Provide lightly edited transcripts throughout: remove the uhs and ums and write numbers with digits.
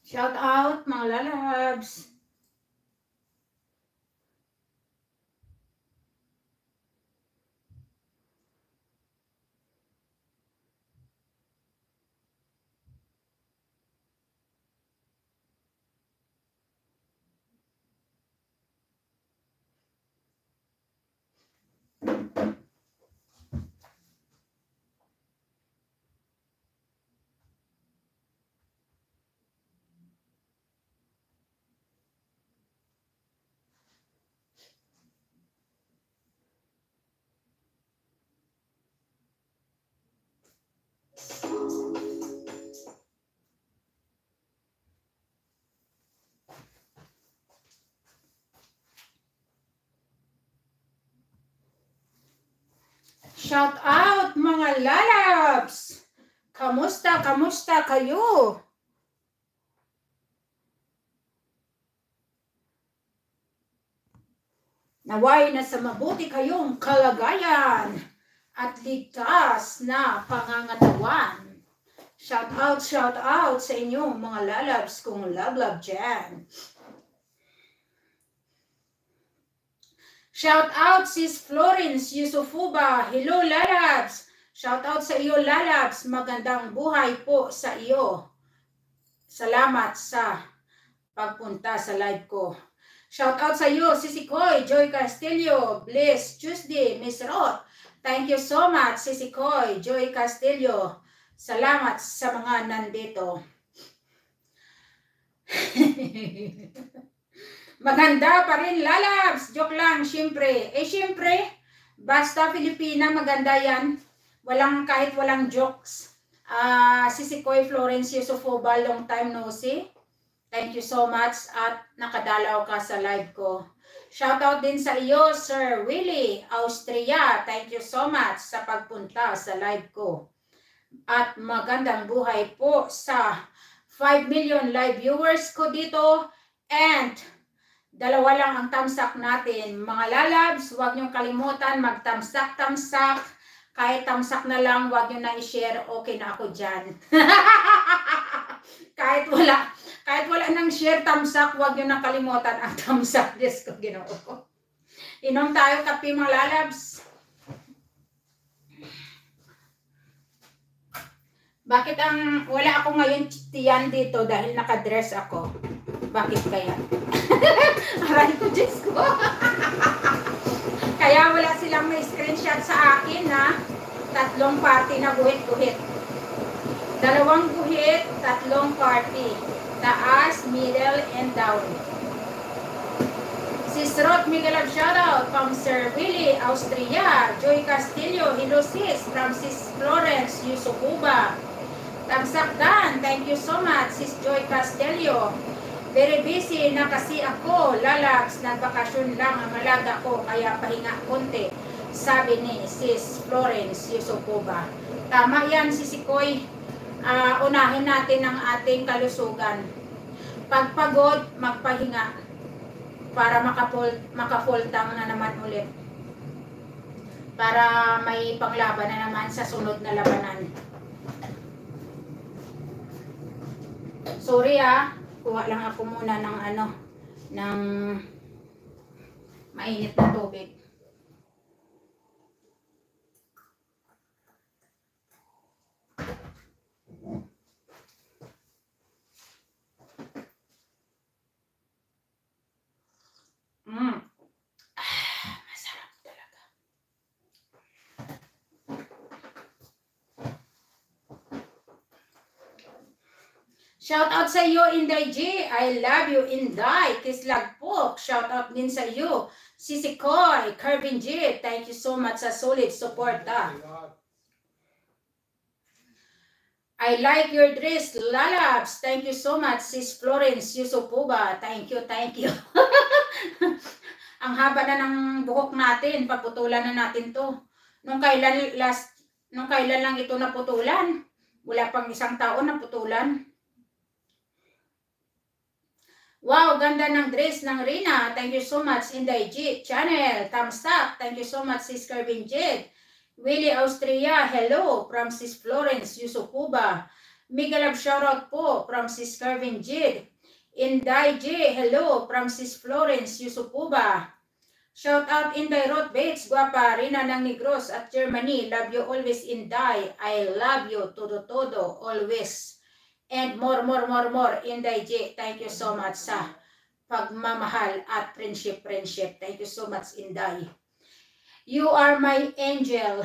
Shout out mga lalabs. Shout out mga lalabs! Kamusta kayo? Naway na sa mabuti kayong kalagayan at ligtas na pangangatawan. Shout out sa inyong mga lalabs kung love dyan. Shout out sis Florence Yusufuba. Hello lalabs. Shout out sa iyo lalabs. Magandang buhay po sa iyo. Salamat sa pagpunta sa live ko. Shout out sa iyo Sisi Koy, Joy Castillo, Bliss Tuesday, Miss Roth. Thank you so much Sisi Koy, Joy Castillo. Salamat sa mga nandito. Maganda pa rin lalabs. Joke lang, syempre. Syempre, basta Pilipina, maganda yan. Kahit walang jokes. Sisi Koy Florence Yusufuba, long time no see. Thank you so much at nakadalaw ka sa live ko. Shoutout din sa iyo, Sir Willie, Austria. Thank you so much sa pagpunta sa live ko. At magandang buhay po sa 5 million live viewers ko dito. And dalawa lang ang tamsak natin. Mga lalabs, huwag niyong kalimutan magtamsak-tamsak. Kahit tamsak na lang, huwag niyo na i-share. Okay na ako dyan. kahit wala nang share tamsak, huwag niyo na kalimutan ang tamsak. Diyos ko, Ginoo ko. Inom tayo kape mga lalabs. Bakit wala ako ngayon tiyan dito dahil nakadress ako? Bakit kaya? Aray ko, Diyos ko. Kaya wala silang may screenshot sa akin ha. 3 party na guhit-guhit. 2 guhit, 3 party. Taas, middle, and down. Sis Roth Miguel shoutout from Sir Willie, Austria. Joy Castillo, hello sis. From Sis Florence Yusufuba. Tamsak Dan, thank you so much Sis Joy Castillo. Very busy na kasi ako, lalabs, nagbakasyon lang ang alaga ko, kaya pahinga konti, sabi ni Sis Florence Yusufuba. Tama yan, Sisi Koy. Unahin natin ang ating kalusugan. Pagpagod, magpahinga para maka-full tank na naman ulit. Para may panglaban na naman sa sunod na labanan. Sorry kuha lang ako muna ng ng mainit na tubig. Masarap talaga. Shout out sa iyo, Inday G. I love you, Inday. Kislagpok. Shout out din sa iyo, Sisi Koy, Kervin G. Thank you so much sa solid support. I like your dress, lalabs. Thank you so much, Sis Florence Yusufuba. Thank you. Ang haba na ng buhok natin. Paputulan na natin to. Nung kailan lang ito naputulan? Wala pang 1 taon naputulan. Wow, ganda ng dress ng Rina. Thank you so much, Inday G channel. Thumbs up. Thank you so much, Sis Kervin G. Willie Austria, hello from Sis Florence Yusufuba. Mega love shoutout po from Sis Carvin Jid. Inday J, hello from Sis Florence Yusupuba. Shout out Inday Roth Bates, guapa, Rina ng Negros at Germany. Love you always, Inday. I love you, todo, always. And more, Inday J. Thank you so much sa pagmamahal at friendship. Thank you so much, Inday. You are my angel.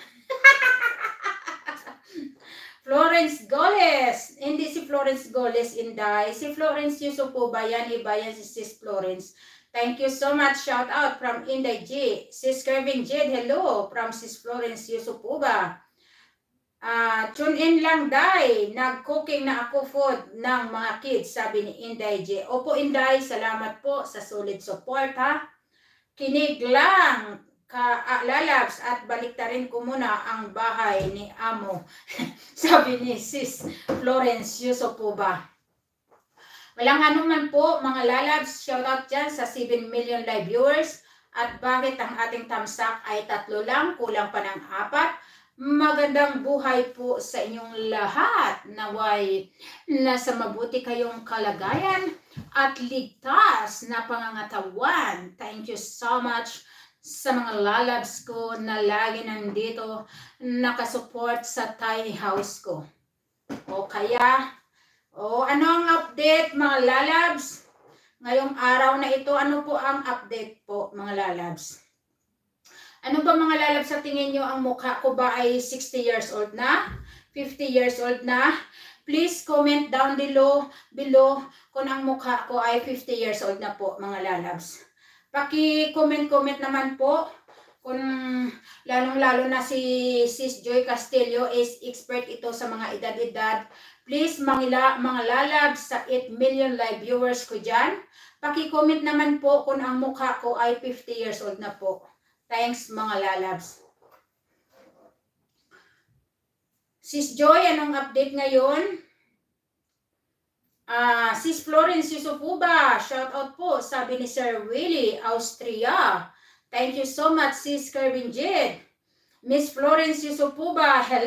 Florence Goles. Hindi si Florence Goles, Inday. Si Florence Yusupuba yan, iba yan si Sis Florence. Thank you so much. Shout out from Inday G. Sis Kervin Jed, hello from Sis Florence Yusupuba. Tune in lang, Day. Nag-cooking na ako food ng mga kids, sabi ni Inday J. Opo, Inday, salamat po sa solid support, ha. Kinig lang, lalabs, at baliktarin ko muna ang bahay ni Amo, sabi ni Sis Florence Yusupuba. Walang anuman po, mga lalabs, shoutout dyan sa 7 million live viewers. At bakit ang ating tamsak ay 3 lang, kulang pa ng 4. Magandang buhay po sa inyong lahat. Naway nasa mabuti kayong kalagayan at ligtas na pangangatawan. Thank you so much sa mga lalabs ko na lagi nandito nakasupport sa tiny house ko. O kaya, ano ang update, mga lalabs? Ngayong araw na ito, ano po ang update po, mga lalabs? Ano ba, mga lalabs, sa tingin nyo ang mukha ko ba ay 60 years old na? 50 years old na? Please comment down below kung ang mukha ko ay 50 years old na po, mga lalabs. Paki-comment naman po kung lalong-lalo na si Sis Joy Castillo is expert ito sa mga edad-edad. Please, mga lalabs sa 8 million live viewers ko dyan, paki-comment naman po kung ang mukha ko ay 50 years old na po. Thanks, mga lalabs. Sis Joy, anong update ngayon? Sis Florence Yusupuba, shout out po, sabi ni Sir Willie, Austria. Thank you so much, Sis Kervin Jed. Miss Florence Yusupuba, hello.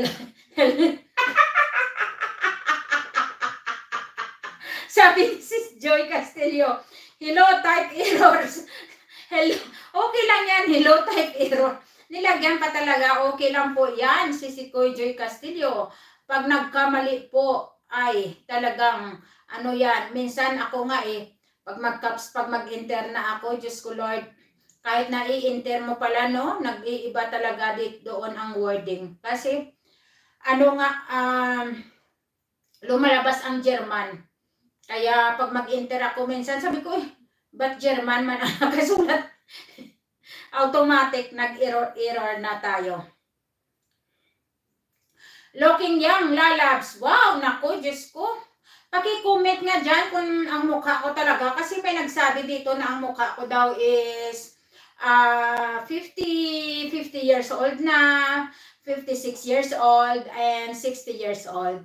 Sabi ni Sis Joy Castillo, hello, type errors. Hello, okay lang yan, hello, type error. Nilagyan pa talaga, okay lang po yan, Sis Joy Castillo. Pag nagkamali po, ay talagang, ano yan, minsan ako nga pag mag-enter na ako, Diyos ko Lord, kahit na i-enter mo pala, no, nag-iiba talaga doon ang wording. Kasi, ano nga, lumalabas ang German. Kaya pag mag-enter ako, minsan sabi ko, ba't German man ang nakasulat? Automatic, nag-error na tayo. Looking young, lalabs. Wow, naku, Diyos ko. Paki-comment nga dyan kung ang mukha ko talaga. Kasi may nagsabi dito na ang mukha ko daw is 50 years old na, 56 years old, and 60 years old.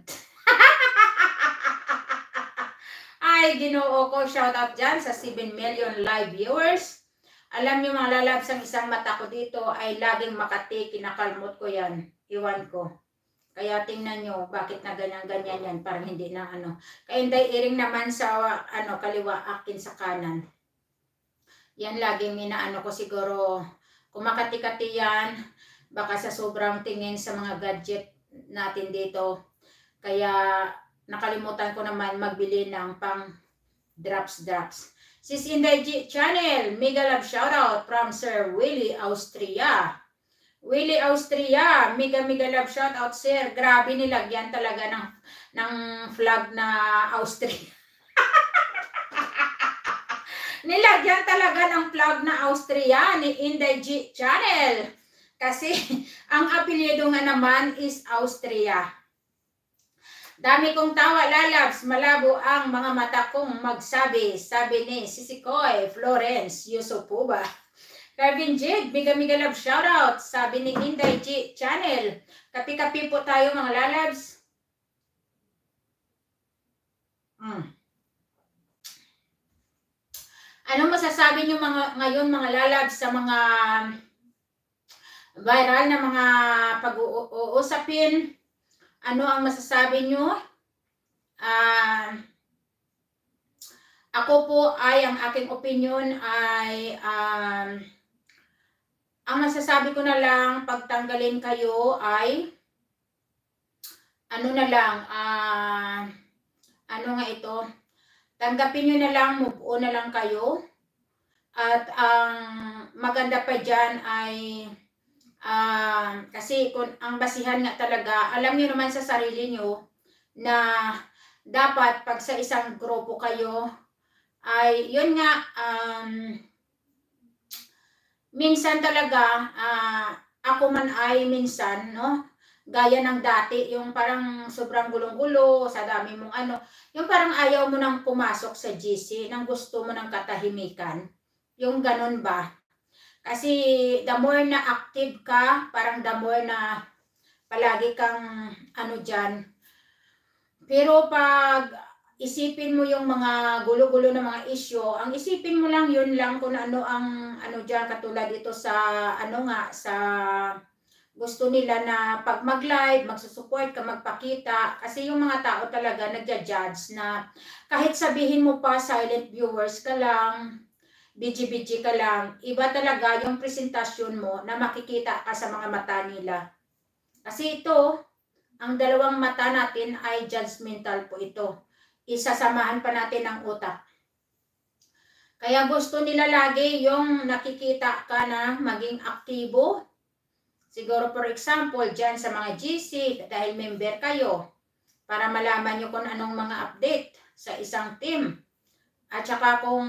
Ay, Ginoo ko, shoutout dyan sa 7 million live viewers. Alam niyo, mga lalabs, ang isang mata ko dito ay laging Makati, kinakalmot ko yan. Iwan ko. Kaya tingnan nyo, bakit na ganyan-ganyan yan, parang hindi na ano. Kaya hindi iring naman sa kaliwa, akin sa kanan. Yan laging inaano ko siguro, kung makati-kati yan, baka sa sobrang tingin sa mga gadget natin dito. Kaya nakalimutan ko naman magbili ng pang drops. Sis Inday G Channel, mega love shoutout from Sir Willie Austria. Willie Austria, mega love shoutout, sir. Grabe, nilagyan talaga ng flag na Austria. Nilagyan talaga ng flag na Austria ni Inday G Channel. Kasi ang apelyido nga naman is Austria. Dami kong tawa, lalabs, malabo ang mga mata kong magsabi, sabi ni Sisikoy Florence Yusupuba. Carvin Jid, mega love shoutout, sabi ni Inday G Channel. Kapi-kapi po tayo, mga lalabs. Ano masasabi nyo ngayon, mga lalabs, sa mga viral na mga pag-uusapin? Ano ang masasabi nyo? Ako po ay, ang aking opinion ay, ang masasabi ko na lang, pagtanggalin kayo ay, ano na lang, ano nga ito, tanggapin nyo na lang, move on na lang kayo. At ang maganda pa dyan ay, kasi kung ang basihan nga talaga, alam niyo naman sa sarili nyo na dapat pag sa isang grupo kayo, ay yun nga, minsan talaga, ako man ay minsan, no, gaya ng dati, yung parang sobrang gulong-gulo, sa dami mong ano, yung parang ayaw mo nang pumasok sa GC, nang gusto mo ng katahimikan, yung ganun ba? Kasi the more na active ka, parang the more na palagi kang ano dyan. Pero pag isipin mo yung mga gulo-gulo na mga issue, ang isipin mo lang yun lang kung ano ang ano dyan, katulad dito sa ano nga, sa gusto nila na pag mag-live, magsusupport ka, magpakita. Kasi yung mga tao talaga nagja-judge na kahit sabihin mo pa silent viewers ka lang, BG-BG ka lang, iba talaga yung presentasyon mo na makikita ka sa mga mata nila. Kasi ito, ang dalawang mata natin ay judgmental po ito. Isasamahan pa natin ang utak. Kaya gusto nila lagi yung nakikita ka na maging aktibo. Siguro for example, dyan sa mga GC, dahil member kayo, para malaman nyo kung anong mga update sa isang team. At saka kung,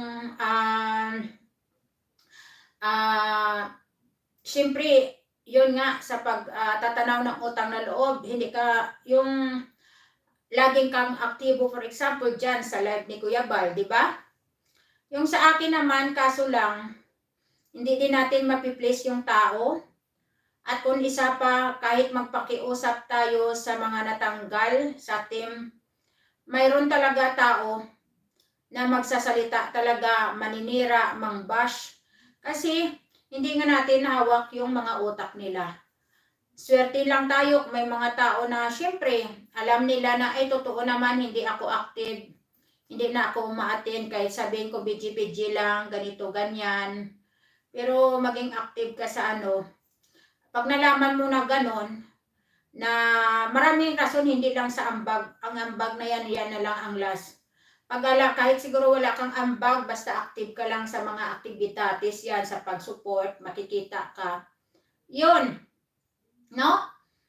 syempre, yun nga, sa pagtatanaw ng utang na loob, hindi ka, yung laging kang aktibo, for example, dyan sa live ni Kuya Bal, di ba? Yung sa akin naman, kaso lang, hindi din natin mapiplace yung tao. At kung isa pa, kahit magpakiusap tayo sa mga natanggal sa team, mayroon talaga tao na magsasalita talaga, maninira, mangbash. Kasi, hindi nga natin hawak yung mga utak nila. Swerte lang tayo, may mga tao na syempre, alam nila na ay totoo naman hindi ako active, hindi na ako ma-attend kahit sabihin ko BG-BG lang, ganito, ganyan. Pero maging active ka sa ano, pag nalaman mo na ganon, na maraming rason, hindi lang sa ambag, ang ambag na yan, yan na lang ang last. Kahit siguro wala kang ambag, basta active ka lang sa mga aktivitates yan, sa pag-support, makikita ka. Yun. No?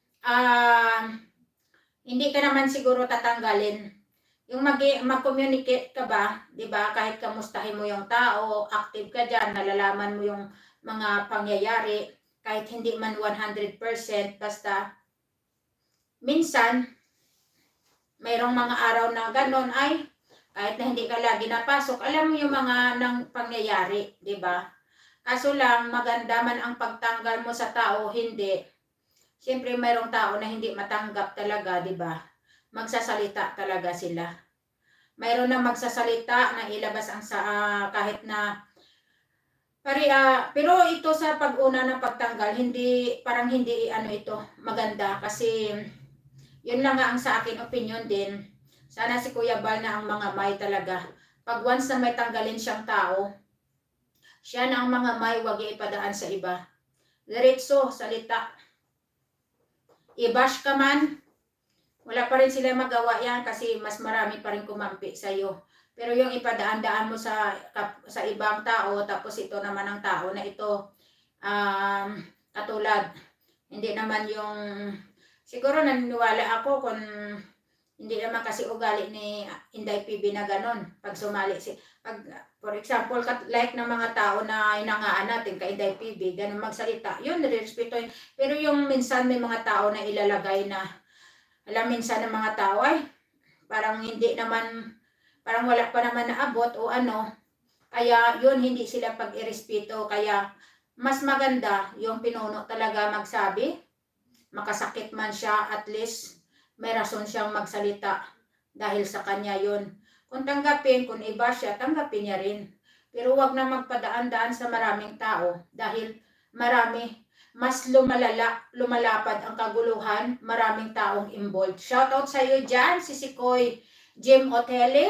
Hindi ka naman siguro tatanggalin. Yung mag-communicate ka ba, 'di ba? Kahit kamustahin mo yung tao, active ka diyan, nalalaman mo yung mga pangyayari, kahit hindi man 100%, basta minsan mayroong mga araw na ganon ay kahit na hindi ka lagi napasok, alam mo yung mga nang pangyayari, 'di ba? Kaso lang maganda man ang pagtanggal mo sa tao, hindi. Siyempre mayroong tao na hindi matanggap talaga, 'di ba? Magsasalita talaga sila. Mayroon na magsasalita na ilabas ang kahit na pero ito sa pag-una ng pagtanggal, hindi parang hindi ano ito maganda kasi yun lang nga ang sa akin opinion din. Sana si Kuya Bal na ang mga may talaga. Pag once na may tanggalin siyang tao, siya na ang mga may, wag ipadaan sa iba. Diretso, salita. I-bash ka man, wala pa rin sila magawa yan kasi mas marami pa rin kumampi sa'yo. Pero yung ipadaan-daan mo sa ibang tao, tapos ito naman ang tao na ito, katulad, hindi naman yung, siguro naniniwala ako kung hindi naman kasi ugali ni Inday PB na ganon. Pag sumali, for example, like ng mga tao na inangaan natin kay Inday PB, ganon magsalita, yun, nirespeto yun. Pero yung minsan may mga tao na ilalagay na, alam minsan ng mga tao ay parang hindi naman, parang wala pa naman naabot o ano, kaya yun hindi sila pag-irespeto. Kaya mas maganda yung pinuno talaga magsabi, makasakit man siya, at least may rason siyang magsalita dahil sa kanya yun. Kung tanggapin, kung iba siya, tanggapin niya rin. Pero wag na magpadaan-daan sa maraming tao dahil mas lumalapad ang kaguluhan, maraming taong involved. Shoutout sa iyo dyan, si Sikoy Jim Otele,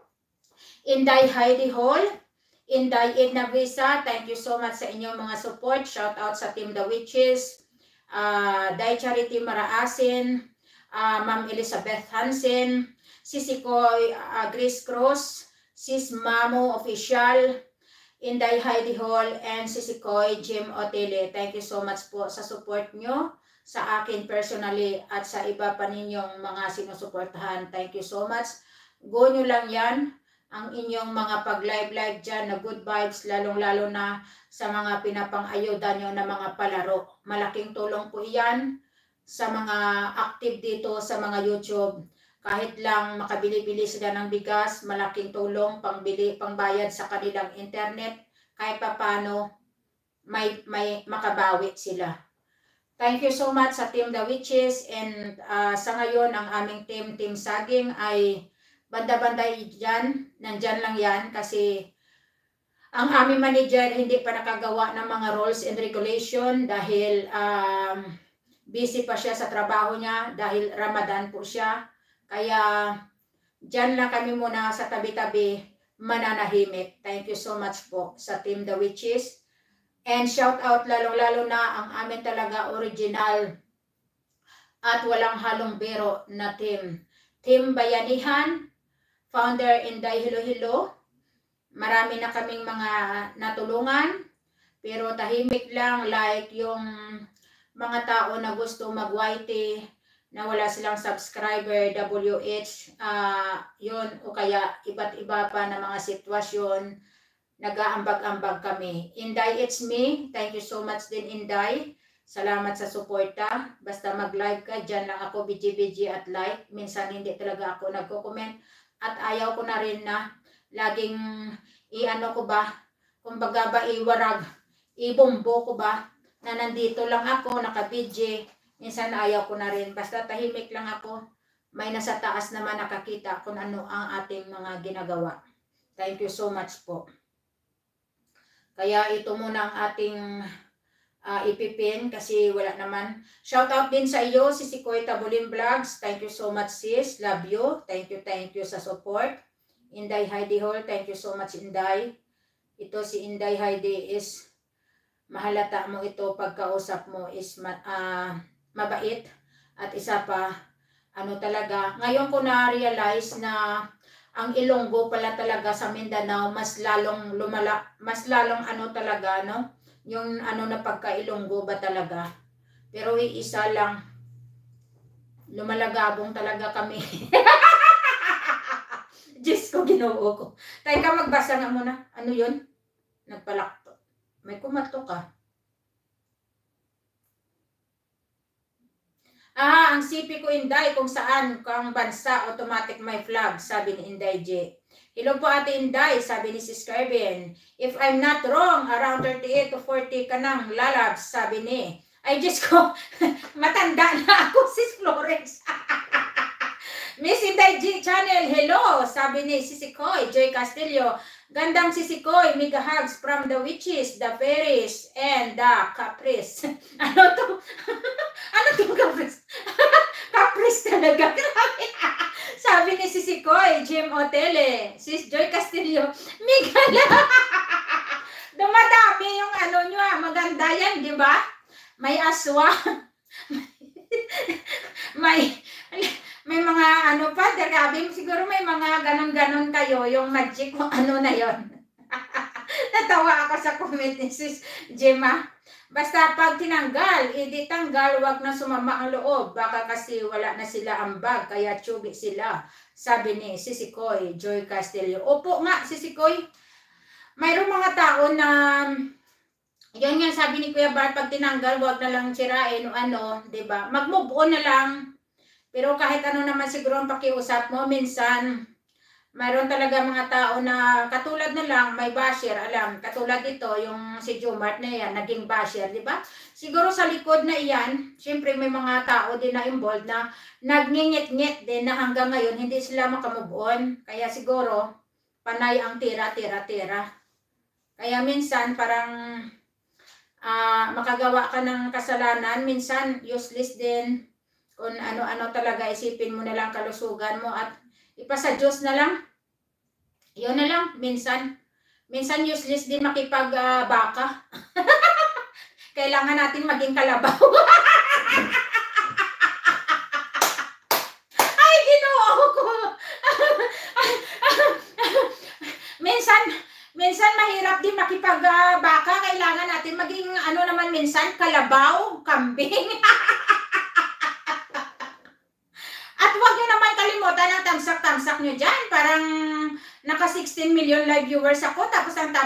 Inday Heidi Hall, Inday Edna Visa, thank you so much sa inyong mga support. Shout out sa Team The Witches, Day Charity Maraasin, Ma'am Elizabeth Hansen, Sisi Koy Grace Cross, Sis Mamo Official, Inday Heidi Hall, and Sisi Koy Jim Otele. Thank you so much po sa support nyo sa akin personally at sa iba pa ninyong mga sinusuportahan. Thank you so much. Go nyo lang yan. Ang inyong mga pag-live dyan na good vibes, lalong-lalo na sa mga pinapang-ayuda nyo na mga palaro. Malaking tulong po iyan sa mga active dito sa mga YouTube. Kahit lang makabili-bili sila ng bigas, malaking tulong pangbayad sa kanilang internet. Kahit pa paano, may makabawi sila. Thank you so much sa Team The Witches. And sa ngayon, ang aming Team Saging ay banda-banday dyan, nandyan lang yan kasi ang aming manager hindi pa nakagawa ng mga rules and regulation dahil busy pa siya sa trabaho niya dahil Ramadan po siya. Kaya dyan lang kami muna sa tabi-tabi mananahimik. Thank you so much po sa Team The Witches. And shout out lalong-lalo na ang amin talaga original at walang halong biro na team. Team Bayanihan, founder Inday Hilo-Hilo. Marami na kaming mga natulungan, pero tahimik lang like yung mga tao na gusto mag-YT, na wala silang subscriber, WH, yun, o kaya iba't iba pa na mga sitwasyon, nag-aambag-ambag kami. Inday, it's me. Thank you so much din, Inday. Salamat sa suporta. Basta mag-live ka, dyan lang ako, BG at like. Minsan hindi talaga ako nagko-comment. At ayaw ko na rin na laging i-ano ko ba, kumbaga ba iwarag, ibombo ko ba, na nandito lang ako, naka-BG. Minsan ayaw ko na rin. Basta tahimik lang ako. May nasa taas naman nakakita kung ano ang ating mga ginagawa. Thank you so much po. Kaya ito muna ang ating ipipin kasi wala naman. Shout out din sa iyo, Sisi Koy Tabulin Vlogs. Thank you so much, sis. Love you. Thank you sa support. Inday Heidi Hall. Thank you so much, Inday. Ito si Inday Heidi is mahalata mo ito pagkausap mo is mabait. At isa pa, ano talaga, ngayon ko na-realize na ang Ilonggo pala talaga sa Mindanao mas lalong ano talaga, no? Yung ano na pagka-Ilonggo ba talaga. Pero isa lang, lumalagabong talaga kami. Diyos ko, Ginoo ko. Tayo ka, magbasa nga muna. Ano yun? Nagpalakto. May kumato ka. Ang CP ko, Inday, kung saan kang bansa, automatic may flag, sabi ni Inday J. Hello po, Ate Inday, sabi ni Sis Carvin. If I'm not wrong, around 38 to 40 ka nang lalabs, sabi ni. Ay, Diyos ko, matanda na ako, Sis Florence. Miss Inday G Channel, hello, sabi ni Sisi Koy, Joy Castillo. Gandang Sisi Koy, mega hugs from the witches, the fairies, and the Caprice. Ano to? Ano to, Caprice? Caprice talaga. Sabi ni Sisi Koy, Jim Otele, Sis Joy Castillo, mega dumadami yung ano nyo, maganda yan, di ba? May aswang. may mga ano pa, grabe, siguro may mga ganon-ganon kayo, yung magic o ano na yon. Natawa ako sa comment ni Sis Gemma. Basta pag tinanggal, edi tanggal, wag na sumama ang loob. Baka kasi wala na sila ambag, kaya tsugi sila. Sabi ni Sisi Koy, Joy Castillo. Opo nga, Sisi Koy. Mayroong mga tao na, yun nga sabi ni Kuya Bart, pag tinanggal, wag na lang sirain o ano, diba? Mag-move on na lang. Pero kahit ano naman siguro ang pakiusap mo, minsan, mayroon talaga mga tao na katulad na lang, may basher, alam, katulad ito, yung si Jomart na yan, naging basher, di ba? Siguro sa likod na iyan, syempre may mga tao din na involved na nagngingit-ngit din na hanggang ngayon, hindi sila makamove on. Kaya siguro, panay ang tira. Kaya minsan, parang makagawa ka ng kasalanan, minsan useless din. Kung ano-ano talaga, isipin mo na lang kalusugan mo at Ipasa Diyos na lang. Yun na lang, minsan useless din makipag-baka. Kailangan natin maging kalabaw. Ay, ginoo ko. Minsan mahirap din makipag-baka. Kailangan natin maging ano naman minsan, kalabaw, kambing. At huwag nyo naman kalimutan ang tamsak-tamsak nyo dyan. Parang naka 16 million live viewers ako. Tapos ang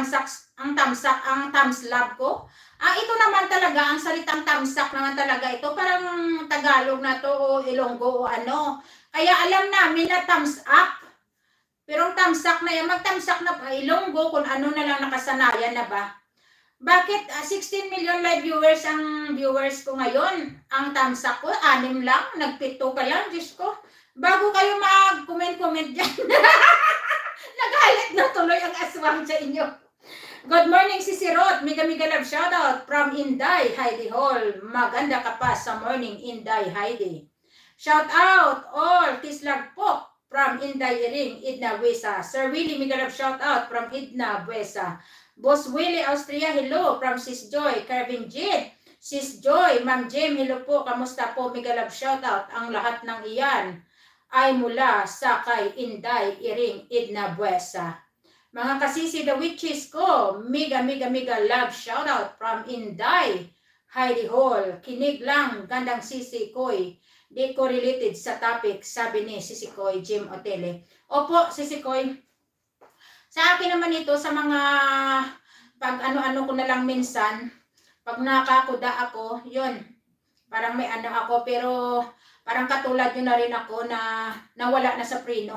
thumbs love ko. Ito naman talaga, ang salitang tamsak naman talaga ito. Parang Tagalog na to o Ilonggo o ano. Kaya alam namin na thumbs up. Pero ang tamsak na yan, magtamsak na pa Ilonggo kung ano na lang nakasanayan na ba. Bakit 16 million live viewers ang viewers ko ngayon? Ang tamsak ko, 6 lang, nagpito ka lang, Diyos ko. Bago kayo mag-comment dyan. Nagalit na tuloy ang aswang sa inyo. Good morning, Sisi Rot. Mega love shoutout from Inday, Heidi Hall. Maganda ka pa sa morning, Inday, Heidi. Shoutout all, Kislag po from Inday Iring, Edna Buesa. Sir Willie, mega love shoutout from Edna Buesa. Boss Willie Austria, hello from Sis Joy, Carvin Jade, Sis Joy, Ma'am Jem, hello po, kamusta po, mega love shoutout. Ang lahat ng iyan ay mula sa kay Inday Iring, Edna Buesa. Mga kasisi the witches ko, mega love shoutout from Inday, Heidi Hall. Kinig lang, gandang sisi ko'y di ko related sa topic, sabi ni Sisi Koy, Jim Otele. Opo, Sisi Koy. Sa akin naman ito, sa mga pag ano-ano ko na lang minsan, pag nakakuda ako, yun, parang may ano ako, pero parang katulad yun na rin ako na nawala na sa preno.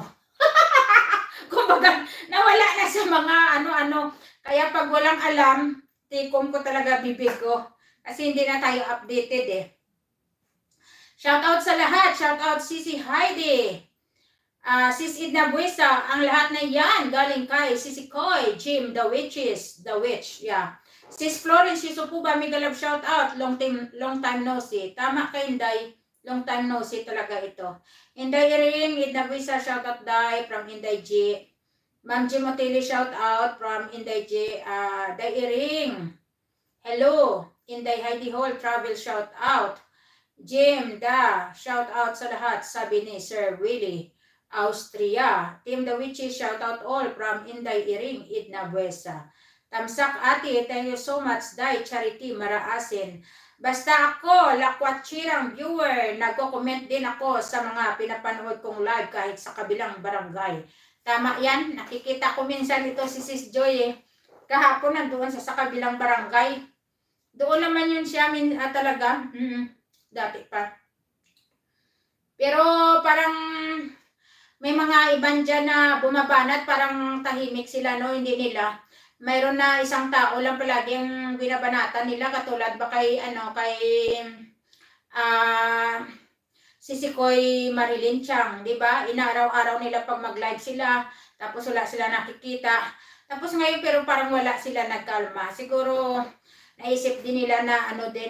Kumbaga, nawala na sa mga ano-ano. Kaya pag walang alam, tikom ko talaga bibig ko. Kasi hindi na tayo updated eh. Shoutout sa lahat. Shoutout Sisi Heidi. Sis Edna Buesa, ang lahat na yan galing kay Sisi Koy, Jim, The Witches, The Witch, yeah. Sis Florence Yusupuba, mega love shoutout, long time no see. Tama ka, Inday, long time no see talaga ito. Inday Iring, Edna Buesa, shoutout Day from Inday G. Ma'am Jim Otili, shoutout from Inday G. Day Iring, hello. Inday Heidi Hall, travel shoutout. Jim, shoutout sa lahat, sabi ni Sir Willie Austria. Team The Witches, shout out all from Inday Iring, Edna Buesa. Tamsak ate, thank you so much, Day Charity Maraasin. Basta ako, lakwatsirang viewer, nagko-comment din ako sa mga pinapanood kong live kahit sa kabilang barangay. Tama yan, nakikita ko minsan ito si Sis Joy eh. Kahapon nandoon sa kabilang barangay. Doon naman yun siya talaga. Dati pa. Pero parang may mga iban dyan na bumabanat, parang tahimik sila, no? Hindi nila. Mayroon na isang tao lang palagi yung binabanatan nila, katulad ba kay, Sisi Koy Marilyn Chang, di ba? Inaaraw-araw nila pag mag-live sila, tapos wala sila nakikita. Tapos ngayon, pero parang wala sila nagkalma. Siguro, naisip din nila na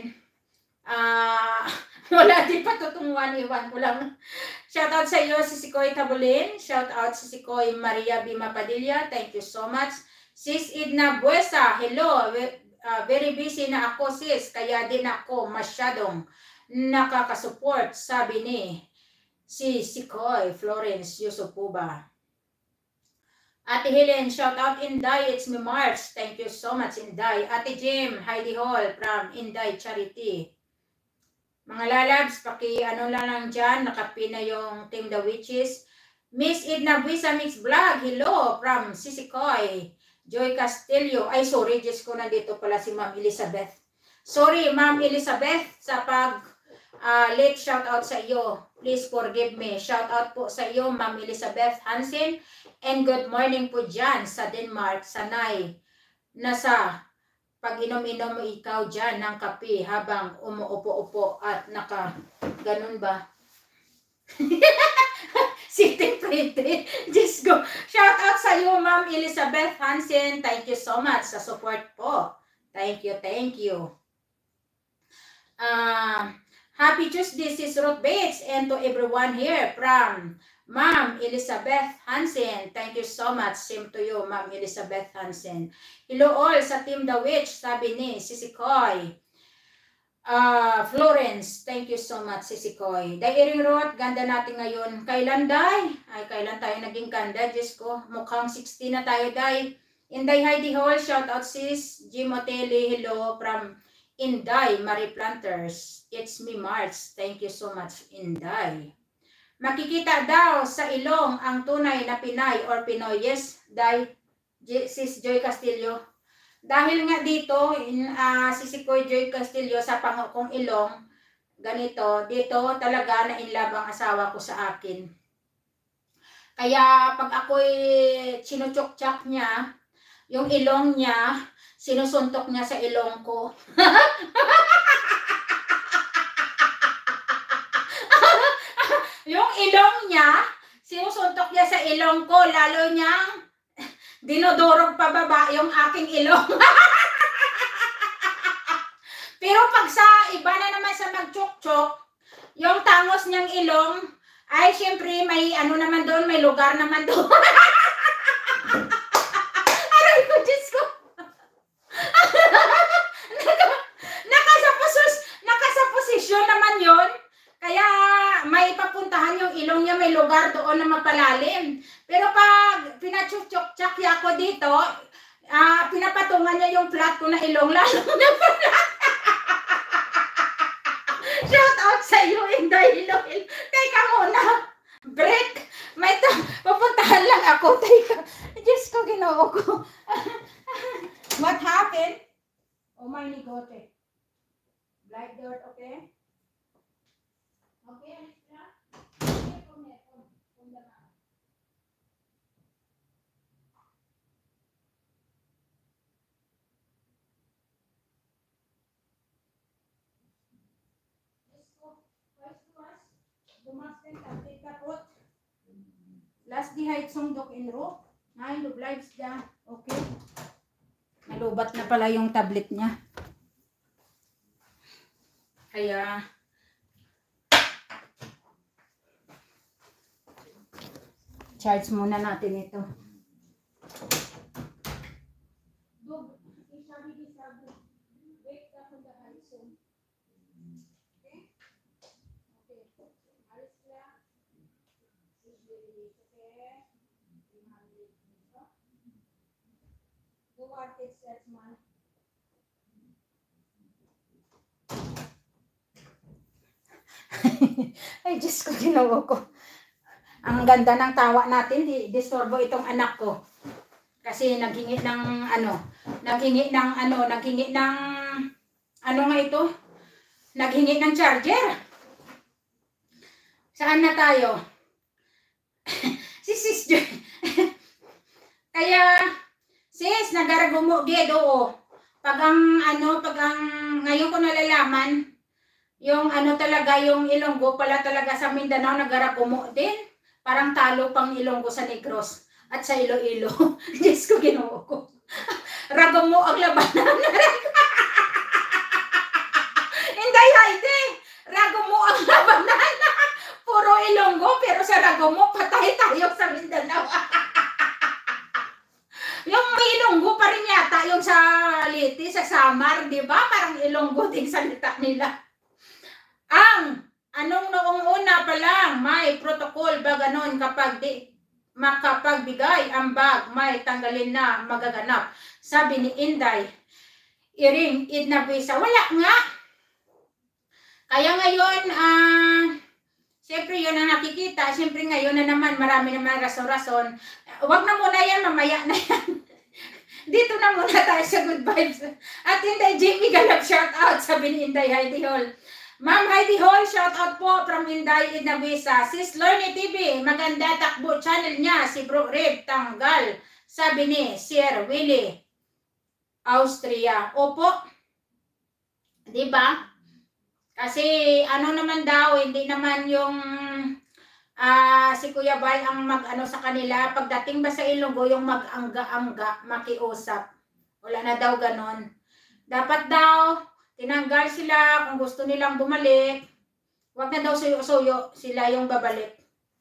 wala din patutunguhan, iwan ko lang. Shoutout sa iyo, Sisi Koy Tabulin. Shoutout Sisi Koy Maria Bima Padilla. Thank you so much. Sis Edna Buesa, hello. Very busy na ako, sis. Kaya din ako masyadong nakakasupport, sabi ni Sisi Koy Florence Yusupuba. Ate Helen, shoutout Inday. It's me, March. Thank you so much, Inday. Ate Jim, Heidi Hall from Inday Charity. Mga lalabs, lang dyan, nakapin na yung Team The Witches. Miss Edna Buesa Mix Vlog, hello from Sisi Koy. Joy Castillo, ay sorry, Diyos ko, nandito pala si Ma'am Elizabeth. Sorry, Ma'am Elizabeth, sa late shoutout sa iyo. Please forgive me. Shoutout po sa iyo, Ma'am Elizabeth Hansen. And good morning po dyan sa Denmark, sanay. Nasa pag inom-inom mo ikaw dyan ng kape habang umuupo-upo at ganun ba? Sitting pretty. Just go. Shout out sa iyo, Ma'am Elizabeth Hansen. Thank you so much sa support po. Thank you, thank you. Happy Tuesday, Sis Ruth Bates, and to everyone here from Ma'am Elizabeth Hansen, thank you so much. Same to you, Ma'am Elizabeth Hansen. Hello all sa Team The Witch, sabi ni Sisikoy. Florence, thank you so much, Sisikoy. Dairing Roth, ganda natin ngayon. Kailan, Day? Ay, kailan tayo naging ganda? Diyos ko, mukhang 60 na tayo, Day. Inday Heidi Hall, shout out sis. Jim Oteli, hello from Inday, Marie Planters. It's me, March. Thank you so much, Inday. Makikita daw sa ilong ang tunay na Pinay or Pinoy. Yes, sis Joy Castillo. Dahil nga dito, Sisikoy Joy Castillo sa pangukong ilong, ganito, dito talaga na inlove ang asawa ko sa akin. Kaya pag ako'y sinutsok-tsak niya, yung ilong niya, sinusuntok niya sa ilong ko. Yung ilong niya, sinusuntok niya sa ilong ko, lalo niyang dinodorog pababa yung aking ilong. Pero pag sa iba na naman sa magtsok-tsok, yung tangos niyang ilong, ay syempre may ano naman doon, may lugar naman doon. Aray ko, Diyos ko. Naka sa posisyon naman yon. Kaya may papuntahan yung ilong niya, may lugar doon na mapalalim. Pero pag pinatsuk-tsak ako dito, pinapatungan niya yung flat ko na ilong, lalo na flat. Shout out sa iyo, Inday Iloil. Teka muna, break. Papuntahan lang ako. Teka, Diyos ko, ginoo ko. What happened? Oh my nigote. Black dirt, okay? Okay, Alistra? Last di height sungdok in row. Ay, love lives dyan. Okay. Nalubat na pala yung tablet niya. Kaya charge muna natin ito. Ay, Diyos ko, ginoo ko. Ang ganda ng tawa natin, disturbo itong anak ko. Kasi naghingi ng ano nga ito? Naghingi ng charger. Saan na tayo? Si Sis Joy. Kaya, sis, nagaragumo oo. Pag ang ngayon ko nalalaman, yung talaga, yung Ilonggo pala talaga sa Mindanao, nagaragumo din. Parang talo pang Ilonggo sa Negros at sa Iloilo. Diyos ko, ginoo ko. Ragumo ang labanan. Inday Heidi, ragumo ang labanan. Puro Ilonggo, pero sa ragumo, patay tayo sa Mindanao. Yung Ilonggo pa rin yata, yung sa Liti, sa Samar, di ba? Parang Ilonggo din salita nila. Anong noong una pa lang, may protocol ba ganon kapag makapagbigay ang bag, may tanggalin na magaganap. Sabi ni Inday, Iring, Idnabisa, wala nga. Kaya ngayon, siyempre yun ang nakikita, siyempre ngayon na naman, marami naman rason-rason. Wag na muna yan, mamaya na yan. Dito na muna tayo sa good vibes. At Inday Jamie Galap, shout out, sabi ni Inday Heidi Hall. Ma'am Heidi Hall, shout out po from Inday Idnabisa. Sis Lorny TV, maganda takbo channel niya, si Bro Red Tanggal. Sabi ni Sir Willie, Austria. Opo, di ba? Kasi ano naman daw, hindi naman yung si Kuya Bal ang sa kanila. Pagdating ba sa Ilonggo, yung mag-angga-angga, makiusap. Wala na daw ganon. Dapat daw, tinanggal sila kung gusto nilang bumalik. Huwag na daw suyo-suyo sila yung babalik.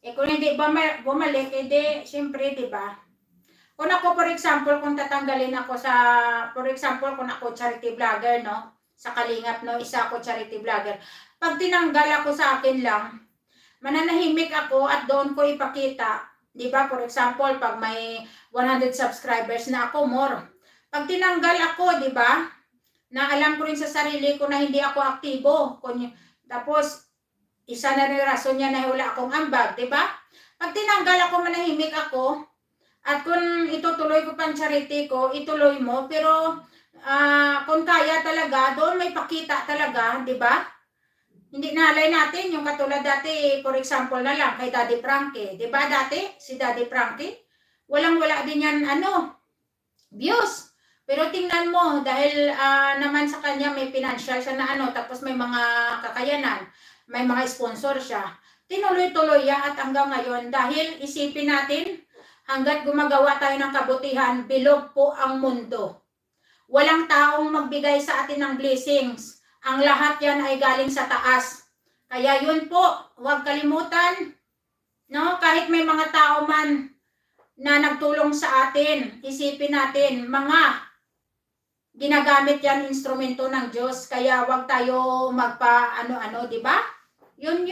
Eh kung hindi ba bumalik, edi syempre, di ba? Kung ako, for example, kung tatanggalin ako sa, for example, kung ako charity vlogger, no? Sa Kalingap, no? Isa ako charity vlogger. Pag tinanggal ako sa akin lang, mananahimik ako at doon ko ipakita. Di ba? For example, pag may 100 subscribers na ako, more. Pag tinanggal ako, di ba? Na alam ko rin sa sarili ko na hindi ako aktibo. Tapos, isa na rin rason niya na wala akong ambag, di ba? Pag tinanggal ako, manahimik ako. At kung itutuloy ko pang charity ko, ituloy mo. Pero kung kaya talaga, doon may pakita talaga, di ba? Hindi nalay natin yung katulad dati, for example na lang, kay Daddy Frankie. Di ba dati, si Daddy Frankie? Walang-wala din yan, views. Pero tingnan mo, dahil naman sa kanya may financial siya na tapos may mga kakayanan, may mga sponsor siya. Tinuloy-tuloy at hanggang ngayon, dahil isipin natin, hanggat gumagawa tayo ng kabutihan, bilog po ang mundo. Walang taong magbigay sa atin ng blessings. Ang lahat yan ay galing sa taas. Kaya yun po, huwag kalimutan, no? Kahit may mga tao man na nagtulong sa atin, isipin natin, mga ginagamit yan instrumento ng Diyos. Kaya huwag tayo magpa ano-ano, di ba? Yun.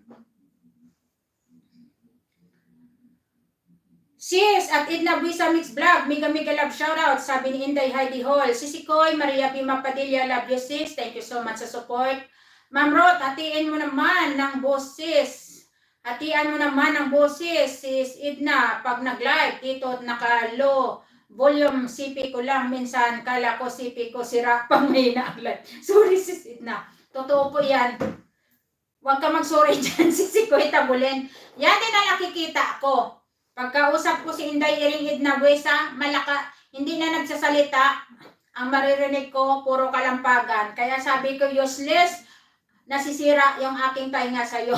Sis, at Edna Buisa Mix Vlog, mega love shoutout, sabi ni Inday Heidi Hall. Sisi Koy, Maria Bima Padilla, love you sis, thank you so much sa support. Ma'am Roth, hatiin mo naman ng boses. Hatian mo naman ng boses, sis Edna, pag nag-live, dito naka-low volume, CP ko lang, minsan kala ko CP ko sira pang may na-live. Sorry sis Edna, totoo po yan. Huwag ka mag-sorry dyan, Sisi Koy Tabulin. Yan din ang nakikita ko. Pagkausap ko si Inday Iring Edna Buesa, hindi na nagsasalita. Ang maririnig ko, puro kalampagan. Kaya sabi ko, useless, nasisira yung aking tainga sa'yo.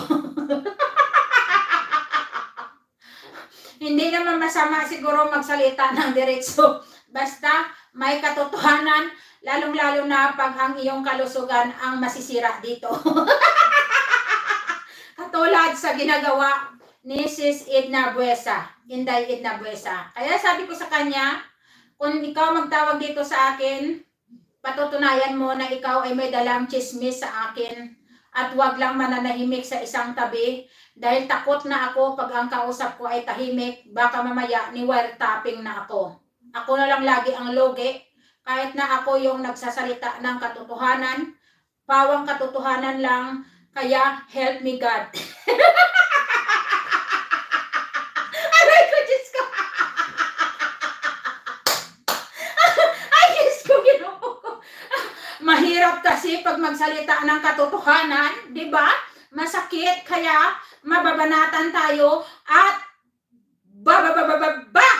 Hindi naman masama siguro magsalita ng diretso. Basta may katotohanan, lalong-lalo na pag ang iyong kalusugan ang masisira dito. Katulad sa ginagawa ni Sis Edna Buesa, Inday Edna Buesa. Kaya sabi ko sa kanya, kung ikaw magtawag dito sa akin, patutunayan mo na ikaw ay may dalang chismis sa akin at wag lang mananahimik sa isang tabi dahil takot na ako pag ang kausap ko ay tahimik, baka mamaya ni wiretapping na ako. Ako na lang lagi ang logi, kahit na ako yung nagsasalita ng katotohanan, pawang katotohanan lang, kaya help me God. Aray ko, Diyos ko. Ay, Diyos ko, Ginoo ko. Mahirap kasi pag magsalita ng katotohanan, di ba? Masakit, kaya mababanatan tayo at ba.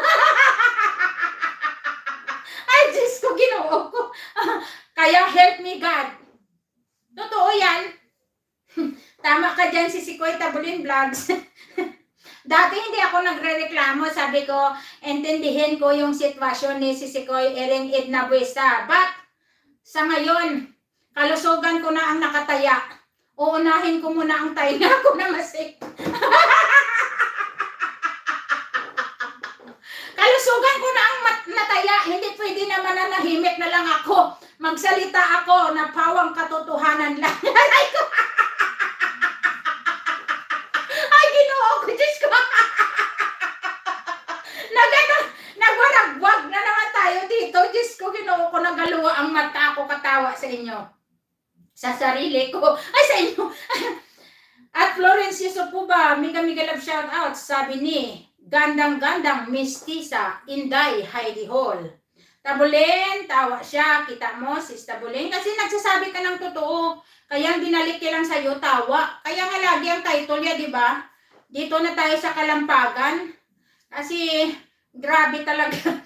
Ay, Diyos ko, Ginoo ko. Kaya help me God. Totoo yan. Tama ka dyan, Sisi Koy Tabulin Vlogs. Dati hindi ako nagre-reklamo, sabi ko, intindihin ko yung sitwasyon ni Sisi Koy Iring Edna Buesa. But, sa ngayon, kalusugan ko na ang nakataya. Uunahin ko muna ang tainga ko na masik. Kalusugan ko na ang nataya, hindi pwede na mananahimik na lang ako. Magsalita ako na pawang katotohanan lang. Ay, Ginoo ko, Diyos ko. Nagwaragwag na naman tayo dito. Diyos ko, Ginoo ko, nagaluwa ang mata ko katawa sa inyo. Sa sarili ko. Ay, sa inyo. At Florence Yusupuba, mega love shout out, sabi ni gandang-gandang mistisa, Inday Heidi Hall. Tabulin, tawa siya, kita mo, sis Tabulin, kasi nagsasabi ka ng totoo, kaya ang dinalik lang sa'yo, tawa. Kaya nga lagi ang title ya, di ba? Dito na tayo sa kalampagan, kasi grabe talaga.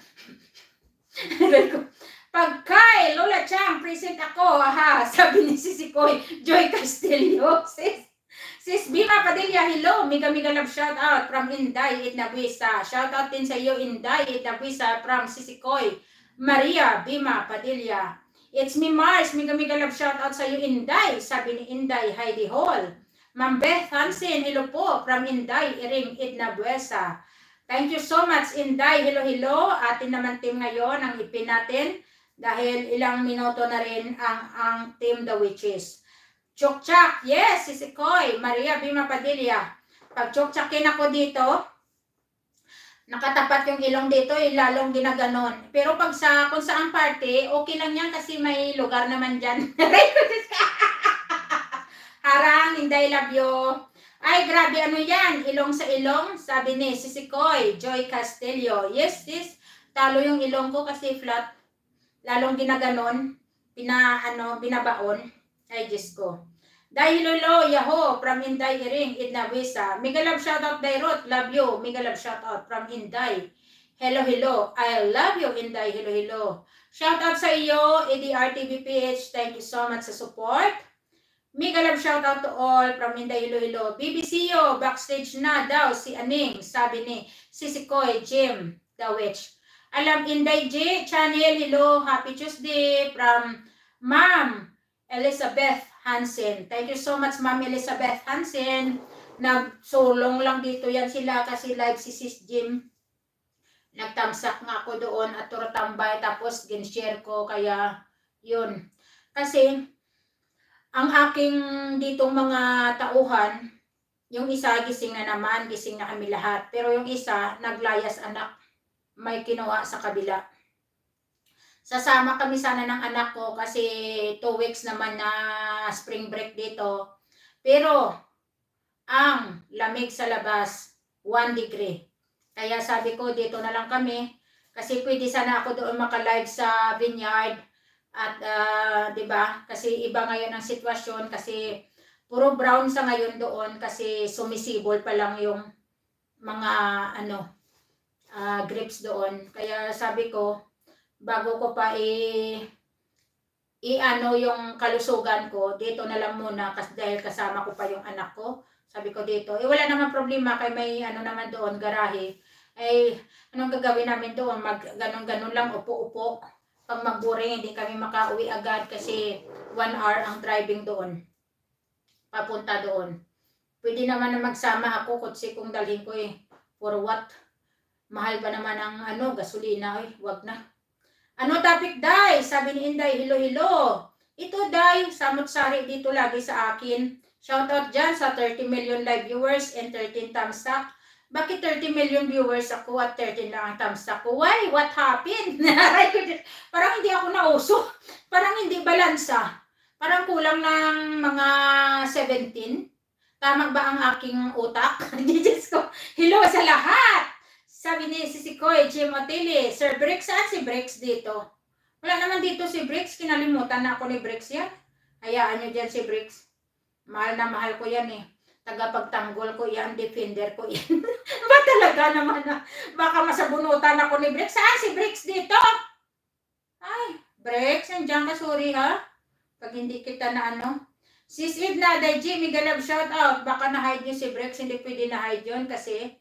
Pagkay, Lola Chang, present ako, sabi ni Sisi Koy, Joy Castillo, Sis Bima Padilla, hello, mega love shout out from Inday Edna Buesa. Shout out din sa iyo, Inday Edna Buesa, from Sisi Koy Maria Bima Padilla. It's me Mars, mega love shout out sa iyo, Inday, sabi ni Inday Heidi Hall. Ma'am Beth Hansen, hello po from Inday, Iring, Edna Buesa. Thank you so much, Inday. Hello, hello. Atin naman team ngayon ang ipin natin dahil ilang minuto na rin ang team The Witches. Chokchak, yes, si Koy, Maria Bima Padilla. Pag chokchakin ako dito, nakatapat yung ilong dito, lalong ginaganon. Pero pag kung saan parte, okay lang yan kasi may lugar naman dyan. Harang, Inday, love you. Ay, grabe, ano yan? Ilong sa ilong? Sabi ni Sisikoy, Joy Castillo. Yes, sis. Talo yung ilong ko kasi flat. Lalong ginaganon. Binabaon. Ay, Diyos ko. Dahil lolo, yaho, from Inday, Iring, Edna Buesa. Mega love shoutout, Dairot, love you. Mega love shoutout from Inday. Hello, hello. I love you, Inday. Hello, hello. Shoutout sa iyo, ADRTVPH. Thank you so much sa support. Mega love shoutout to all from Inday, hello, hello. BBCO, backstage na daw si Aning, sabi ni Sisikoy, Jim, The Witch. Alam, Inday J, channel, hello, happy Tuesday from Ma'am Elizabeth Hansen. Thank you so much, Ma'am Elizabeth Hansen. Nagsulong lang dito yan sila kasi live si Sis Jim. Nagtamsak nga ako doon at turatambay tapos ginshare ko kaya yun. Kasi ang aking ditong mga tauhan, yung isa gising na naman, gising na kami lahat. Pero yung isa naglayas anak, may kinuha sa kabila. Sasama kami sana ng anak ko kasi 2 weeks naman na spring break dito. Pero ang lamig sa labas, 1 degree. Kaya sabi ko dito na lang kami kasi pwede sana ako doon maka-live sa vineyard. At 'di ba? Kasi iba ngayon ang sitwasyon kasi puro brown sa ngayon doon kasi sumisibol pa lang yung mga grapes doon. Kaya sabi ko bago ko pa yung kalusugan ko, dito na lang muna kasi dahil kasama ko pa yung anak ko. Sabi ko dito, wala naman problema kay may naman doon, garahe. Anong gagawin namin doon? Ganon-ganon lang, upo-upo. Pag mag-boring, hindi kami makauwi agad kasi 1 hour ang driving doon. Papunta doon. Pwede naman na magsama ako, kutsi kung dalhin ko For what? Mahal ba naman ang gasolina? Wag na. Ano topic, Day? Sabi ni Inday, hello, hello. Ito, Day, samot-sari dito lagi sa akin. Shoutout dyan sa 30 million live viewers and 13 thumbs up. Bakit 30 million viewers ako at 13 lang ang thumbs up ko? Why? What happened? Parang hindi ako nauso. Parang hindi balansa. Parang kulang ng mga 17. Tama ba ang aking utak? Diyos ko. Hello sa lahat. Sabi ni Sisikoy, Jim Otili, Sir Bricks, saan si Bricks dito? Wala naman dito si Bricks, kinalimutan na ako ni Bricks yan. Hayaan nyo dyan si Bricks. Mahal na mahal ko yan Tagapagtanggol ko yan, defender ko yan. Ba talaga naman baka masabunutan ako ni Bricks. Saan si Bricks dito? Ay, Bricks, nandiyan ka, sorry ha. Pag hindi kita na Sis Edna, Daiji, mega love shout out. Baka na-hide yun si Bricks, hindi pwede na-hide yun kasi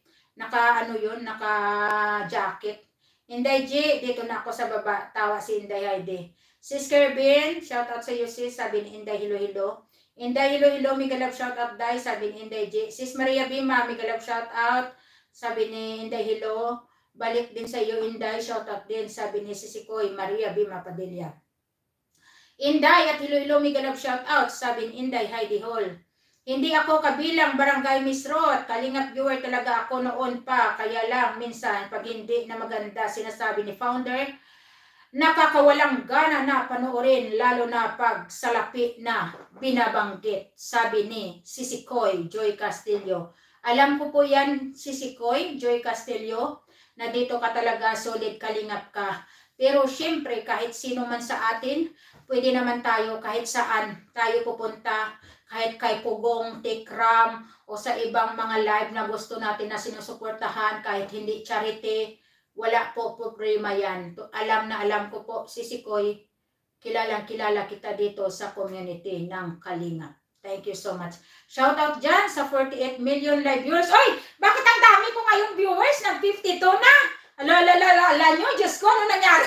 naka-jacket. Inday G, dito na ako sa baba. Tawa si Inday Heidi. Sis Kerbin, shout out sa iyo sis. Sabi ni Inday, hello, hello. Inday, hello, hello. Mega love shout out, Day. Sabi ni Inday G. Sis Maria Bima, mega love shout out. Sabi ni Inday, hello. Balik din sa iyo, Inday. Shout out din. Sabi ni Sisikoy, Maria Bima Padilla. Inday at hello, hello. Mega love shout out. Sabi ni Inday, Heidi Hall. Hindi ako kabilang barangay Miss Rot. Kalingap viewer talaga ako noon pa. Kaya lang minsan pag hindi na maganda sinasabi ni founder, nakakawalang gana na panoorin lalo na pag salapi na binabanggit. Sabi ni Sisikoy Joy Castillo. Alam ko po yan Sisikoy Joy Castillo na dito ka talaga solid kalingap ka. Pero syempre kahit sino man sa atin, pwede naman tayo kahit saan tayo pupunta. Kahit kay Pugong, Tikram, o sa ibang mga live na gusto natin na sinusuportahan, kahit hindi charity, wala po problema yan. Alam na alam ko po, Sisikoy, kilalang-kilala kita dito sa community ng Kalingap. Thank you so much. Shout out dyan sa 48 million live viewers. Oy, bakit ang dami ko ngayong viewers? Nag-52 na. Ala nyo, Diyos ko, ano nangyari?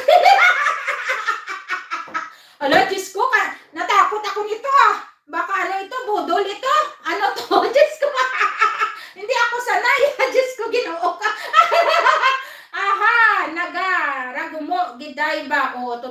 Ala, Diyos ko, natakot ako nito Baka ito, budol ito. Ano to?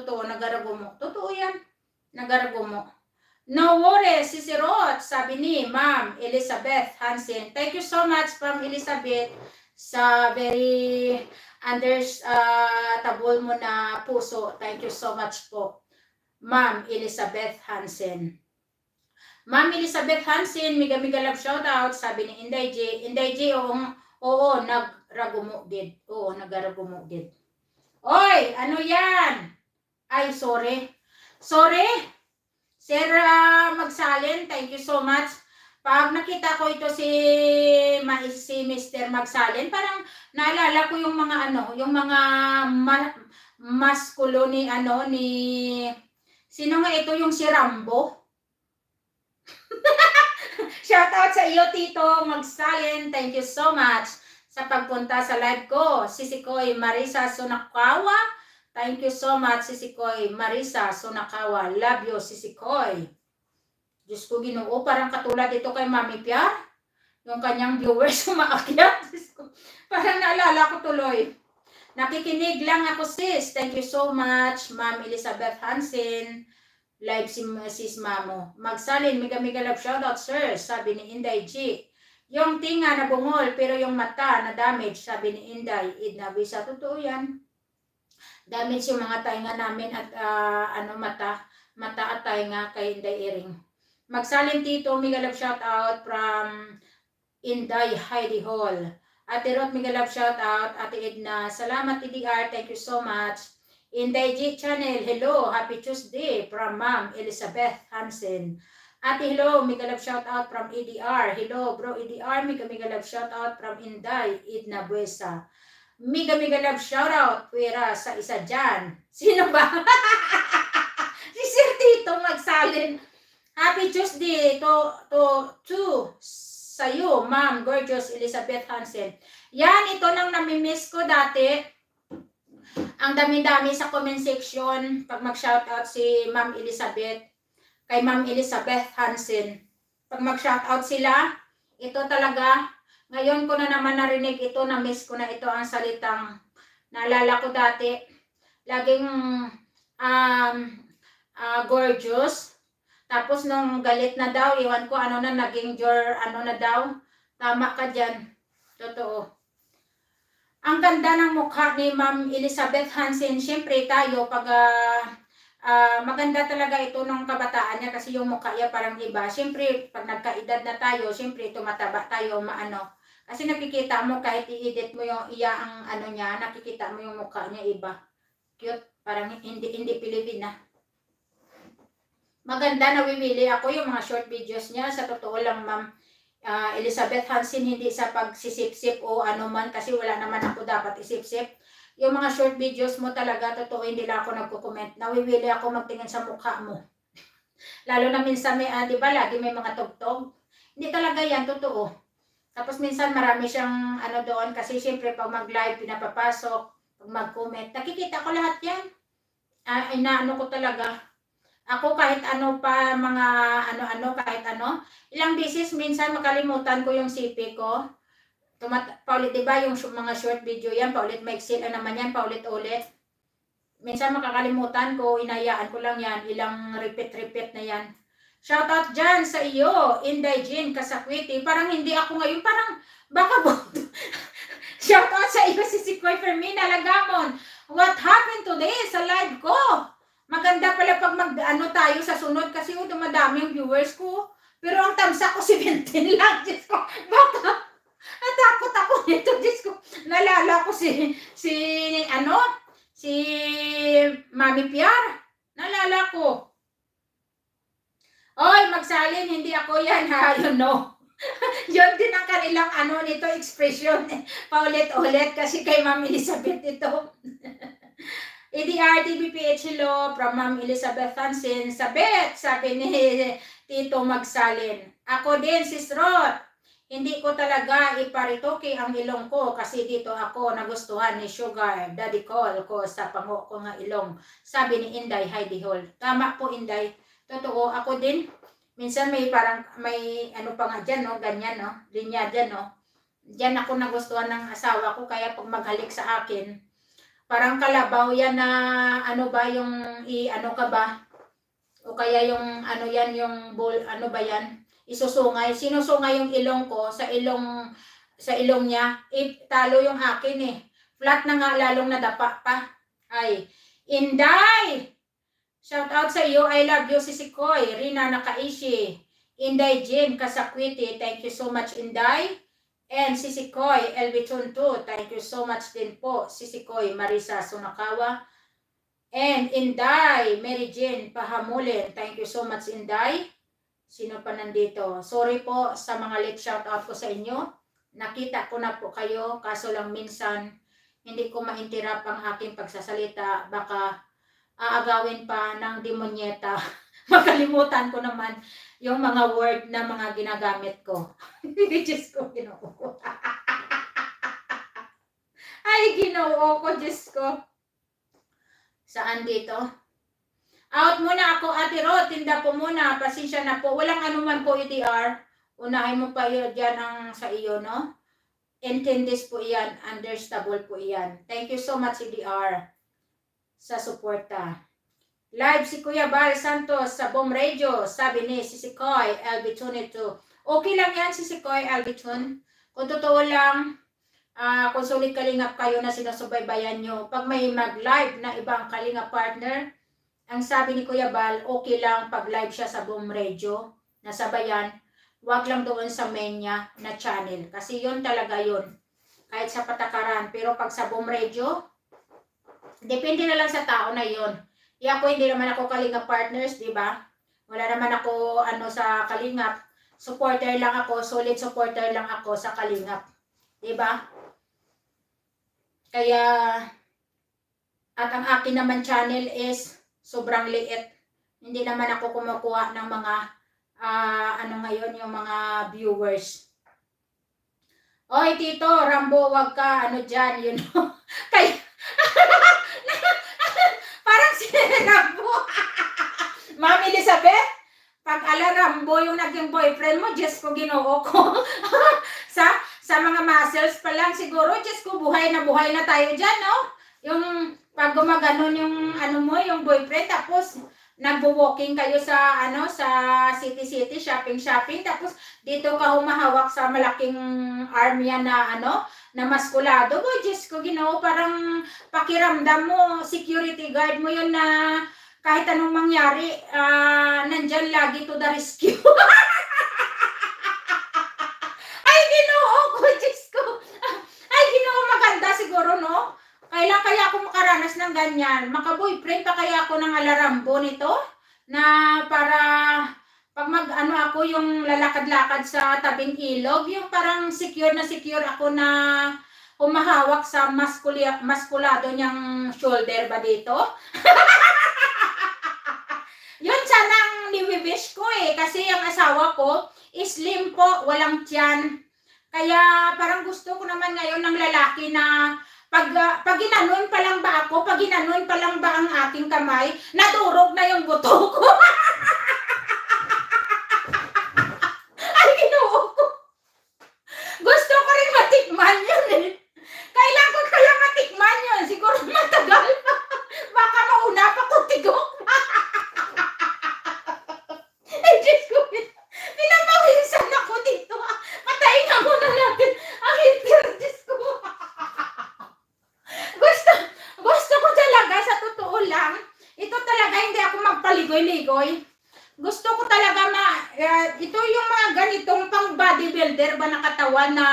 totoo, nagaragumo. Totoo yan, nagaragumo. No worries, Sisi Roth, sabi ni Ma'am Elizabeth Hansen. Thank you so much, Ma'am Elizabeth, sa very tabol mo na puso. Thank you so much po, Ma'am Elizabeth Hansen. Ma'am Elizabeth Hansen, miga love shoutout, sabi ni Inday J. Inday J, oo, nagragumugid. Oo, nagragumugid. Oy, ano yan? Ay, sorry. Sorry. Sir Magsalin, thank you so much. Pag nakita ko ito si Mr. Magsalin, parang naalala ko yung mga yung mga maskulo ni sino nga ito, yung si Rambo? Shout out sa iyo, Tito Magsalin. Thank you so much sa pagpunta sa live ko. Sisikoy Marisa Sunakawa. Thank you so much, Sisikoy Marisa Sunakawa. Love you, Sisikoy. Diyos ko, Ginoo, parang katulad ito kay Mami Piar. Yung kanyang viewers umaakyat. Parang naalala ko tuloy. Nakikinig lang ako, sis. Thank you so much, Ma'am Elizabeth Hansen. Live si Sis Mamo. Magsalin, mega love shoutout, sir. Sabi ni Inday G. Yung tinga na bungol, pero yung mata na damage, sabi ni Inday. Idnabisa, totoo yan. Damage yung mga tainga namin at mata at tainga kay Inday Iring. Magsalin, Tito, mega love shoutout from Inday Heidi Hall. Ate Roth, mega love shoutout. Ate Edna, salamat EDR, thank you so much. Inday G Channel, hello, happy Tuesday from Ma'am Elizabeth Hansen. Ate, hello, mega love shout out from EDR. Hello, bro EDR, mega love shout out from Inday Edna Buesa. Mega love shout out pwera sa isa dyan. Sino ba? Si Sir Tito Magsalin. Happy Tuesday to sa'yo, Ma'am Gorgeous Elizabeth Hansen. Yan, ito lang namimiss ko dati. Ang dami-dami sa comment section pag mag-shoutout si Ma'am Elizabeth, kay Ma'am Elizabeth Hansen. Pag mag-shoutout sila, ito talaga, ngayon ko na naman narinig ito, na-miss ko na ito ang salitang, naalala ko dati, laging gorgeous. Tapos nung galit na daw, iwan ko naging na daw, tama ka dyan, totoo. Ang ganda ng mukha ni Ma'am Elizabeth Hansen. Siyempre tayo, pag maganda talaga ito ng kabataan niya kasi yung mukha niya parang iba. Siyempre, pag nagkaedad na tayo, siyempre tumataba tayo, Kasi nakikita mo kahit i-edit mo yung ang niya, nakikita mo yung mukha niya iba. Cute, parang hindi Pilipina. Maganda, nawiwili ako yung mga short videos niya. Sa totoo lang, Ma'am Elizabeth Hansen, hindi sa pagsisip-sip o man kasi wala naman ako dapat isip-sip. Yung mga short videos mo talaga, totoo, hindi lang ako nagko-comment. Nawiwili ako magtingin sa mukha mo. Lalo na minsan may, di ba, lagi may mga tugtog. Hindi talaga yan, totoo. Tapos minsan marami siyang doon kasi siyempre pag mag-live, pinapapasok, pag mag-comment, nakikita ko lahat yan. Inaano ko talaga. Ako kahit pa, mga kahit ilang beses minsan makalimutan ko yung CP ko. Paulit, diba yung mga short video yan, paulit maiksil naman yan, paulit-ulit. Minsan makakalimutan ko, inayaan ko lang yan, ilang repeat na yan. Shoutout dyan sa iyo, Inday Jean Kasakwiti. Parang hindi ako ngayon, parang baka Shoutout sa iyo, si Sikoy Fermina Lagamon. What happened today sa live ko? Maganda pala pag tayo sa sunod kasi dumadami yung viewers ko. Pero ang tamsa ko 17 lang. Diyos ko, baka natakot ako nito. Diyos ko, nalala ko si Mami Piar. Nalala ko. Oy, Magsalin, hindi ako yan ha, you know. Yun din ang kanilang nito, expression. Paulit-ulit kasi kay Ma'am Elizabeth ito. EDR TVPH, hello, from Ma'am Elizabeth Hansen. Sabi ni Tito Magsalin. Ako din, Sis Roth. Hindi ko talaga iparitoke ang ilong ko kasi dito ako nagustuhan ni Sugar Daddy Call ko sa pango ko nga ilong. Sabi ni Inday Heidi Hall. Tama po, Inday. Totoo, ako din. Minsan may parang, may pa nga dyan, no? Ganyan, no? Linya dyan, no? Diyan ako nagustuhan ng asawa ko kaya pag maghalik sa akin, Parang kalabaw yan na ano ba yung ano ka ba? O kaya yung ano yan, yung bowl, ano ba yan? Isusungay. Sinusungay yung ilong ko sa ilong niya. Talo yung akin eh. Flat na nga, lalong nadapa pa. Ay, Inday! Shout out sa iyo. I love you, Sisi Koy. Rina Nakaishi. Inday Jin Kasakwiti. Thank you so much, Inday. And Sisi Koy, Elviton 2. Thank you so much din po. Sisi Koy, Marisa Sunakawa. And Inday, Mary Jane Pahamulin. Thank you so much, Inday. Sino pa nandito? Sorry po sa mga late shout out ko sa inyo. Nakita ko na po kayo, kaso lang minsan hindi ko mainterrupt ang aking pagsasalita. Baka aagawin pa ng demonyeta. Makalimutan ko naman yung mga word na mga ginagamit ko. Diyos ko, Ginoo. Ay, Ginoo ko, Diyos ko. Saan dito? Out muna ako, Ate Ro. Tinda po muna. Pasensya na po. Walang anuman po, EDR. Unahin mo pa yun dyan ang sa iyo, no? Intendis po iyan. Understandable po iyan. Thank you so much, EDR, sa suporta. Live si Kuya Bal Santos sa Boom Radio. Sabi ni Sisi Koy, Albitun ito. Okay lang yan, Sisi Koy, Albitun. Kung totoo lang, kung sulit kalingap kayo na sinusubaybayan nyo, pag may mag-live na ibang kalingap partner, ang sabi ni Kuya Bal, okay lang pag live siya sa Boom Radio, nasabayan, wag lang doon sa main niya na channel. Kasi yun talaga yun. Kahit sa patakaran. Pero pag sa Boom Radio, depende na lang sa tao na yun. Ako hindi naman ako kalingap partners, di ba? Wala naman ako ano sa kalingap. Supporter lang ako, solid supporter lang ako sa kalingap. Di ba? Kaya, at ang akin naman channel is sobrang liit. Hindi naman ako kumukuha ng mga, ano ngayon, yung mga viewers. Oy, Tito, Rambo, wag ka, ano dyan, you know. Kaya, parang si Rambo. Ma'am Elizabeth, pag ala Rambo yung naging boyfriend mo, Diyos ko, Ginoo ko. sa mga muscles pa lang siguro, Diyos ko, buhay na tayo dyan, no? Yung pag gumaganon yung ano mo, yung boyfriend, tapos nagbo-walking kayo sa ano sa city shopping, tapos dito ka humahawak sa malaking arm yan na ano, na maskulado. Boy, Diyos ko, Ginoo, parang pakiramdam mo, security guard mo yun na kahit anong mangyari, nandyan lagi to the rescue. Ay, Ginoo ko, Diyos ko. Ay, Ginoo, maganda siguro, no? Kailan kaya ako makaranas ng ganyan? Maka-boyfriend pa kaya ako ng alarambo nito? Na para pag mag-ano ako yung lalakad-lakad sa tabing ilog, yung parang secure ako na humahawak sa maskulado niyang shoulder ba dito? Yun sana ang niwiwish ko eh. Kasi yung asawa ko, slim po, walang tiyan. Kaya parang gusto ko naman ngayon ng lalaki na pag ginanon pa lang ba ako, pag ginanon pa lang ba ang aking kamay, nadurog na yung buto ko. Ay, Ginoo ko. Gusto ko rin matikman yun eh. Kailan ko kaya matikman yun? Siguro matagal pa. Baka mauna pa ko tigok. Ay, Diyos ko. Pinapawisan ako dito. Patayin na muna natin ang heater, Diyos ko. Gusto ko talaga, sa totoo lang, ito talaga hindi ako magpaligoy-ligoy. Gusto ko talaga ito yung mga ganitong pang bodybuilder ba na katawan na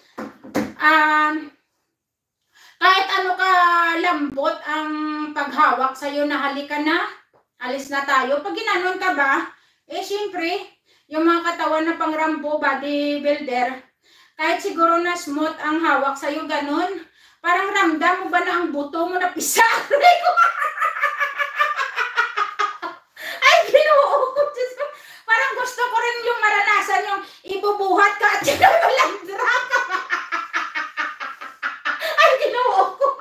kahit ano ka lambot ang paghawak sa'yo na halika na, alis na tayo. Pag ginanon ka ba, syempre, yung mga katawan na pang Rambo bodybuilder, kahit siguro na smooth ang hawak sa'yo, ganon, parang ramdam mo ba na ang buto mo na pisa? Ay, Ginoo ko. Parang gusto ko rin yung maranasan yung ibubuhat ka at saka malandra ka. Ay, Ginoo ko.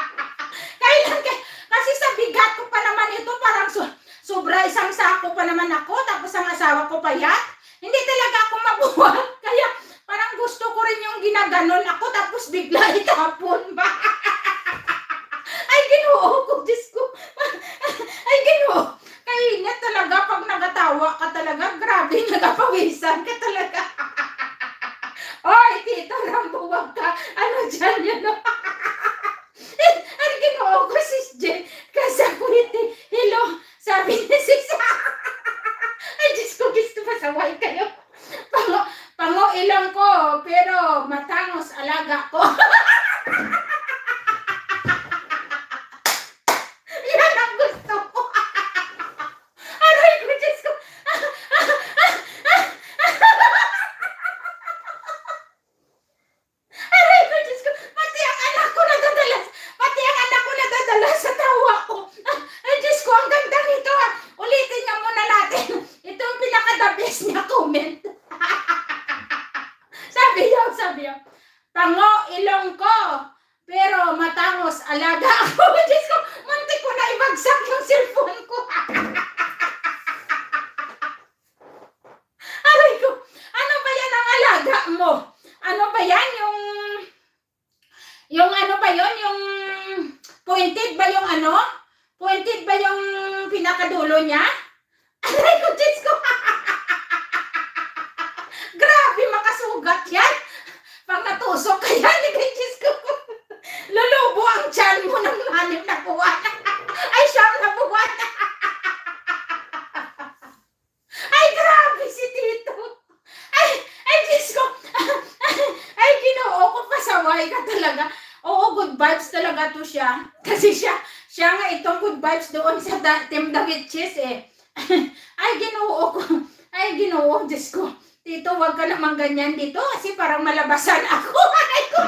Kasi sa bigat ko pa naman ito, parang sobra isang sako pa naman ako, tapos ang asawa ko payat. Hindi talaga ako mabuhat. Kaya parang gusto ko rin yung ginaganon ako, tapos bigla itapon ba. tawa ka talaga. Grabe, nagapawisan ka talaga. Oy, Tito Rambo, wag ka. Ano dyan yun? Ang ginoo ko, sis Jen. Kasakwiti. Hello. Sabi ni sis. Ay, Diyos ko, gusto masaway kayo. Pango ilang ko, pero matangos alaga ko. Yan ang gusto ko. Aray ko, Diyos ko. Aray ko, Diyos ko. Pati ang anak ko nadadala. Pati ang anak ko nadadala sa tawa ko. Ay, Diyos ko, ang ganda nito. Ulitin nga muna natin. Ito ang pinaka-the best niya comment. Sabi niya, pango ilong ko, pero matangos alaga ako. Diyos ko, muntik ko na ibagsak yung cellphone ko. Aray ko, ano ba yan ang alaga mo? Ano ba yan? Yung ano ba yun? Yung pointed ba yung ano? Pointed ba yung pinakadulo niya? Aray ko, Diyos ko. Grabe, makasugat yan. Pag natusok ka yan, Diyos ko. Lulubo ang tiyan mo ng 6 na buwan. Ay, 9 na buwan. Ay, grabe si Tito. Ay, Diyos ko. Ay, Ginoo ko, pasaway ka talaga. Oo, good vibes talaga to siya. Kasi siya nga itong good vibes doon sa Team Daviches eh. Ay, Ginoo ko. Ay, Ginoo, Diyos ko. Tito, wag ka naman ganyan dito kasi parang malabasan ako. Aray ko.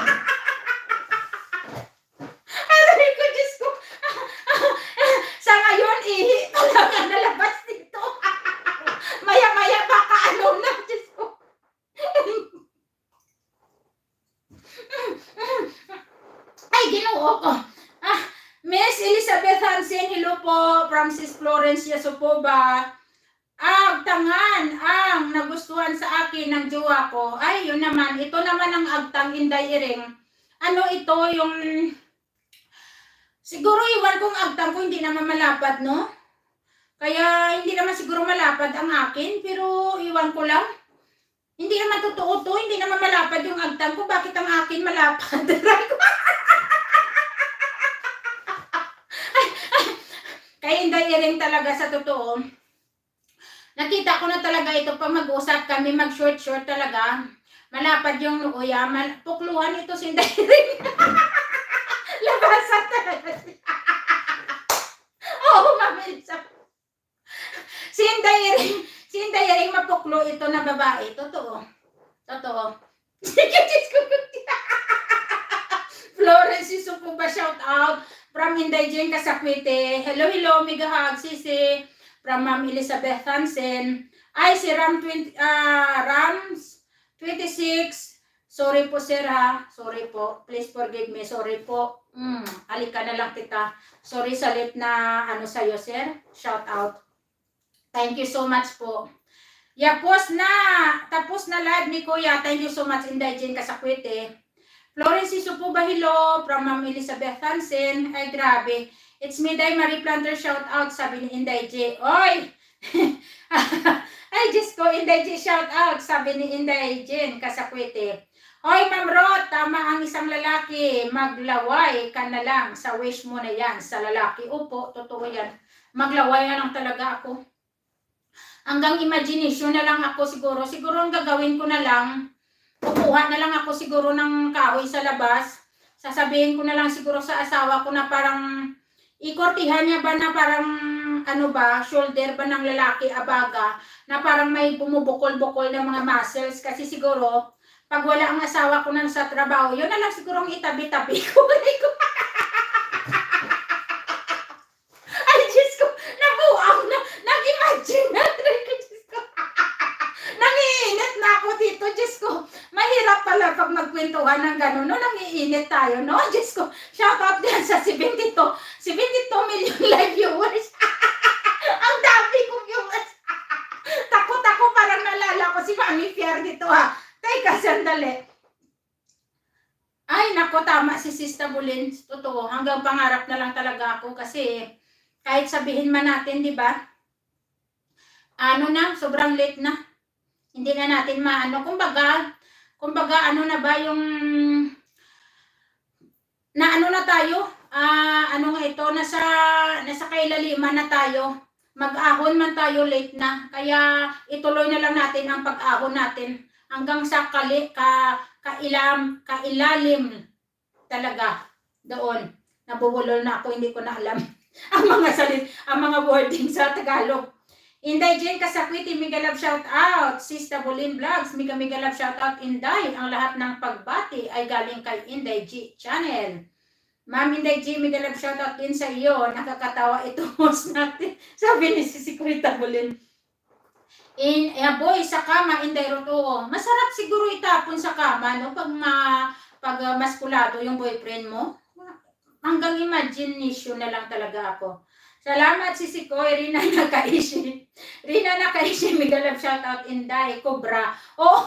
Aray ko, Diyos ko. Sa ngayon, ihi talaga nalabas dito. Maya-maya baka ano na, Diyos ko. Ay, Ginoo ko. Miss Elizabeth Hansen, hello po. Francis Florence Yasupoba. Agtangan ang nagustuhan sa akin ng jowa ko. Ay, yun naman. Ito naman ang agtang Inday Iring. Ano ito yung... Siguro iwan kong agtang ko hindi naman malapad, no? Kaya hindi naman siguro malapad ang akin. Pero iwan ko lang. Hindi naman totoo to. Hindi naman malapad yung agtang ko. Bakit ang akin malapad? Kaya Inday Iring talaga sa totoo. Nakita ko na talaga ito pa mag-usap kami, mag-short-short talaga. Malapad yung luya, pukluhan ito si Inday Iring. Labasan talaga siya. Oo, mabilis. Si Inday Iring mapuklo ito na babae. Totoo. Florence Isupo ba, shout out. From Inday Jen Kasakwite. Hello, mega hug, sisi. From Ma'am Elizabeth Hansen. Ay, si Rams 26. Sorry po, sir, ha. Sorry po. Please forgive me. Sorry po. Halika na lang kita. Sorry sa late na ano sa'yo, sir. Shout out. Thank you so much po. Tapos na live ni Kuya. Thank you so much, Inday Jen Kasakwite. Florence Isupo Bahilo from Ma'am Elizabeth Hansen. Ay, grabe. It's me, Day Marie Planter, shout out, sabi ni Inday J. Oy! Ay, Diyos ko, Inday J, shout out, sabi ni Inday J, Kasakwite. Oy, Ma'am Rod, tama ang isang lalaki, maglaway ka na lang sa wish mo na yan sa lalaki. Opo, totoo yan. Maglaway na lang talaga ako. Hanggang imagination na lang ako siguro. Siguro ang gagawin ko na lang, kukuha na lang ako siguro ng kahoy sa labas. Sasabihin ko na lang siguro sa asawa ko na parang ikortihan niya ba na parang ano ba, shoulder ba ng lalaki, abaga, na parang may bumubukol-bukol ng mga muscles. Kasi siguro, pag wala ang asawa ko na sa trabaho, yun na lang siguro ang itabi-tabi ko. Ay, Diyos ko, nabuang na, nag-imagine na, Diyos ko. Nangiinit na ako dito, Diyos ko. Mahirap pala pag magkwentuhan ng gano'n, no? Nangiinit tayo, no? Diyos ko, shoutout din sa 72 million live viewers. Ang dami kong viewers. Takot ako, parang nalala ko si Mami Fier dito, ha. Teka, sandali. Ay, nako, tama si Sista Bulin. Totoo, hanggang pangarap na lang talaga ako kasi kahit sabihin man natin, di ba? ano na, sobrang late na. Hindi na natin maano. Kumbaga ano na ba yung na ano na tayo? Ano nga ito, nasa kailaliman na tayo. Mag-ahon man tayo, late na. Kaya ituloy na lang natin ang pag-ahon natin hanggang sa kailalim talaga doon. Nabubulol na ako, hindi ko na alam ang mga wording sa Tagalog. Inday Jane Kasakwiti, mega love shout out. Sista Bolin Vlogs, mega love shout out Inday. Ang lahat ng pagbati ay galing kay Inday G Channel. Ma'am Inday G, mega love shout out din sa iyo. Nakakatawa ito host natin. Sabi ni Sisi Kurita Bolin. Boy, sa kama, Inday Roto. Masarap siguro itapon sa kama, no? Pag maskulado yung boyfriend mo. Hanggang imagination na lang talaga ako. Salamat Sisi Koy, Rina Nakaishi. Rina Nakaishi, mega love shout out Inday, Cobra. Oh,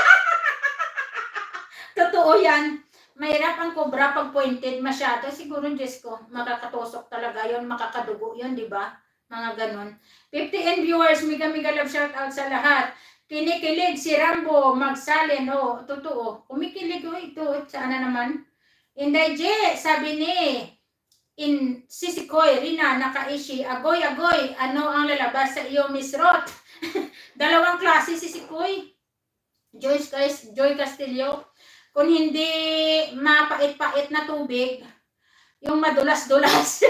totoo yan. Mahirap ang cobra pag pointed masyado. Siguro, Diyos ko, makakatusok talaga yun, makakadugo yun, di ba? Mga ganon. 50 viewers, mega love shout out sa lahat. Kinikilig si Rambo, magsalin. Oh, totoo. Kumikilig ito. Sana naman. Inday J, sabi ni Sisi Koy, Rina Nakaishi, agoy, ano ang lalabas sa iyo, Miss Roth? Dalawang klase Sisi Koy. Joy Castillo. Kung hindi mapait-pait na tubig, yung madulas-dulas.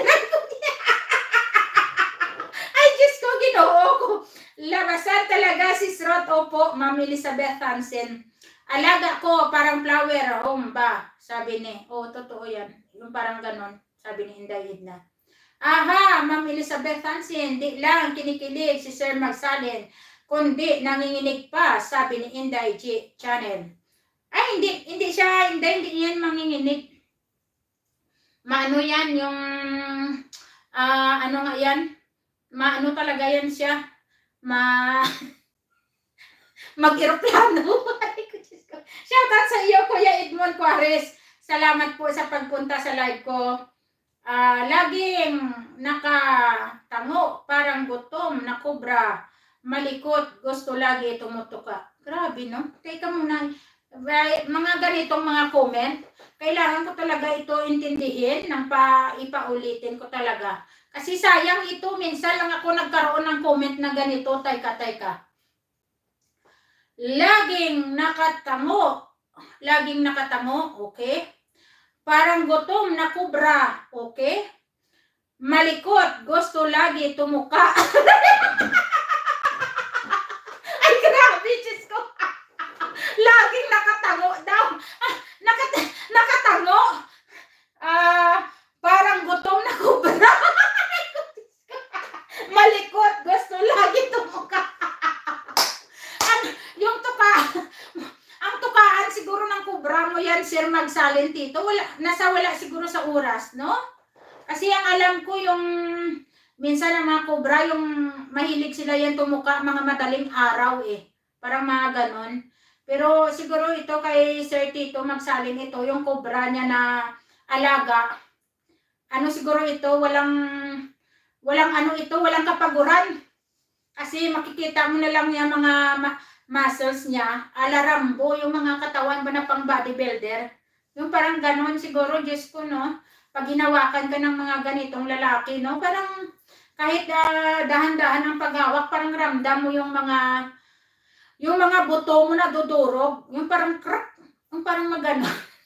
Ay, Diyos ko, Ginoo ko. Labasan talaga si Roth. Opo, Ma'am Elizabeth Hansen. Alaga ko, parang flower home ba? Sabi ni. Oh, totoo yan. Yung parang ganon. Sabi ni Inday Edna. Aha, Ma'am Elizabeth Hansen, di lang kinikilig si Sir Magsalin, kundi nanginginig pa, sabi ni Inday G Channel. Ay, hindi yan manginginig. Maano yan, yung, ano nga yan, maano talaga yan siya, mag-aeroplano. Shoutout sa iyo, Kuya Edmond Juarez. Salamat po sa pagpunta sa live ko. Laging nakatango, parang gutom na kobra, malikot, gusto lagi tumutuka. Grabe, no? Teka muna, mga ganitong mga comment, kailangan ko talaga ito intindihin ng ipaulitin ko talaga. Kasi sayang ito, minsan lang ako nagkaroon ng comment na ganito, teka. Laging nakatango, okay? Parang gutom na kubra, okay? Malikot, gusto lagi tumuka. Ay, grabe, Diyos ko. Laging nakatango daw. Nakatango. Parang gutom na kubra. Malikot, gusto lagi tumuka. Yung tuka, ang tukaan siguro ng kubra mo yan, Sir Magsalin Tito, wala siguro sa oras, no? Kasi ang alam ko yung, minsan ang mga kubra, yung mahilig sila yan tumuka, mga madaling araw Parang mga ganon. Pero siguro ito kay Sir Tito Magsalin, ito, yung kubra niya na alaga, ano siguro ito, walang kapaguran. Kasi makikita mo na lang yung mga muscles niya, ala Rambo, yung mga katawan ba na pang bodybuilder. Yung parang ganon siguro, Diyos ko, no? Pag hinawakan ka ng mga ganitong lalaki, no? Parang kahit dahan-dahan ang paghawak, parang ramdam mo yung mga buto mo na dudurog. Yung parang crack, yung parang magano.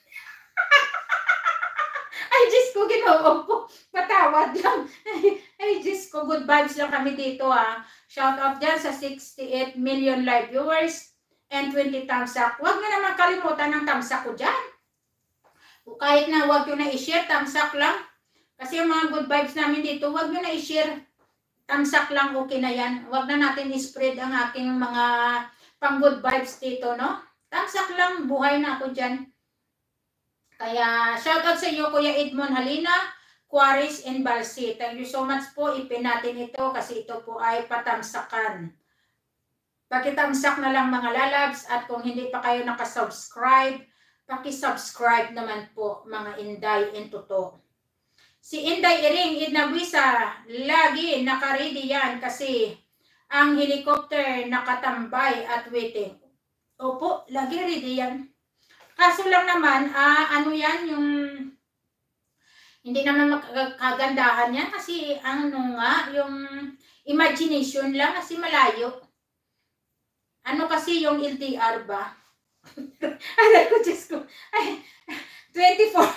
Ay, Diyos ko, Ginoo ko. Patawad lang. Ay, Diyos ko, good vibes lang kami dito, Shout out dyan sa 68 million live viewers and 20 thumbs up. Huwag nyo naman kalimutan ng thumbs up ko dyan. Kahit na huwag nyo na i-share, thumbs up lang. Kasi yung mga good vibes namin dito, huwag nyo na i-share. Thumbs up lang, okay na yan. Huwag na natin i-spread ang aking mga pang good vibes dito, no? Thumbs up lang, buhay na ako dyan. Kaya, shout out sa iyo, Kuya Edmond Halina, Juarez and Balsi. Thank you so much po. Ipin natin ito kasi ito po ay patamsakan. Pakitamsak na lang mga lalabs at kung hindi pa kayo nakasubscribe, pakisubscribe naman po mga Inday and Toto. Si Inday Iring Idnabuisa, lagi nakaready yan kasi ang helicopter nakatambay at waiting. Opo, lagi ready yan. Kaso lang naman, ano yan, yung hindi naman kagandahan yan kasi ano nga, yung imagination lang kasi malayo. Ano kasi yung LDR ba? Alam ko, Diyos ko. Ay, 24.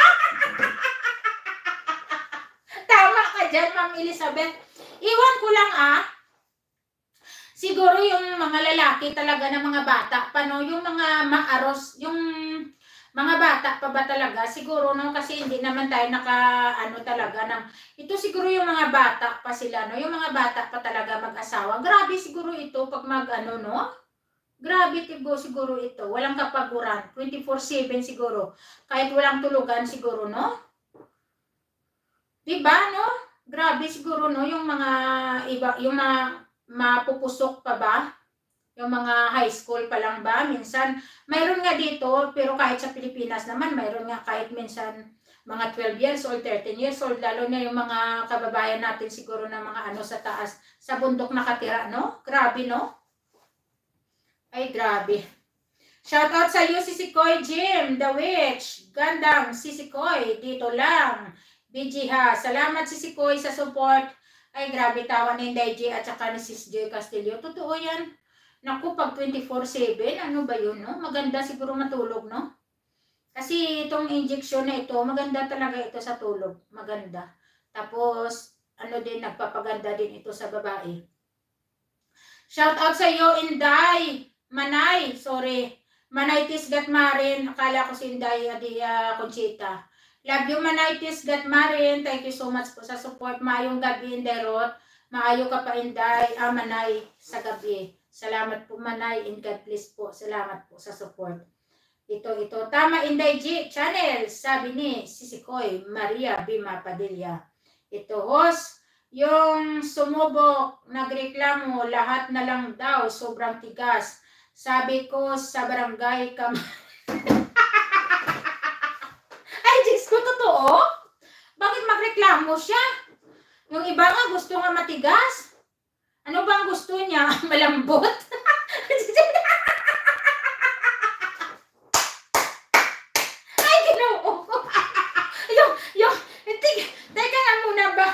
Tama ka dyan, Ma'am Elizabeth. Iwan ko lang siguro yung mga lalaki talaga ng mga bata pa, no? Yung mga maaros, yung mga bata pa ba talaga? Siguro, no? Kasi hindi naman tayo talaga ng... Ito siguro yung mga bata pa sila, no? Yung mga bata pa talaga mag-asawa. Grabe siguro ito pag no? Grabe siguro ito. Walang kapaguran. 24/7 siguro. Kahit walang tulugan siguro, no? Diba, no? Grabe siguro, no? Yung mga iba, yung mga mapupusok pa ba? Yung mga high school pa lang ba? Minsan, mayroon nga dito, pero kahit sa Pilipinas naman, mayroon nga kahit minsan mga 12 years old, 13 years old, lalo na yung mga kababayan natin siguro na mga ano sa taas, sa bundok nakatira, no? Grabe, no? Ay, grabe. Shoutout sa iyo, Sisikoy Jim, The Witch, Gandang, Sisikoy, dito lang. BG ha, salamat Sisikoy sa support. Ay, grabe tawa ni Inday J at saka ni Sis Joy Castillo. Totoo yan. Naku, pag 24/7, ano ba yun, no? Maganda siguro matulog, no? Kasi itong injection na ito, maganda talaga ito sa tulog. Maganda. Tapos, ano din, nagpapaganda din ito sa babae. Shout out sa iyo, Inday. Manay, sorry. Manay Tisgat Marin. Akala ko si Inday Conchita. Love you, Manay Tisgat Marin. Thank you so much po sa support. Maayong gabi, Inderot. Maayo ka pa, Inday. Manay, sa gabi. Salamat po, Manay. And God bless po. Salamat po sa support. Ito. Tama, Inday G Channel. Sabi ni Sisikoy Maria Bima Padilla. Ito, host. Yung sumubok, nagreklamo, lahat na lang daw, sobrang tigas. Sabi ko sa barangay Ay, Diyos ko, totoo? Bakit magreklamo siya? Yung iba nga gusto nga matigas. Ano bang gusto niya? Malambot? Ay, ginoo. Teka nga muna ba?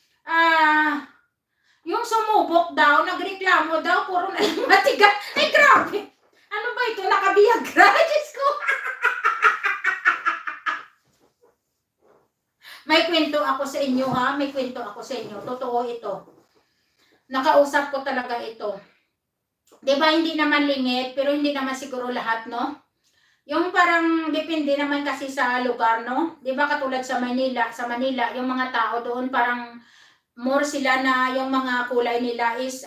Yung sumubok daw, nagreklamo daw, puro na lang matigas. Ay, grabe. Ano ba ito? Nakabiyagra? Diyos ko. May kwento ako sa inyo, ha? May kwento ako sa inyo. Totoo ito. Nakausap ko talaga ito. Diba, hindi naman lingit, pero hindi naman siguro lahat, no? Yung parang depende naman kasi sa lugar, no? Diba, katulad sa Manila, yung mga tao doon parang more sila na yung mga kulay nila is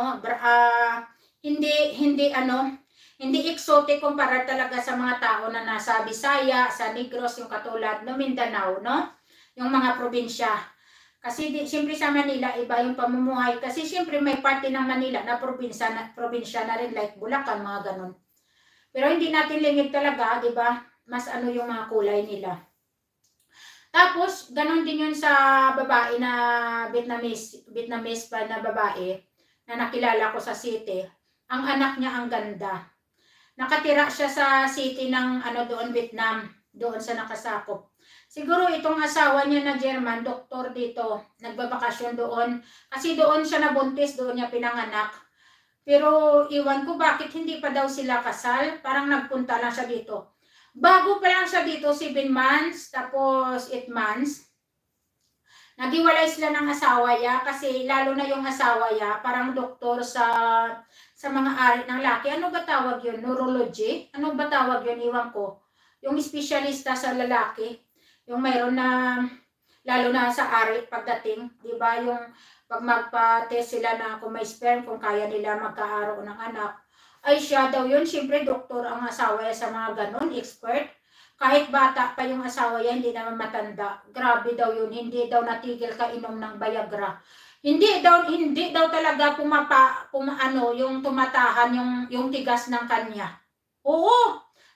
hindi exotic kumpara talaga sa mga tao na nasa Bisaya, sa Negros, yung katulad no Mindanao, no? Yung mga probinsya. Kasi siyempre sa Manila iba yung pamumuhay kasi siyempre may parte ng Manila na probinsya na rin like Bulacan, mga ganun. Pero hindi natin lingid talaga, 'di ba? Mas ano yung mga kulay nila. Tapos, ganun din yun sa babae na Vietnamese pa na babae na nakilala ko sa city. Ang anak niya ang ganda. Nakatira siya sa city ng doon Vietnam, doon sa nakasakop. Siguro itong asawa niya na German, doktor dito, nagbabakasyon doon. Kasi doon siya nabuntis, doon niya pinanganak. Pero iwan ko bakit hindi pa daw sila kasal, parang nagpunta lang siya dito. Bago pa lang siya dito, 7 months, tapos 8 months. Naghiwalay sila ng asawa niya kasi lalo na yung asawa niya, parang doktor sa mga ari ng laki. Ano ba tawag yun? Neurology? Ano ba tawag yun? Iwan ko. Yung espesyalista sa lalaki. Yung mayroon na, lalo na sa ari pagdating. Diba? Yung pag magpa-test sila na kung may sperm, kung kaya nila magkaaraw ng anak. Ay siya daw yun, siyempre doktor ang asawa niya sa mga ganon, expert. Kahit bata pa yung asawa niya, hindi naman matanda. Grabe daw yun, hindi daw natigil kainom ng Viagra. Hindi daw talaga yung tumatahan yung tigas ng kanya. Oo,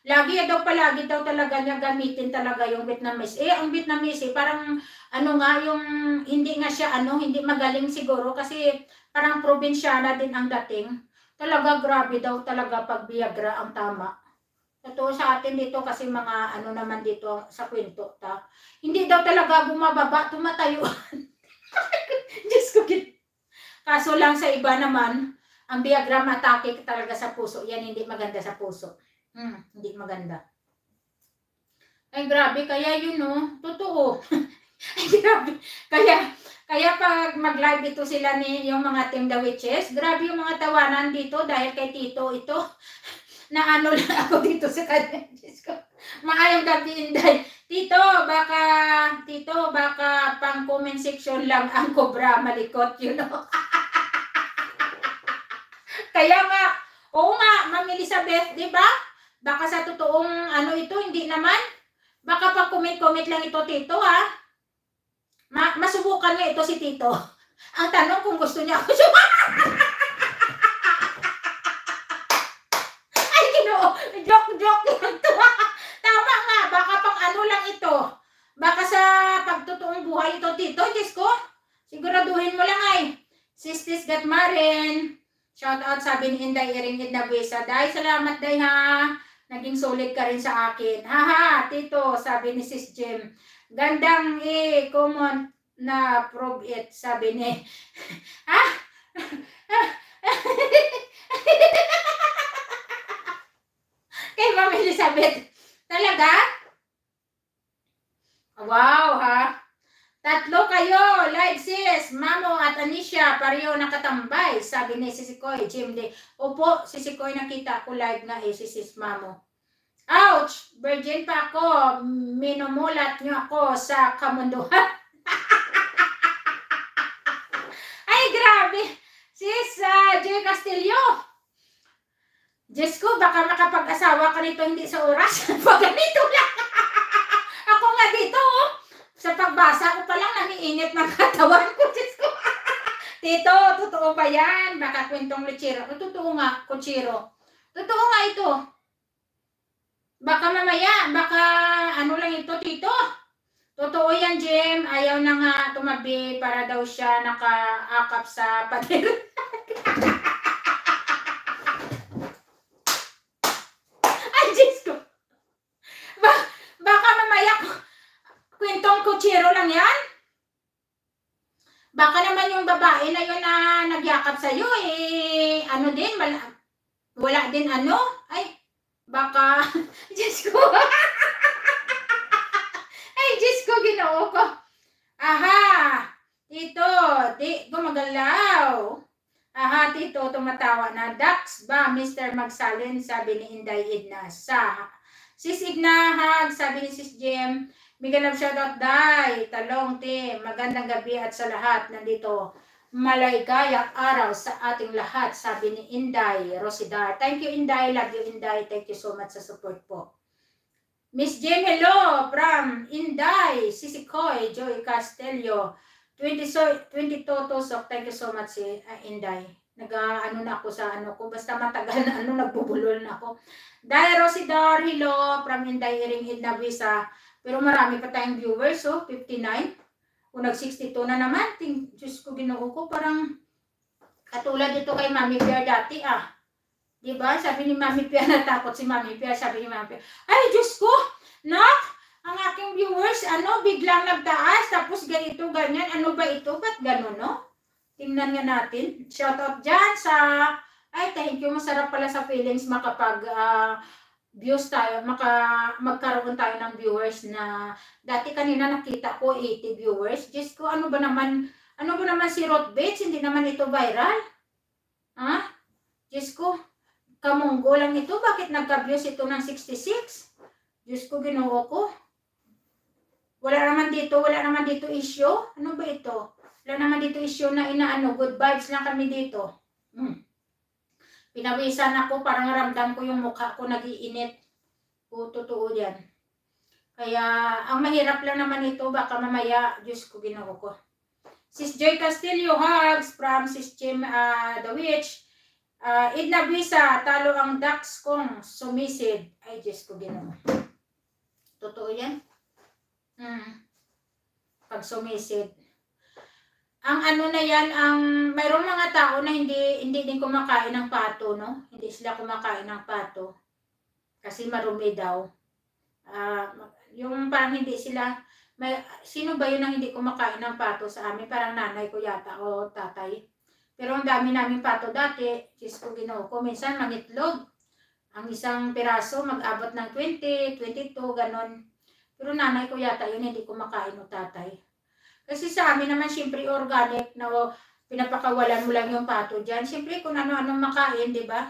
palagi daw talaga niya gamitin talaga yung Vietnamese. Ang Vietnamese parang ano nga yung hindi nga siya hindi magaling siguro kasi parang probinsyana din ang dating. Talaga grabe daw talaga pag Viagra ang tama. Totoo sa atin dito kasi mga naman dito sa kwento Hindi daw talaga bumababa, tumatayo. Diyos ko. Kaso lang sa iba naman, ang Viagra atake talaga sa puso. Yan hindi maganda sa puso. Hindi maganda. Ay grabe, kaya yun totoo. Ay grabe. Kaya pag mag-live dito sila yung mga Team The Witches, grabe yung mga tawanan dito dahil kay Tito ito. Na lang ako dito sa kanya. Maayong gabi, Inday. Tito, baka pang comment section lang ang Cobra malikot, Kaya nga, oo nga, Ma'am Elizabeth, di ba? Baka sa totoong ito, hindi naman. Baka pang comment lang ito, Tito, ha? Masubukan niya ito si Tito. Ang tanong kung gusto niya ako joke lang to. Tama nga, baka pang lang ito. Baka sa pagtotoong buhay ito, Tito, Diyos ko. Siguraduhin mo lang ay. Sistis Gatmarin. Shout out sabi ni Inday Iringid na Buesa. Day, salamat Day ha. Naging solid ka rin sa akin. Haha, Tito, sabi ni Sis Jim. Gandang common na prove it, sabi ni. Ha? Kay Ma'am Elizabeth. Talaga? Wow, ha? Tatlo kayo, live sis, Mamo at Anisha, pareho nakatambay, sabi ni Sisikoy, Jim Day. Opo, Sisikoy, nakita ko live na si Sis Mamo. Ouch! Virgin pa ako, minumulat nyo ako sa kamunduhan. Ay, grabe! Sis Joy Castillo. Diyos ko, baka makapag-asawa ka nito hindi sa oras. Pag ganito lang. Ako nga dito, sa pagbasa ko pa lang, naniinit ng katawan ko. Diyos ko. Tito, totoo ba yan? Baka kwentong lechero. Totoo nga, kutsiro. Totoo nga ito. Baka mamaya, baka lang ito, Tito. Totoo yan, Jim. Ayaw na nga tumabi para daw siya nakaakap sa pader. Baka mamaya kwentong kutsiro lang yan. Baka naman yung babae na yun na nagyakap sa'yo din, wala din ay, baka, Diyos ko. Ay, Diyos ko, Ginoo ko. Aha, Tito, di gumagalaw. Aha, Tito, tumatawa na. Dax ba, Mr. Magsalin, sabi ni Inday Edna. Sis Ignahag, sabi ni Sis Jem, Miguel of Shoutout Day, Talong Team, magandang gabi at sa lahat nandito. Malaygayang araw sa ating lahat, sabi ni Inday Rosidar. Thank you, Inday. Love you, Inday. Thank you so much sa support po. Miss Jem, hello from Inday, Sisikoy, Joy Castelio, 22 Tusok. Thank you so much, Inday. Na ako sa ko, basta matagal na nagbubulol na ako. Dahil Rosidar, hello, from Inday Iringid na Visa. Pero marami pa tayong viewers, 59. O nag-62 na naman. Diyos ko, Ginoo ko, parang katulad dito kay Mami Pia dati, Diba? Sabi ni Mami Pia, natakot si Mami Pia, sabi ni Mami Pia, ay, Diyos ko, nak, ang aking viewers, biglang nagtaas, tapos ganito, ganyan, ano ba ito? Ba't gano'n, no? Tingnan nga natin. Shoutout dyan sa, thank you. Masarap pala sa feelings makapag views tayo, magkaroon tayo ng viewers na, dati kanina nakita ko 80 viewers. Diyos ko, ano ba naman si Ruth Bates? Hindi naman ito viral. Diyos ko, kamunggo lang ito. Bakit nagka-views ito ng 66? Diyos ko, Ginoo ko. Wala naman dito issue. Ano ba ito? Wala naman dito issue na good vibes lang kami dito. Pinawisan ako, parang ramdam ko yung mukha ko nag-iinit. Totoo yan. Kaya, ang mahirap lang naman ito, baka mamaya, Diyos ko, Ginoo ko. Sis Joy Castillo, hugs from Sis Jim, The Witch. Edna Buisa, talo ang Dax kong sumisid. Ay, Diyos ko, Ginoo. Totoo yan? Pag sumisid. Ang ano na yan, mayroong mga tao na hindi din kumakain ng pato, no? Hindi sila kumakain ng pato. Kasi marumi daw. Yung parang hindi sila, sino ba yun ang hindi kumakain ng pato sa amin? Parang nanay ko yata o tatay. Pero ang dami namin pato dati, Diyos ko, Ginoo ko, minsan mangitlog. Ang isang piraso mag-abot ng 20, 22, ganon. Pero nanay ko yata yun, hindi kumakain o tatay. Kasi sa amin naman, siyempre organic na pinapakawalan mo lang yung pato dyan. Siyempre kung ano-anong makain, di ba?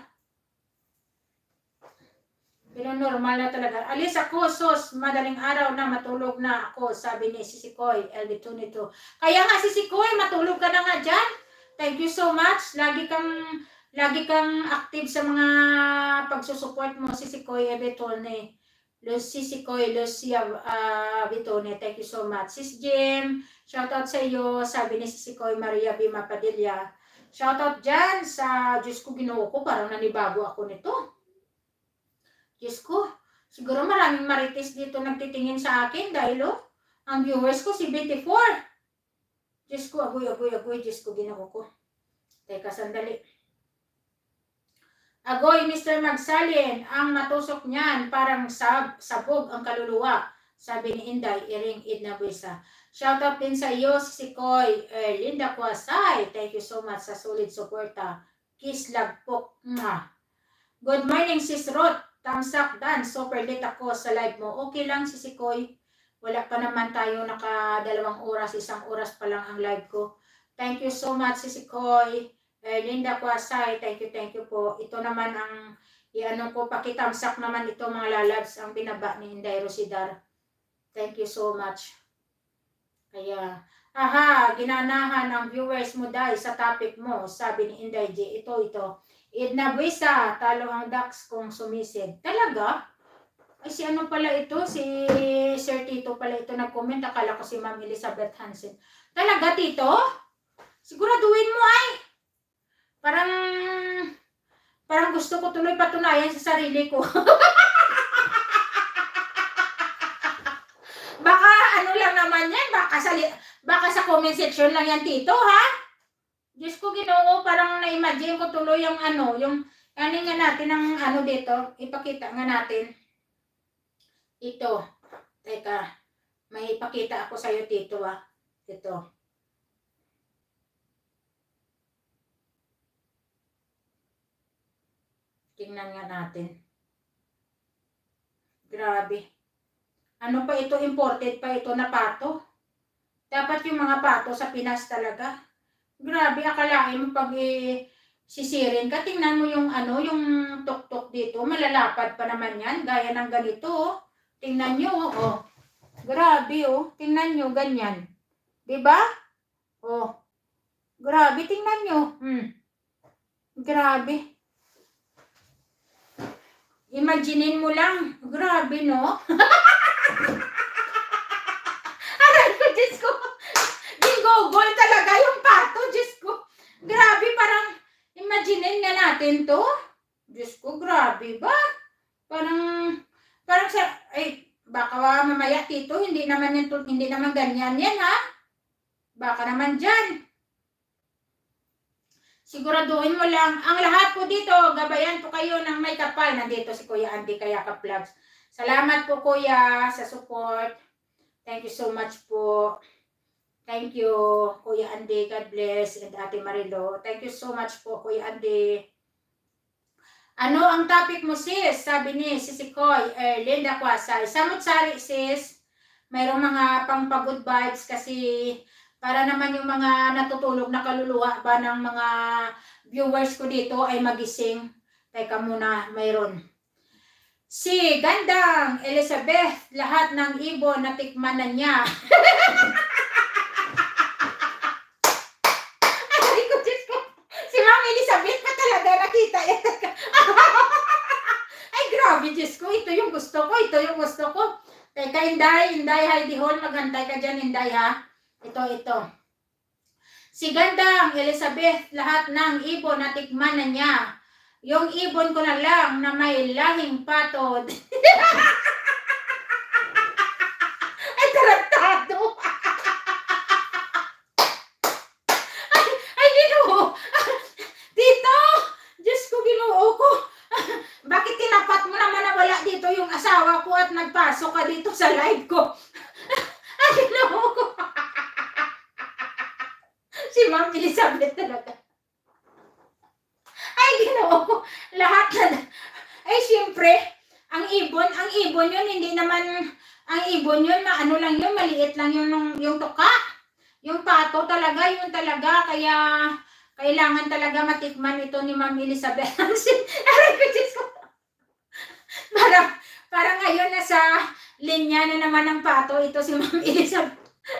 Pero normal na talaga. Alis ako, sos, madaling araw na matulog na ako, sabi ni Sisikoy, LB2 Kaya nga Sisikoy, matulog ka na nga dyan. Thank you so much. Lagi kang active sa mga pagsusupport mo, Sisikoy, LB2 Sisikoy, Lucia Vitone, thank you so much. Sis Jim, shoutout sa iyo, sabi ni Sisikoy Maria B. Mapadilla. Shoutout dyan sa, Diyos ko, Ginoo ko, parang nanibago ako nito. Diyos ko, siguro maraming marites dito nagtitingin sa akin dahil ang viewers ko si 24. Diyos ko, agoy, Diyos ko, Ginoo ko. Teka, sandali. Agoy, Mr. Magsalin, ang matusok niyan, parang sabog ang kaluluwa, sabi ni Inday, Iring Edna Buisa. Shoutout din sa iyo, Sisikoy, Linda Kuasay, thank you so much sa solid suporta. Kiss love po. Good morning, Sis Ruth, tamsak dan, super late ako sa live mo. Okay lang, Sisikoy, wala pa naman tayo naka 2 oras, 1 oras pa lang ang live ko. Thank you so much, Sisikoy. Linda Kuasay, thank you po. Ito naman ang, ko, pakitamsak naman ito mga lalabs, ang binaba ni Inday Rosidar. Thank you so much. Kaya, ginanahan ang viewers mo dahil sa topic mo, sabi ni Inday J. Ito. Edna Buisa, talo ang Dax kung sumisid. Talaga? Ay, si ano pala ito? Si Sir Tito pala ito nag-comment. Akala ko si Ma'am Elizabeth Hansen. Talaga, Tito? Siguraduhin mo ay. Parang gusto ko tuloy patunayan sa sarili ko. Baka ano lang naman yan, baka sa comment section lang yan, Tito, ha? Diyos ko, Ginoo, parang na-imagine ko tuloy yung yung nga natin ang dito, ipakita nga natin. Ito, teka, may ipakita ako sa'yo, Tito, ha? Ito. Tingnan nga natin. Grabe. Ano pa ito? Imported pa ito na pato. Dapat yung mga pato sa Pinas talaga. Grabe, akalain mo pag sisirin ka. Tingnan mo yung yung tok-tok dito. Malalapad pa naman yan. Gaya ng ganito. Tingnan nyo. Oh. Grabe, oh. Tingnan nyo, ganyan. Diba? Oh. Grabe, tingnan nyo. Grabe. Imaginin mo lang. Grabe, no? Aray ko, Diyos ko. Ginggogol talaga yung pato, Diyos ko. Grabe, parang imaginin nga natin to. Diyos ko, grabe ba? Parang sa, baka mamaya, Tito, hindi naman ganyan yan, ha? Baka naman dyan. Siguraduhin mo lang, ang lahat po dito, gabayan po kayo ng may kapal. Nandito si Kuya Andy Kayakap Vlogs. Salamat po, Kuya, sa support. Thank you so much po. Thank you, Kuya Andy. God bless. And Ate Marilo. Thank you so much po, Kuya Andy. Ano ang topic mo, sis? Sabi ni Sisikoy, Linda Kuasay. Samut-sari, sis. Mayroong mga pang-good vibes kasi para naman yung mga natutulog na kaluluwa ba ng mga viewers ko dito ay magising. Teka muna, mayroon. Si Gandang Elizabeth, lahat ng ibon natikman na niya. Ay, ko, Diyos ko. Si Ma'am Elizabeth pa talaga nakita yan. Ay, grabe, Diyos ko. Ito yung gusto ko. Teka, Inday, Heidi Hall, maghantay ka dyan, Inday, ha? Ito. Si Gandang Elizabeth, lahat ng ibon natikman na niya. Yung ibon ko na lang na may lahing patod. Ay, tarantado. Ay, Ginoo. Tito, Diyos ko, Ginoo ko. Bakit tinapat mo naman na wala dito yung asawa ko at nagpasok ka dito sa live ko? Ay, Ginoo ko. Si Ma'am Elizabeth talaga. Ay, Ginoo ko. Lahat na. Ay, siyempre, ang ibon yun, hindi naman, ang ibon yun, ano lang yun, maliit lang yun, yung tuka. Yung pato talaga, yun talaga, kaya kailangan talaga matikman ito ni Ma'am Elizabeth. Aray ko, Diyos ko. Parang ngayon nasa linya na naman ng pato, ito si Ma'am Elizabeth.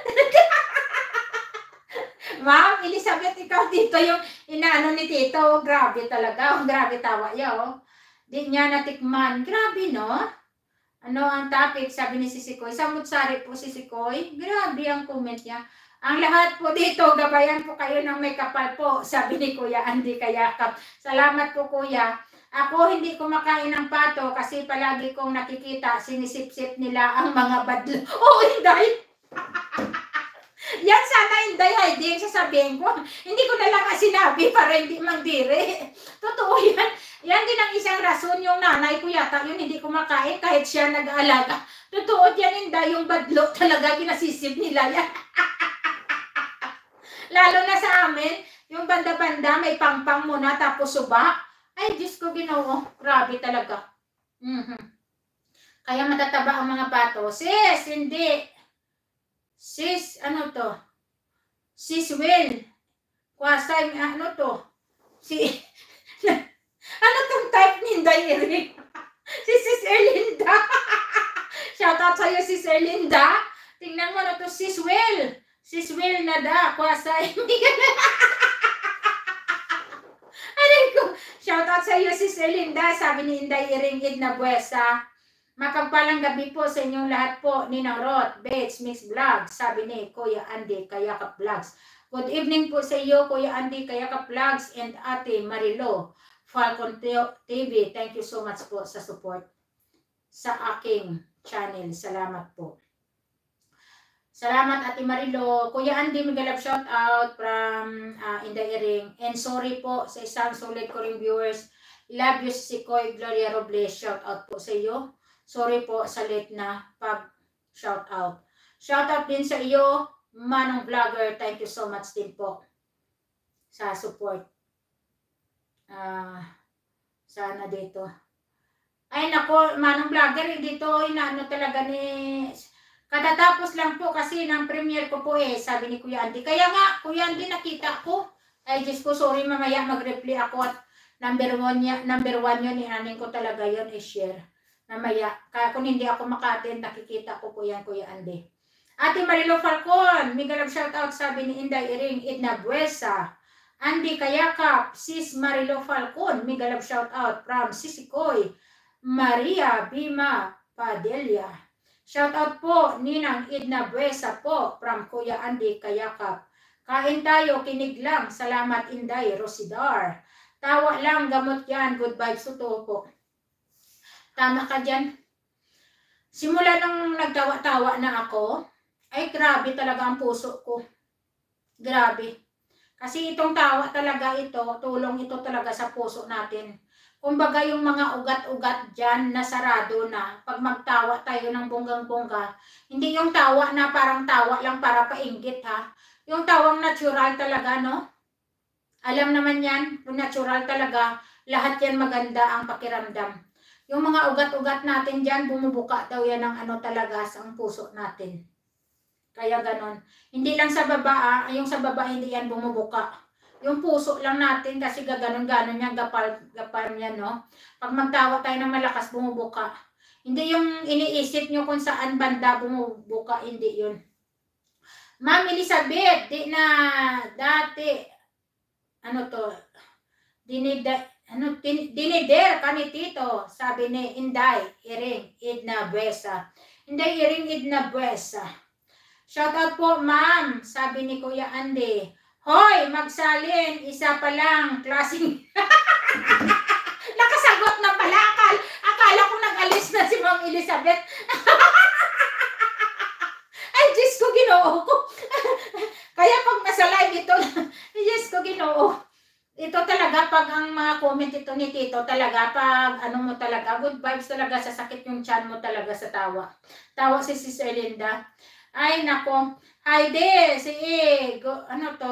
Ma'am Elizabeth, ikaw dito yung inaano ni Tito. Grabe talaga. Oh, grabe tawa niya. Oh. Di niya natikman. Grabe, no? Ano ang topic? Sabi ni Sisikoy. Samut-sari po Sisikoy. Grabe ang comment niya. Ang lahat po dito, gabayan po kayo ng may kapal po. Sabi ni Kuya Andy Kayakap. Salamat po, Kuya. Ako hindi kumakain ng pato kasi palagi kong nakikita sinisip-sip nila ang mga badlo. Oh, hindi! Yan sana hindi, Heidi, yung sasabihin ko. Hindi ko na lang sinabi para hindi magdiri. Totoo yan. Yan din ang isang rason, yung nanay ko yata, yun hindi kumakain kahit siya nag-aalaga. Totoo yan, hindi, yung badlo talaga, kinasisip nila yan. Lalo na sa amin, yung banda-banda, may pangpang muna, tapos suba. Ay, Diyos ko, Ginoo. Grabe talaga. Kaya matataba ang mga pato. Sis, hindi. Sis, ano to? Sis Will. Kwasay, ano to? Ano tong type ni Diary? Si Sis Erlinda. Shoutout sa'yo, Sis Erlinda. Tingnan mo na to, Sis Will. Sis Will na da, kwasay. Aray ko. Shoutout sa'yo, Sis Erlinda. Sabi ni Inday Iringid na buwesa. Mapagpalang gabi po sa inyong lahat po, Ninang Roth, Bates, Mix Vlogs, sabi ni Kuya Andy Kayakap Vlogs. Good evening po sa iyo, Kuya Andy Kayakap Vlogs and Ate Marilo, Falcon TV. Thank you so much po sa support sa aking channel. Salamat po. Salamat, Ate Marilo. Kuya Andy, mag-love shout out from Inday Iring. And sorry po sa isang solid ko ring viewers. Love you, Sikoy Gloria Robles. Shout out po sa iyo. Sorry po sa late na pag-shout out. Shout out din sa iyo, Manong Vlogger. Thank you so much din po sa support. Sana dito. Ay nako, Manong Vlogger, dito inaano talaga ni... Katatapos lang po kasi ng premiere ko po sabi ni Kuya Andy. Kaya nga, Kuya Andy, nakita ko. Ay, Diyos ko, sorry, mamaya mag-reply ako at number one yun, inanin ko talaga yun, i-share. Namaya, kaya kung hindi ako maka-attend, nakikita ko po yan, Kuya Andy. Ate Marilo Falcon, Migalab shoutout, sabi ni Inday Iring, Edna Buesa. Andy Kayakap, Sis Marilo Falcon, Migalab shoutout from Sisikoy, Maria Bima Padilla. Shoutout po, Ninang Edna Buesa po, from Kuya Andy Kayakap. Kain tayo, kinig lang, salamat Inday Rosidar. Tawa lang, gamot yan, good vibes, totoo po. Tama ka dyan. Simula nung nagtawa-tawa na ako, ay grabe talaga ang puso ko. Grabe. Kasi itong tawa talaga ito, tulong ito talaga sa puso natin. Kumbaga yung mga ugat-ugat dyan na sarado na, pag magtawa tayo ng bonggang-bongga, hindi yung tawa na parang tawa lang para painggit ha. Yung tawang natural talaga, no? Alam naman yan, yung natural talaga, lahat yan maganda ang pakiramdam. Yung mga ugat-ugat natin dyan, bumubuka daw yan ng ano talaga sa puso natin. Kaya ganon. Hindi lang sa baba, yung sa baba hindi yan bumubuka. Yung puso lang natin kasi gaganon-ganon yan, gapal yan, no? Pag magtawa tayo ng malakas, bumubuka. Hindi yung iniisip nyo kung saan banda bumubuka, hindi yun. Ma'am Elizabeth, di na dati, ano to, dinider ka ni Tito, sabi ni Inday Iring Edna Buesa. Inday Iring Edna Buesa. Shoutout po, ma'am, sabi ni Kuya Andy. Hoy, magsalin, isa pa lang, klaseng... na si Ma'am Elizabeth. Ay, Diyos ko, Ginoo ko. Kaya pag nasa live ito, Diyos ko, Ginoo. Ito talaga, pag ang mga comment ito ni Tito, talaga, pag ano mo talaga, good vibes talaga, sasakit yung chan mo talaga sa tawa. Tawa si Sister Linda. Ay, nako. Heidi, ano to?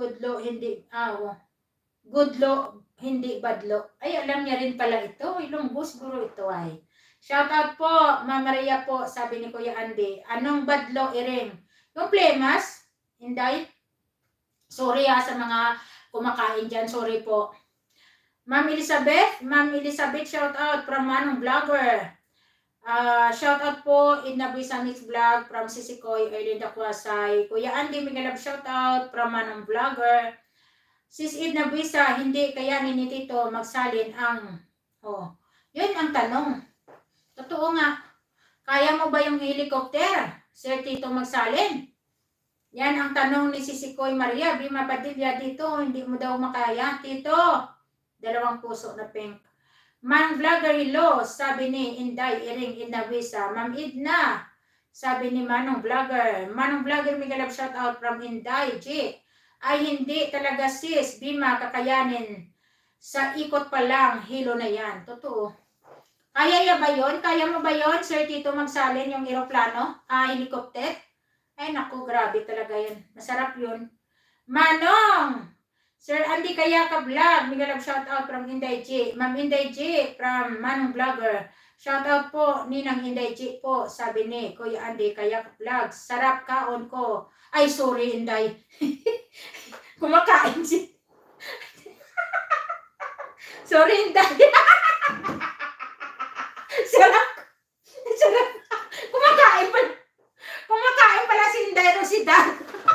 Good lo, hindi bad lo. Ay, alam niya rin pala ito. Ilonggo siguro ito ay. Shout out po, Ma'am Maria po, sabi ni Kuya Andy. Anong bad lo, Iring? Yung plemas, Inday. Sorry sa mga kumakain dyan. Sorry po. Ma'am Elizabeth, shout out from Manong Vlogger. Shout out po in Nabisa Mix Vlog from Sisikoy, Erlinda Kwasay. Kuya Andy, Migalab shout out from Manong Vlogger. Sis Edna Buisa, hindi kaya ni Tito magsalin ang... yun ang tanong. Totoo nga. Kaya mo ba yung helicopter, Sir Tito magsalin? Yan ang tanong ni Sisikoy Maria. Bima Padilla dito, hindi mo daw makaya. Tito, 2 puso na pink. Manong Vlogger Hilo, sabi ni Inday Iring Edna Buisa. Ma'am Edna, sabi ni Manong Vlogger. Manong Vlogger, Migalab shout out from Inday G. Ay hindi talaga sis, Bima, kakayanin. Sa ikot pa lang, hilo na yan. Totoo. Kaya ba yun? Kaya mo ba yun, Sir Tito, magsalin yung aeroplano? Helicopter? Ay naku, grabe talaga yun. Masarap yun. Manong! Sir Andy kaya ka vlog. Migalab shout out from Inday G. Ma'am Inday G from Manong Vlogger. Shout out po, Ninang Inday G po. Sabi ni Kuya Andy kaya ka vlog. Sarap kaon ko. Ay, sorry, Inday. Kumakain si... sorry, Inday. Sarap. Kumakain pala si Inday Rosidad.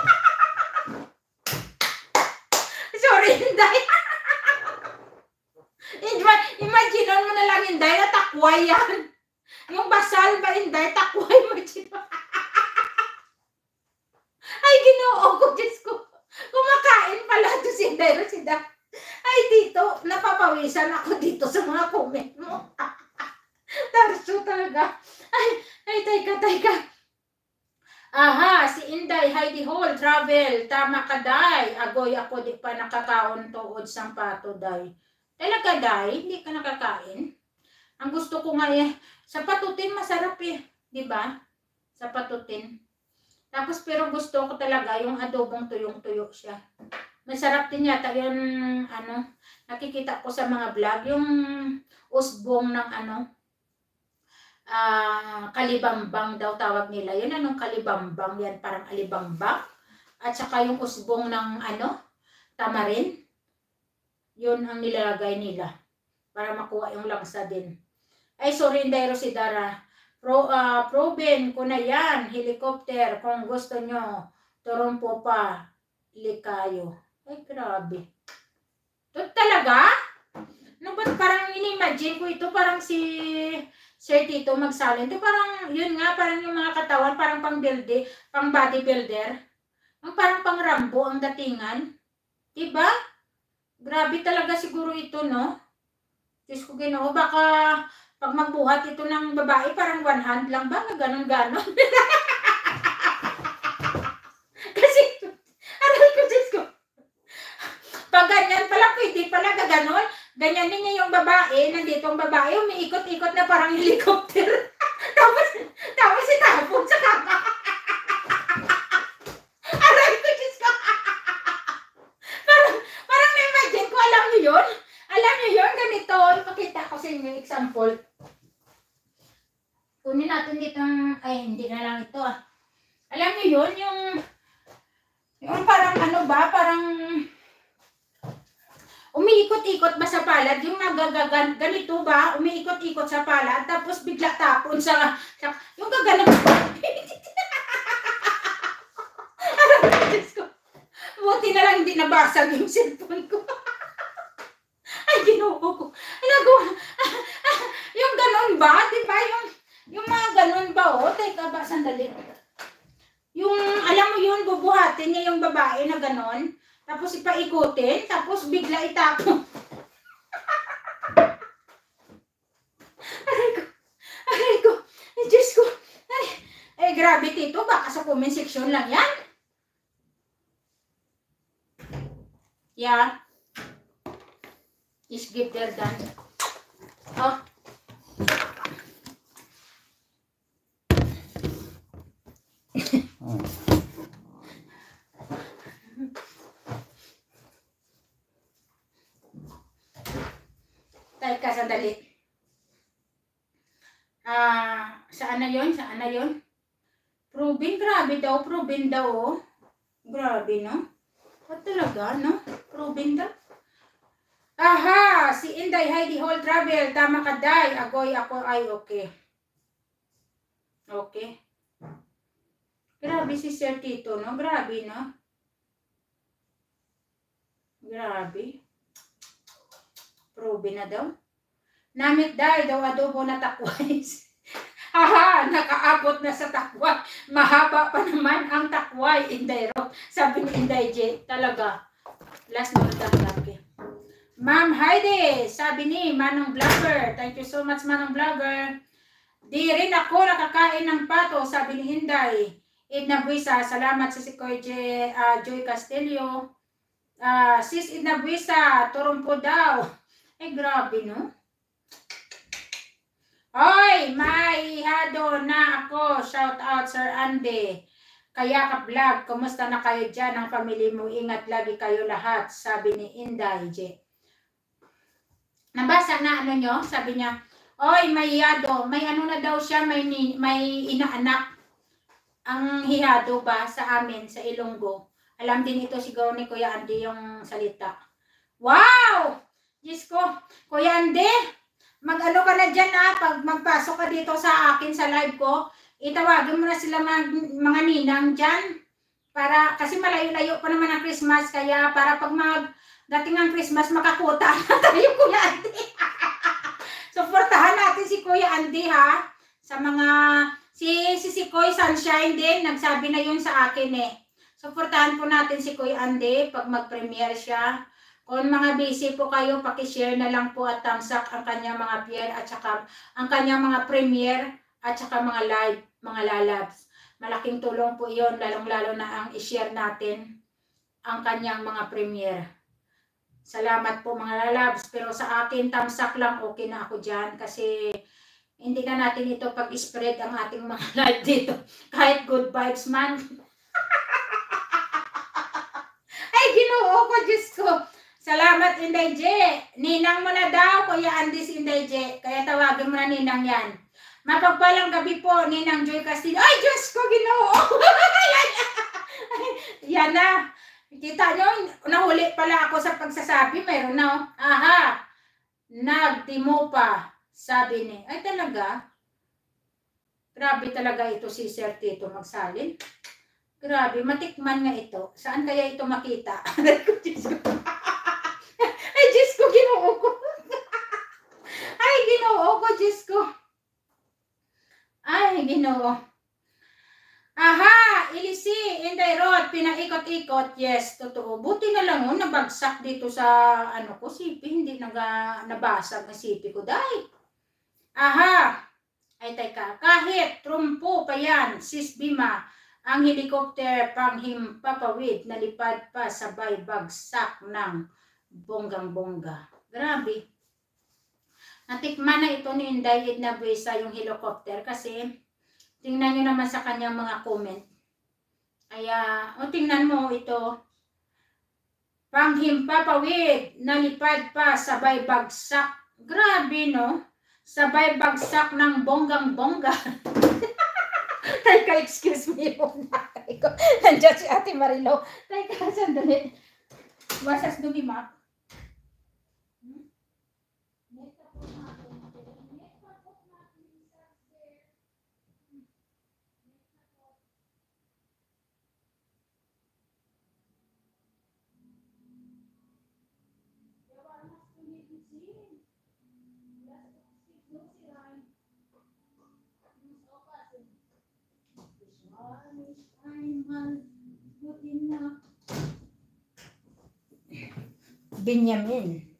Sorry, Inday. Imagine mo na lang, Inday, na takway yan. Yung basal ba, Inday, takway mo. Ay, Ginoo ko, Diyos ko. Kumakain pala ito si Inday Rosida. Ay, dito, napapawisan ako dito sa mga comment mo. Tarso talaga. Ay, teka. Aha, si Inday, Heidi Hall, travel. Tama ka, Day. Agoy ako, di pa nakakaon tuod sang pato, Day. Talaga, Day, hindi ka nakakain? Ang gusto ko nga sa patutin masarap di ba? Sa patutin. Tapos pero gusto ko talaga yung adobong tuyong-tuyo siya. Masarap din yata yung nakikita ko sa mga vlog, yung usbong ng kalibambang daw tawag nila. Yun anong kalibambang yan, parang alibambang. At saka yung usbong ng tamarin. Yun ang nilalagay nila para makuha yung langsa din. Ay, sorry, Inday Rosidara. Proben ko na yan, helicopter. Kung gusto nyo, turumpo pa, likayo. Ay, grabe. Ito talaga? No, ba't parang in-imagine ko ito, parang si Sir Tito magsalin. Ito parang, yun nga, parang yung mga katawan, parang pang bodybuilder. Parang pang Rambo ang datingan. Diba? Grabe talaga siguro ito, no? Diyos ko, Ginoo, baka pag magbuhat ito ng babae, parang one hand lang ba? Ganon-ganon. Kasi, aray ko, Diyos ko. Pag ganyan pala, pwede pala gaganon. Ganyanin niya yung babae, nandito ang babae, umiikot-ikot na parang helicopter. tapos itapon sa kama. Aray ko, Diyos ko. parang na-imagine ko, alam niyo yun? Alam niyo yun, ganito. Ipakita ko sa inyo example. Kunin natin dito, hindi na lang ito Alam niyo yun, yung parang parang umiikot-ikot ba sa palad, yung ganito ba, umiikot-ikot sa palad, tapos bigla tapon sa yung gaganon. Buti na lang hindi nabasag yung cellphone ko. Ay, Ginoo ko. Yung ganon ba? Diba? Yung mga ganon ba? Teka ba, sandali. Yung, alam mo yun, bubuhatin niya yung babae na ganon. Tapos ipaikutin. Tapos bigla itapon. Aray grabe Tito, baka sa comment section lang yan. Yeah. Just give their done. Oh. Teka, sandali. Saan na yun? Saan na yun? Proven, grabe daw. Proven daw, oh. Grabe, no? What talaga, no? Proven daw. Aha! Si Inday Heidi Hall Travel. Tama ka, Day. Agoy ako ay okay. Okay. Grabe si Sir Tito, no? Grabe, no? Grabe. Proven na daw. Namit Day daw adobo na takwais. Aha, nakaabot na sa takway. Mahaba pa naman ang takway, Inday Ro. Sabi ni Inday J. Talaga. Last na lagi. Ma'am Heidi, sabi ni Manong Vlogger. Thank you so much, Manong Vlogger. Di rin ako nakakain ng pato, sabi ni Inday. Edna Buisa, salamat sa si Joy Castillo. Sis Edna Buisa, turumpo daw. Eh, grabe, no? Hoy, may hado na ako. Shout out, Sir Andy. Kaya ka-vlog, kumusta na kayo dyan ang family mo? Ingat lagi kayo lahat, sabi ni Inday J. Nabasa na ano nyo? Sabi niya, oy, may hado. May ano na daw siya, may inaanak. Ang hihado ba sa amin, sa Ilonggo? Alam din ito sigaw ni Kuya Andy yung salita. Wow! Diyos ko, Kuya Andy, mag-ano ka na dyan pag magpasok ka dito sa akin sa live ko, itawagin mo na sila mga ninang dyan. Para, kasi malayo-layo pa naman ang Christmas, kaya para pag dating ang Christmas, makakuta na tayo, Kuya Andy. Suportahan natin si Kuya Andy, ha? Sa mga, si Koy Sunshine din, nagsabi na yun sa akin eh. Suportahan po natin si Kuya Andy pag mag-premiere siya. Kung mga busy po kayo, pakishare na lang po at thumbs up ang kanyang mga PR at saka ang kanyang mga premiere at saka mga live, mga lalabs. Malaking tulong po iyon, lalong-lalo na ang i-share natin ang kanyang mga premiere. Salamat po mga lalabs, pero sa akin, thumbs up lang, okay na ako dyan kasi hindi na natin ito pag-spread ang ating mga live dito. Kahit good vibes man. Ay, Ginoo ko, Diyos ko. Salamat, Inday J. Ninang mo na daw, Kuya Andy si Inday J. Kaya tawagin mo na Ninang yan. Mapagpalang gabi po, Ninang Joy Castillo. Ay, Diyos ko, Ginoo. Yan na. Kita nyo, nahuli pala ako sa pagsasabi. Meron na. Aha. Nagtimo pa. Sabi ni. Ay, talaga. Grabe talaga ito si Sir Tito magsalin. Grabe, matikman nga ito. Saan kaya ito makita? Ay, Diyos ko, Ginoo ko. Ay, Ginoo ko, Diyos ko. Ay, Ginoo. Aha, Ilisi, Inday Rod, pinaikot-ikot. Yes, totoo. Buti na lang, nabagsak dito sa, ko, sipi. Hindi nabasag ang sipi ko, dahil. Aha. Ay, teka. Kahit trumpo pa yan, Sis Bima, ang helicopter panghimpapawid, nalipad pa sabay bagsak ng bonggang-bongga. Grabe. Natikman na ito ni Inday Edna Buisa yung helicopter kasi tingnan nyo naman sa kanyang mga comment. Kaya, tingnan mo ito. Panghimpapawid, nalipad pa sabay bagsak. Grabe, no? Sabay bagsak ng bonggang-bongga. Teka, excuse me muna. Nandiyan si Ate Marilo. Teka, sandali. Wasas dumimak. Benjamin.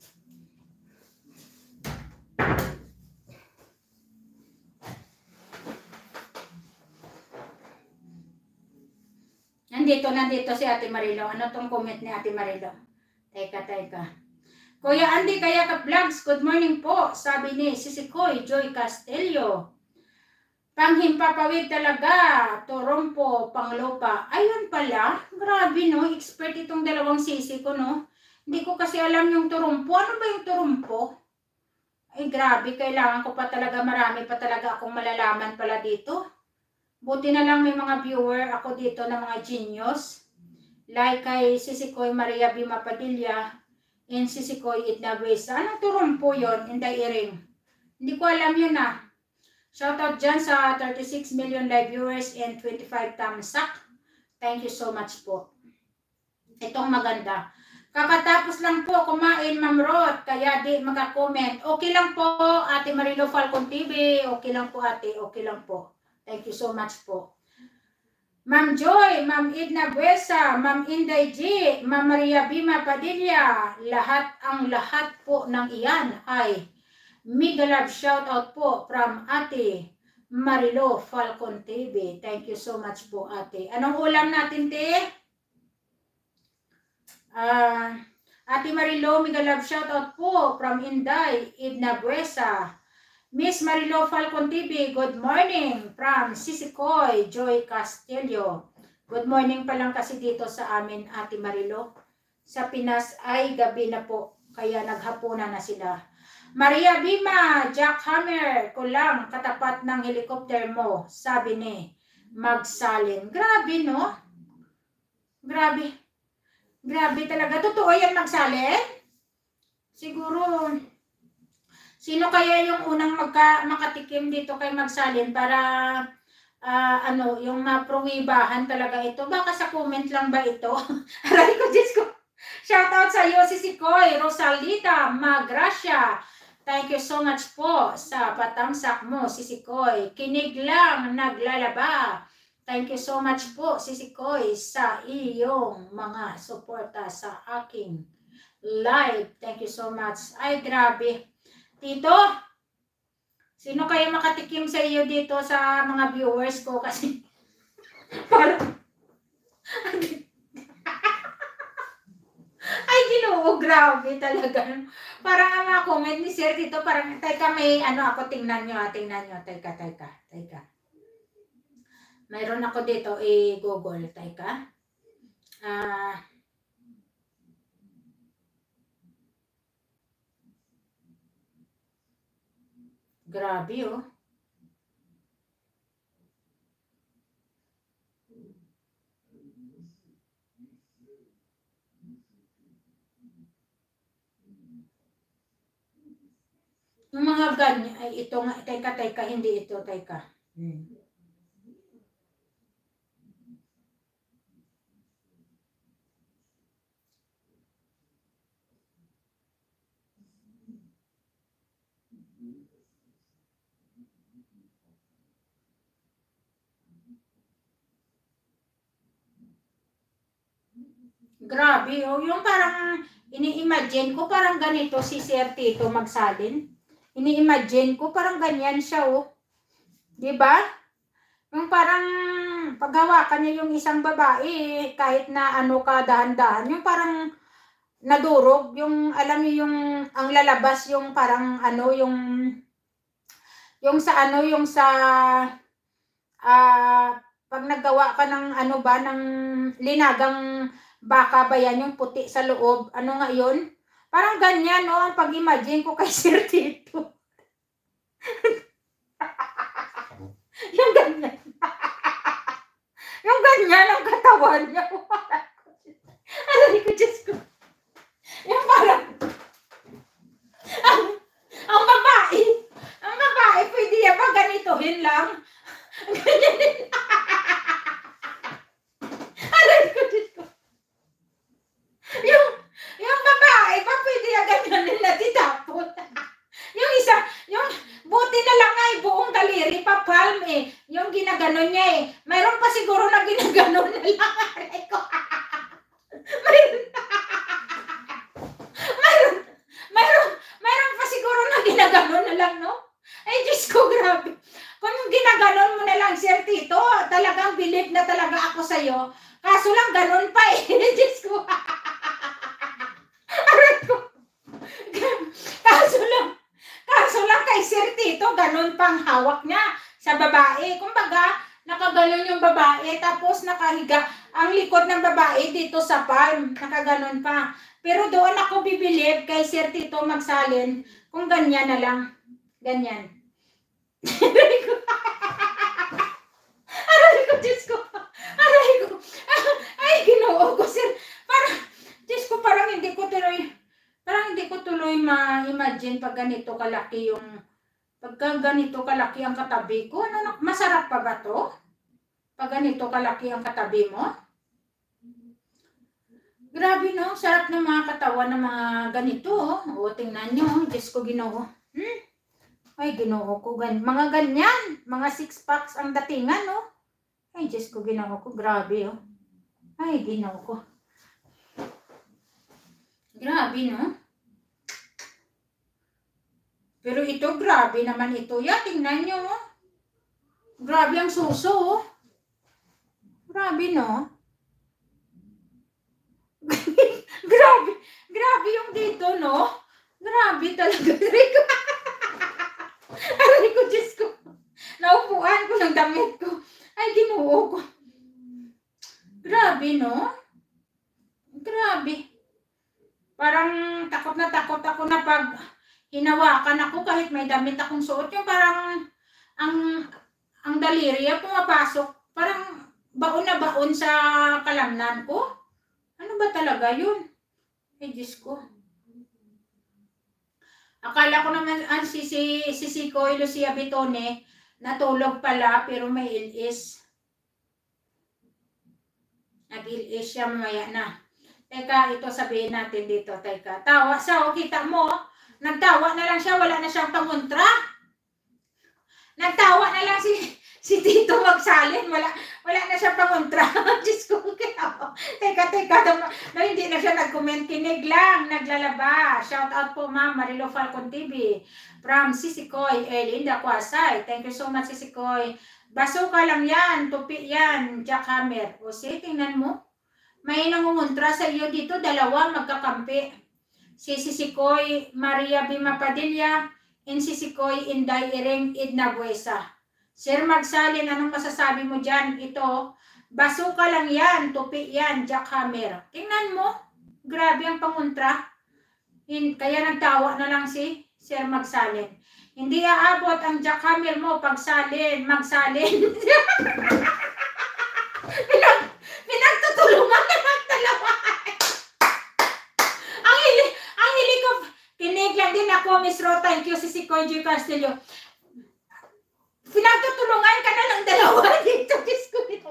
nandito si Ate Marilo. Ano tong comment ni Ate Marilo? Teka. Kuya Andy Kaya ka Vlogs, good morning po. Sabi ni Sisikoy Joy Castelio. Panghimpapawid talaga, Torompo, Panglopa. Ayun pala, grabe no, expert itong dalawang sisi ko no. Hindi ko kasi alam yung Torompo. Ano ba yung Torompo? Ay grabe, kailangan ko pa talaga, marami pa talaga akong malalaman pala dito. Buti na lang may mga viewer ako dito na mga genius. Like kay Sisikoy Maria Bima Padilla and Sisikoy Edna Buesa. Anong Torompo yon in the earring? Hindi ko alam yun ah. Shoutout dyan sa 36 million live viewers and 25 thumbs up. Thank you so much po. Itong maganda. Kakatapos lang po kumain, Ma'am Rod, kaya di makakomment. Okay lang po, Ate Marilo Falcon TV. Okay lang po, ate. Okay lang po. Thank you so much po. Ma'am Joy, Ma'am Edna Buesa, Ma'am Inday G, Ma'am Maria Bima Padilla, lahat po ng iyan ay mega love shoutout po from Ate Marilo Falcon TV. Thank you so much po, ate. Anong ulam natin, te? Ate Marilo, mega love shoutout po from Inday Edna Buesa. Miss Marilo Falcon TV, good morning from Sisikoy Joy Castelio. Good morning pa lang kasi dito sa amin, Ate Marilo. Sa Pinas ay gabi na po, kaya naghapunan na sila. Maria Bima, jackhammer ko lang katapat ng helicopter mo, sabi ni Magsalin. Grabe, no? Grabe. Grabe talaga. Totoo yan, Magsalin? Siguro, sino kaya yung unang makatikim dito kay Magsalin para, yung maprowibahan talaga ito? Baka sa comment lang ba ito? Aray ko, Diyos ko. Shoutout sa iyo, Sisikoy, Rosalita, Magracia. Thank you so much po sa patamsak mo, Sisikoy. Kinig lang, naglalaba. Thank you so much po, Sisikoy, sa iyong mga suporta sa aking live. Thank you so much. Ay, grabe. Tito, sino kaya makatikim sa iyo dito sa mga viewers ko? Kasi, parang, ay, Ginoo, grabe talaga. Parang ang mga comment ni Sir dito, parang, teka, may ako, tingnan nyo. Teka. Mayroon ako dito, Google, teka. Grabe, oh. Yung mga ganyan, ay ito nga, teka, hindi ito, teka. Grabe, oh, yung parang ini-imagine ko parang ganito si Sir Tito Magsalin. Ini-imagine ko parang ganyan siya, oh. 'Di ba? Yung parang paghawakan niya yung isang babae, kahit na ka dahan-dahan, yung parang nadurog, yung alam niyo yung ang lalabas yung parang yung sa pag naggawa ka ng ng linagang baka ba yan, yung puti sa loob, nga yun? Parang ganyan, no, ang pag-imagine ko kay Sir Tito. Yung ganyan. Yung ganyan ang katawan niya. Alam ko, Diyos ko. Yung parang, ang babae, pwede yan ba ganituhin lang? Ganyan din. Alam ko, Diyos ko. Yung babae, pa pwede yan ganyan nila ditapon. Yung isa, yung buti na lang ay buong daliri pa palm yung ginaganon niya mayroon pa siguro na ginaganon na lang. mayroon pa siguro na ginaganon na lang, no? Ay, Diyos ko, grabe. Kung ginaganon mo na lang, Sir Tito, talagang believe na talaga ako sa'yo. Kaso lang, ganun pa eh. Diyos ko. Aray ko. Kaso lang kay Sir Tito, ganun pang hawak niya sa babae. Kumbaga, nakaganon yung babae, tapos nakahiga ang likod ng babae dito sa palm. Nakaganon pa. Pero doon ako bibilib kay Sir Tito Magsalin kung ganyan na lang. Ganyan. Aray ko, Diyos ko. Aray ko. Ay, Ginoo ko, Sir. Parang, Diyos ko, parang hindi ko tuloy ma-imagine pag ganito kalaki yung, pagka ganito kalaki ang katabi ko. Ano, masarap pa ba to? Pag ganito kalaki ang katabi mo? Grabe no, sarap ng mga katawan ng mga ganito. O, tingnan nyo, Diyos ko, Ginoo. Ay, Ginoo ko, mga ganyan. Mga 6 packs ang datingan, no? Ay, Diyos ko, Ginoo ko, grabe, oh. Ay, Ginoo ko. Grabe, no? Pero ito, grabe naman ito. Ya, tingnan nyo, oh. Grabe ang suso, oh. Grabe, no? grabe yung dito, no? Grabe talaga. Aray ko, Diyos ko. Naupuan ko ng damit ko. Ay, Ginoo ko. Grabe, no? Grabe. Parang takot na pag hinawakan ako kahit may damit akong suot. Yung parang ang daliri pumapasok. Parang baon na baon sa kalamnan ko. Ano ba talaga yun? Ay, Diyos ko. Akala ko naman si Sikoy Lucia Bitone natulog pala pero may ilis. Nag-ilis siya mamaya na. Teka, ito sabihin natin dito. Teka, tawa siya. O, kita mo, nagtawa na lang siya. Wala na siyang pangontra. Nagtawa na lang si Tito Magsalin. Wala na siyang pangontra. Diyos ko, teka. No, hindi na siya nag-comment. Kinig lang, naglalaba. Shout out po, Ma'am Marilo Falcon TV. From Sisikoy, Linda Kwasay. Thank you so much, Sisikoy. Basuka lang yan, tupi yan, jackhammer. O si, tingnan mo. May nangungontra sa iyo dito, dalawa magkakampi. Si Sisikoy Maria Bima Padilla and Sisikoy Inday Ireng Idna Buesa. Sir Magsalin, anong masasabi mo dyan? Ito, basuka lang yan, tupi yan, jackhammer. Tingnan mo, grabe ang pangontra. Kaya nagtawa na lang si Sir Magsalin. Hindi aabot ang jackhammer mo pag magsalin. Pinagtutulungan na lang dalawa. ang hili ko, kinig lang din ako, Miss Ro, thank you, si Sikoy G. Castillo. Pinagtutulungan ka na lang dalawa dito, Diyos ko dito.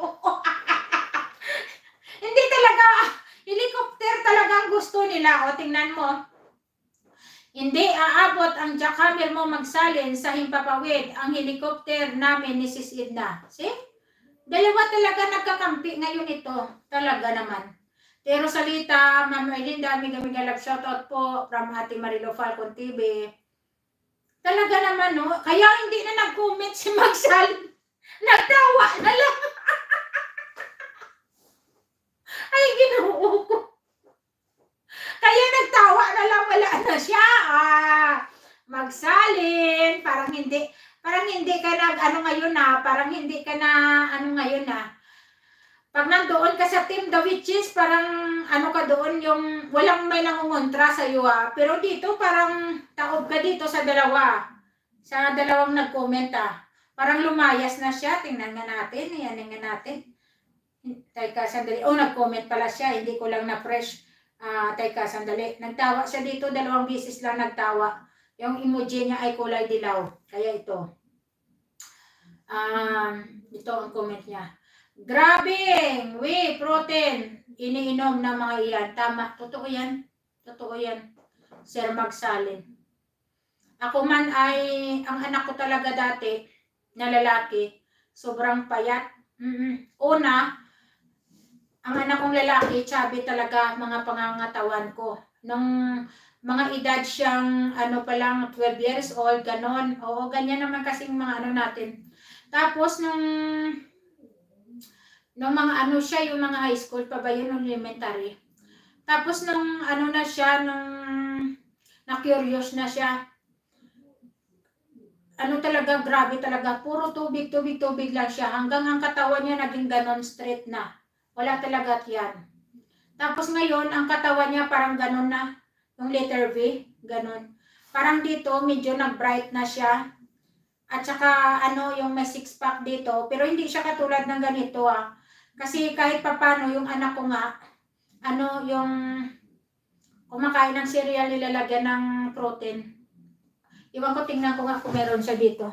Hindi talaga, helicopter talaga ang gusto nila. O, tingnan mo. Hindi aabot ang jackhammer mo Magsalin sa himpapawid ang helicopter namin ni Sis Edna. See? Dalawa talaga nagkakampi ngayon ito. Talaga naman. Pero salita, Ma'am Erlinda, Amiga love shoutout po from Ate Marilo Falcon TV. Talaga naman, no? Kaya hindi na nag-comment si Magsalin. Nagtawa na lang. Ay, Ginoo ko. Kaya nagtawa na lang, wala na siya. Magsalin, parang hindi ka parang hindi ka na, pag nandoon ka sa Team The Witches, parang, ka doon, yung, walang may nangungontra sa iyo, Pero dito, parang, taob ka dito sa dalawang nag-comment, Parang lumayas na siya, tingnan nga natin, tingnan natin. Teka, sandali. Oh, nag-comment pala siya, hindi ko lang na-fresh. Teka, sandali. Nagtawa siya dito, 2 beses lang nagtawa. Yung emoji niya ay kulay dilaw. Kaya ito. Ito ang comment niya. Grabe! Protein. Iniinom ng mga iyan. Tama. Totoo yan. Totoo yan. Sir Magsalin. Ako man ay, ang anak ko talaga dati, na lalaki, sobrang payat. Una, ang anak kong lalaki, chubby talaga mga pangangatawan ko. Nung mga edad siyang, palang 12 years old, ganon. Oo, ganyan naman kasing mga natin. Tapos, Nung mga ano siya, yung mga high school pa ba yun, elementary. Tapos nung ano na siya, nung na-curious na siya, ano talaga, grabe talaga, puro tubig, tubig, tubig lang siya. Hanggang ang katawan niya naging ganon, straight na. Wala talaga yan. Tapos ngayon, ang katawan niya parang ganon na, yung letter V, ganon. Parang dito, medyo nag-bright na siya. At saka, ano, yung may six-pack dito. Pero hindi siya katulad ng ganito, ah. Kasi kahit papano, yung anak ko nga, ano, yung kumakain ng cereal, nilalagyan ng protein. Iwan ko, tingnan ko nga kung meron siya dito.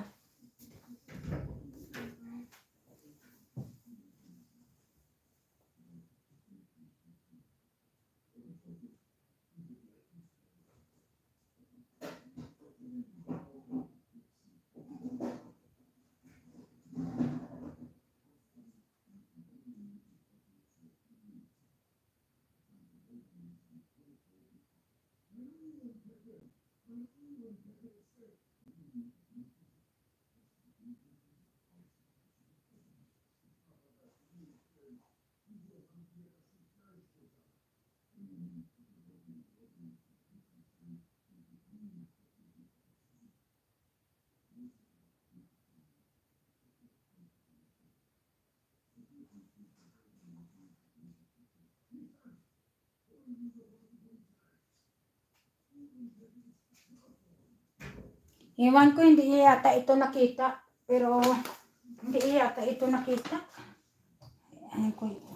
Iwan ko, hindi yata ito nakita. Pero, hindi yata ito nakita. Ayan ko ito.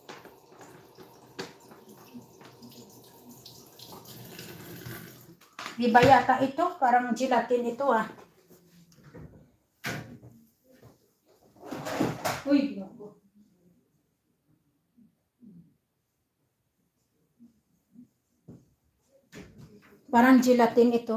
Di ba yata ito? Parang gelatin ito, ah. Uy, naku. Parang gelatin ito.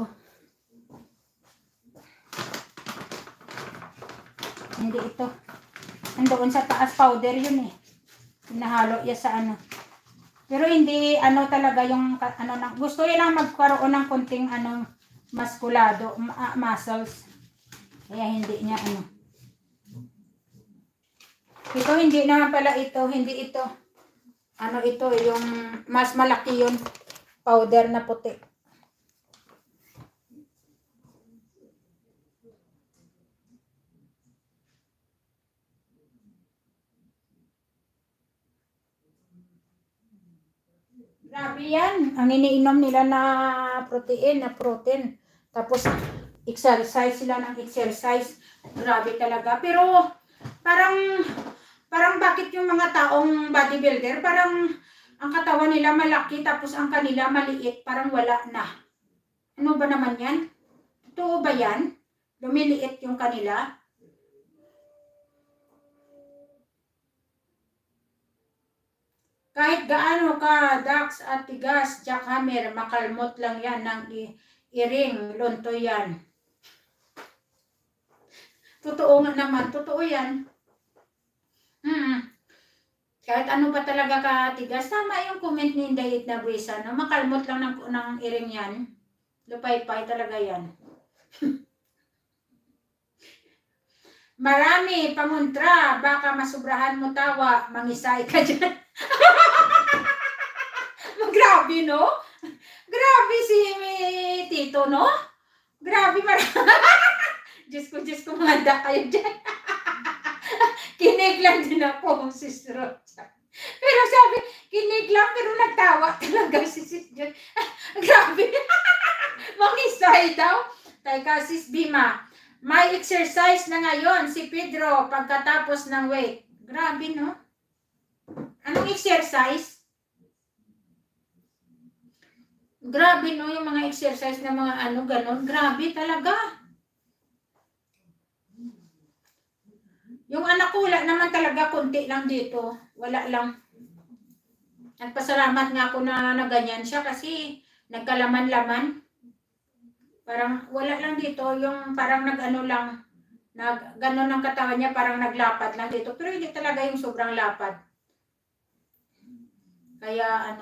Hindi ito. Andoon sa taas powder yun eh. Hinahalo ya sa ano. Pero hindi ano talaga yung ano na, gusto nilang magkaroon ng konting ano musculado, muscles. Kaya hindi niya ano. Ito hindi naman pala ito, hindi ito. Ano ito, yung mas malaki yun. Powder na puti. Grabe yan. Ang iniinom nila na protein. Tapos, exercise sila ng exercise. Grabe talaga. Pero, parang bakit yung mga taong bodybuilder, parang ang katawan nila malaki, tapos ang kanila maliit, parang wala na. Ano ba naman yan? Totoo ba yan? Lumiliit yung kanila? Kahit gaano ka, Dax at Tigas, jackhammer, makalmot lang yan ng iring, lonto yan. Totoo nga naman, totoo yan. Kahit ano pa talaga ka, Tigas, tama yung comment ni Dayit na Buisa, no? Makalmot lang ng iring yan. Lupay-pay talaga yan. Marami, pangontra, baka masubrahan mo tawa, mangisay ka dyan. Grabe, no? Grabe si Tito, no? Grabe, Diyos ko, manda kayo dyan. Kinig lang din ako, Sis Rosa. Pero sabi, kinig lang, pero nagtawa talaga si Sis John. Grabe. Mangisay daw. Teka, Sis Bima, may exercise na ngayon si Pedro pagkatapos ng weight. Grabe, no? Anong exercise? Grabe, no? Yung mga exercise na mga ano, ganon. Grabe talaga. Yung anak ko, wala naman talaga, konti lang dito. Wala lang. Nagpasalamat nga ako na ganyan siya kasi nagkalaman-laman. Parang wala lang dito, yung parang nag-ano lang, ganon ang katawan niya, parang naglapad lang dito. Pero hindi talaga yung sobrang lapad. Kaya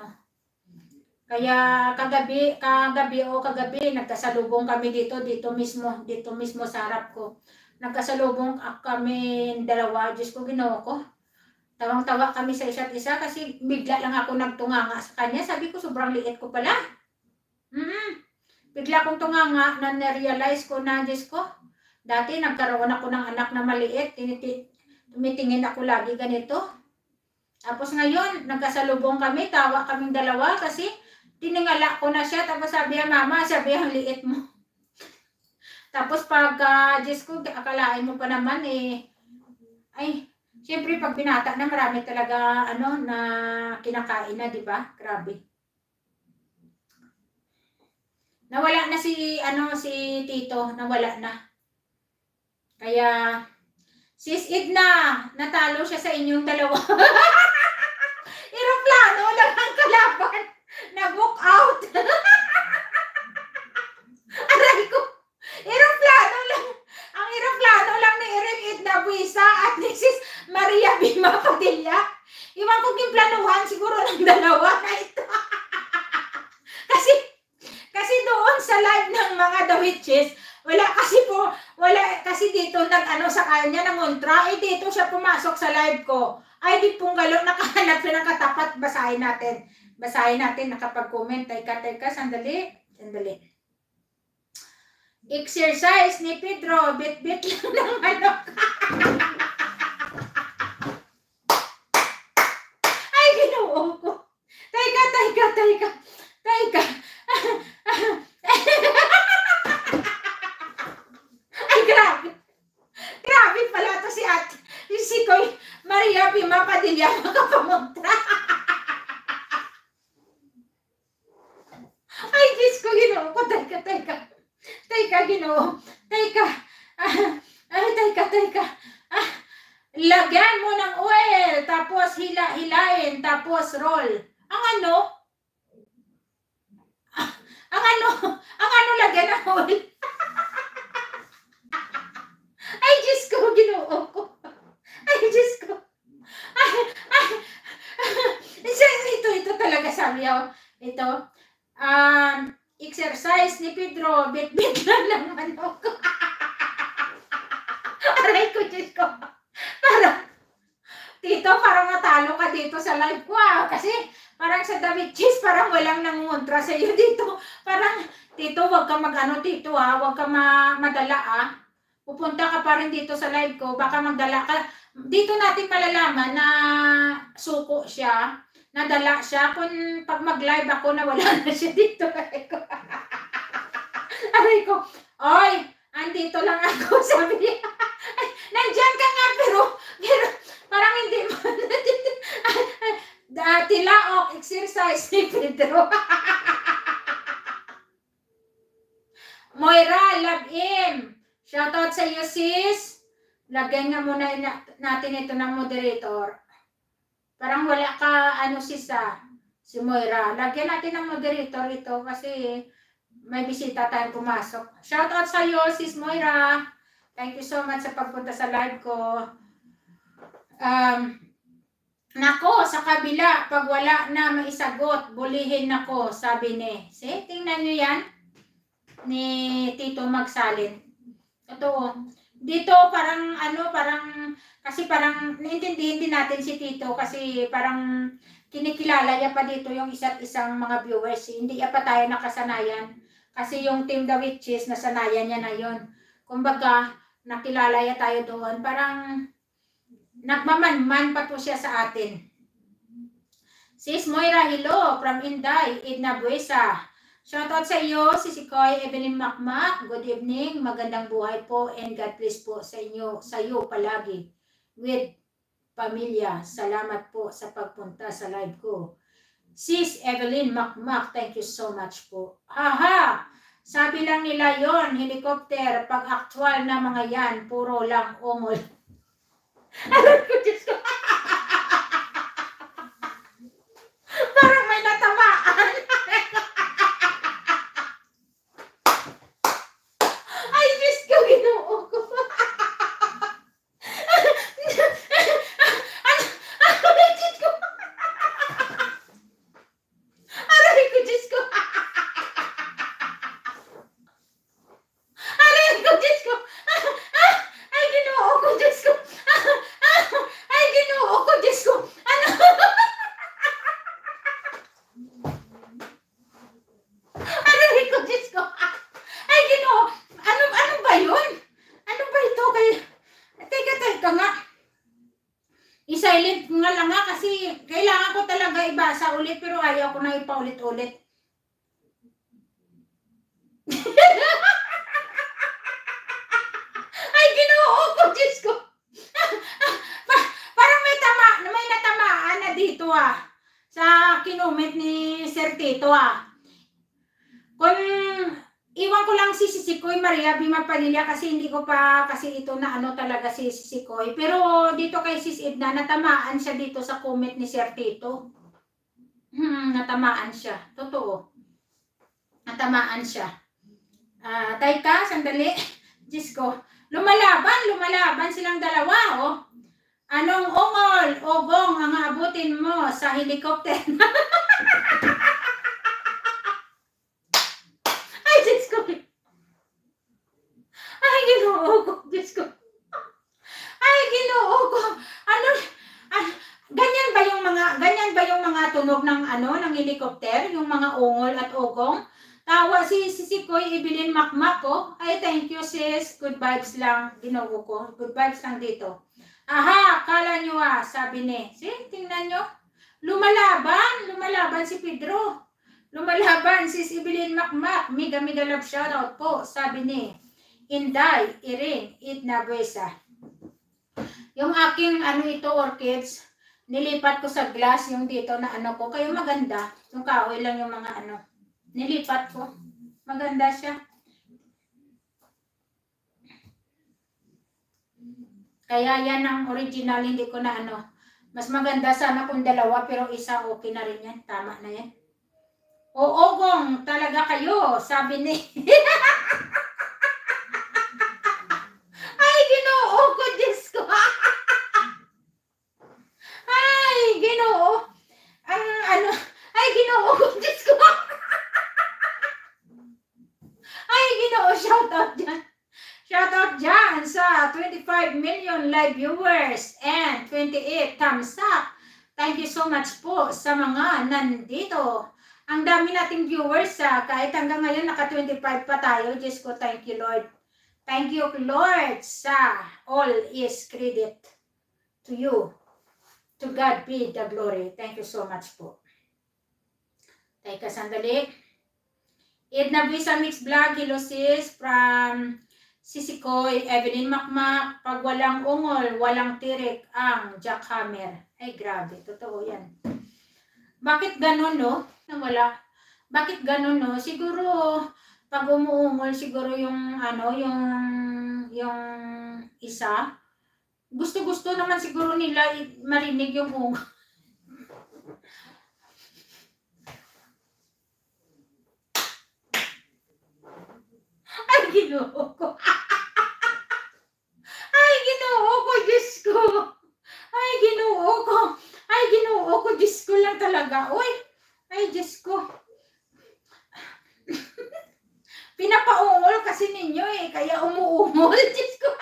kagabi nagkasalubong kami dito mismo sa harap ko. Nagkasalubong kami dalawa, Diyos ko, ginawa ko. Tawang-tawa kami sa isa't isa kasi bigla lang ako nagtunganga sa kanya. Sabi ko, sobrang liit ko pala. Bigla kong tunganga na na-realize ko na, Diyos ko, dati nagkaroon ako ng anak na maliit. Tumitingin ako lagi ganito. Tapos ngayon, nagkasalubong kami, tawa kaming dalawa kasi tiningala ko na siya. Tapos sabi niya, Mama, sabi ang liit mo. Tapos pag, Diyos ko, akalain mo pa naman ay, siyempre pag binata na marami talaga na kinakain na, di ba? Grabe. Nawala na si Tito, nawala na. Kaya Sis Edna, natalo siya sa inyong dalawa. Eroplano lang ang kalaban. Na-book out. Aray ko. Eroplano lang. Ang eroplano lang ni Edna Buisa at ni Sis Maria Bima Padilla. Iwan ko kimplanuhan siguro ng dalawa na ito. Kasi doon sa live ng mga The Witches, wala kasi dito sa kanya ng kontra, dito siya pumasok sa live ko. Ay, di pong galo, nakahanap siya ng katapat, basahin natin, nakapag-comment, teka, sandali. Exercise ni Pedro, bit-bit lang ng manok. Ay, ginoo ko. Teka. Ay, grabe pala to si Koy Maria Bima Padilla makapamuntra. Ay, Diyos ko, ginoo ko. Teka, ginoo. Teka. Lagyan mo ng oil, tapos hilahin, tapos roll. Ang ano lagyan ng oil? Ay, Diyos ko, ginoo ko. Ay, Diyos ko. Ito talaga sabi ako. Ito. Exercise ni Pedro, bit-bit lang ng manok. Aray ko, Diyos ko. Parang natalo ka dito sa live ko kasi parang sa The Witches, parang walang nangungontra sa iyo dito. Parang, Tito, wag ka Tito wag ka madala Pupunta ka pa rin dito sa live ko, baka magdala ka. Dito natin malalaman na suko siya, nadala siya. Kung pag mag-live ako na wala na siya dito. Aray ko, oy, andito lang ako, sabi niya. Nandyan ka nga, pero parang hindi mo. Tilaok, exercise ni Pedro. Moira, love him. Shoutout sa iyo, sis. Lagyan nga muna natin ito ng moderator. Parang wala ka, sis, si Moira. Lagyan natin ng moderator ito kasi may bisita tayong pumasok. Shoutout sa iyo, sis Moira. Thank you so much sa pagpunta sa live ko. Nako, sa kabila, pag wala na maisagot, bulihin nako, sabi ni. See, tingnan nyo yan. Ni Tito Magsalin. Totoo. Dito parang kasi parang naiintindihin din natin si Tito kasi parang kinikilala niya pa dito yung isa't isang mga viewers. Hindi niya pa tayo nakasanayan. Kasi yung Team The Witches, nasanayan niya na yun. Kumbaga, nakilala niya tayo doon. Parang nagmamanman pa po siya sa atin. Sis Moira, hello from Inday, Edna Buesa. Shoutout sa iyo, si Koy Evelyn Makmak. Good evening, magandang buhay po and God bless po sa iyo palagi with pamilya. Salamat po sa pagpunta sa live ko. Sis Evelyn Makmak, thank you so much po. Haha, sabi lang nila yon, helicopter, pag actual na mga yan, puro lang ongol. Alam ko, Diyos ko. Parang may natamaan. Ay, Diyos ko, ginoo ko. Diyos ko. Aray ko, Diyos ko. Aray ko, Diyos ko. Ay, ginoo ko, Diyos ko. Ay, ginoo kasi kailangan ko talaga ibasa ulit pero ayaw ko na ipaulit-ulit. Ay, Ginoo ko, Diyos ko. Parang may natamaan na dito sa kinumit ni Sir Tito Kung iwan ko lang si Sisikoy Maria Bima Padilla kasi hindi ko pa kasi ito na ano talaga si Sisikoy. Pero dito kay Sis Edna, natamaan siya dito sa comment ni Sir Tito. Natamaan siya. Totoo. Natamaan siya. Tayka, sandali. Diyos ko. Lumalaban silang dalawa, Anong ogong ang abutin mo sa helicopter? Ay, Diyos ko. Ay, Ginoo ko. Diyos ko. Ay, Ginoo ko. Ganyan ba yung mga tunog ng ng helicopter, yung mga ungol at ogong? Tawa si Sisikoy Evelyn Makmak ko. Ay, thank you sis. Good vibes lang. Ginoo ko. Good vibes lang dito. Aha, kala nyo sabi ni. See, tingnan nyo. Lumalaban si Pedro. Lumalaban si Evelyn Makmak. Mega love shoutout po, sabi ni Inday Irene Edna Buesa. Yung aking ito orchids, nilipat ko sa glass yung dito na ko. Kayo maganda. Yung kahoy lang yung mga nilipat ko. Maganda siya. Kaya yan ang original, hindi ko na Mas maganda sana kung dalawa, pero isa okay na rin yan. Tama na yan. Oo, Gong, talaga kayo, sabi ni. Ay, Ginoo ko, Diyos ko. Ay, Ginoo. Ay, Ginoo ko, Diyos ko. Ay, Ginoo, shout out dyan. Shoutout dyan sa 25 million live viewers and 28 thumbs up. Thank you so much po sa mga nandito. Ang dami nating viewers kahit hanggang ngayon naka-25 pa tayo. Diyos ko, thank you Lord. Thank you Lord sa all is credit to you. To God be the glory. Thank you so much po. Teka, sandali. Edna Buesa Mix Vlog, hello sis, from Sisikoy, Evelyn Makmak, pag walang ungol, walang tirik ang jackhammer. Ay, grabe. Totoo yan. Bakit ganun, no? Nawala. Bakit ganun, no? Siguro, pag umuungol, siguro yung, yung isa. Gusto-gusto naman siguro nila marinig yung ungol. Ay, Ginoo ko. Ay, Ginoo ko, Diyos ko. Ay, Ginoo ko. Ay, Ginoo ko, Diyos ko lang talaga. Uy, ay, Diyos ko. Pinapaungol kasi ninyo kaya umuungol, Diyos ko.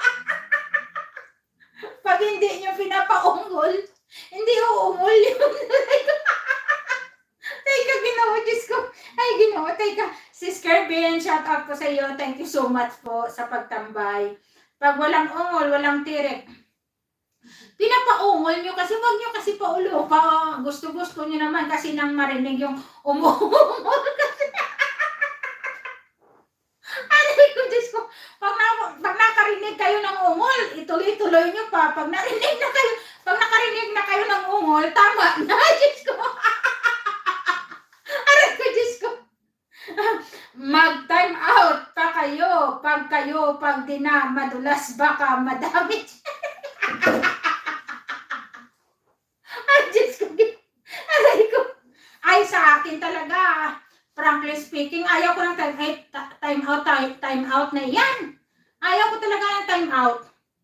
Pag hindi nyo pinapaungol, hindi uungol yun. Teka, Ginoo, Diyos ko. Ay, Ginoo, teka. Sis Kerbin, shout out po sa iyo. Thank you so much po sa pagtambay. Pag walang ungol, walang tirik. Pinapaungol nyo kasi wag nyo kasi paulo pa. Gusto-gusto nyo naman kasi nang marinig yung umuungol kasi. Aray ko, Diyos ko. Pag nakarinig kayo ng ungol, ituloy-tuloy nyo pa. Pag nakarinig na kayo ng ungol, tama na, Diyos ko. Aray ko, Diyos ko. Mag-time out pa kayo. Pag di na madulas, baka madamit. Ay, Diyos ko. Aray ko. Ay, sa akin talaga, frankly speaking, ayaw ko ng time out na yan. Ayaw ko talaga ng time out.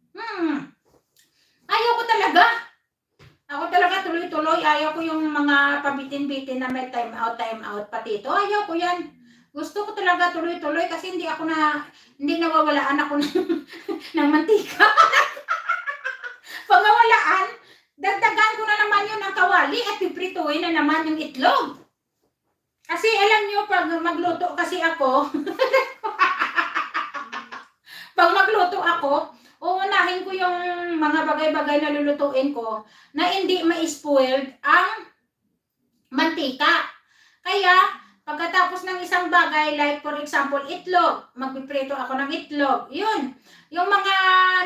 Ayaw ko talaga. Ako talaga tuloy-tuloy. Ayaw ko yung mga pabitin-bitin na may time out pati ito. Ayaw ko yan. Gusto ko talaga tuloy-tuloy kasi hindi nawawalaan ako ng mantika. Pag nawalaan, dagdagan ko na naman yun ng kawali at piprituin na naman yung itlog. Kasi alam nyo, pag magluto kasi ako, pag magluto ako, uunahin unahin ko yung mga bagay-bagay na lulutuin ko na hindi ma-spoiled ang mantika. Kaya, pagkatapos ng isang bagay, like for example, itlog, magpiprito ako ng itlog, yun. Yung mga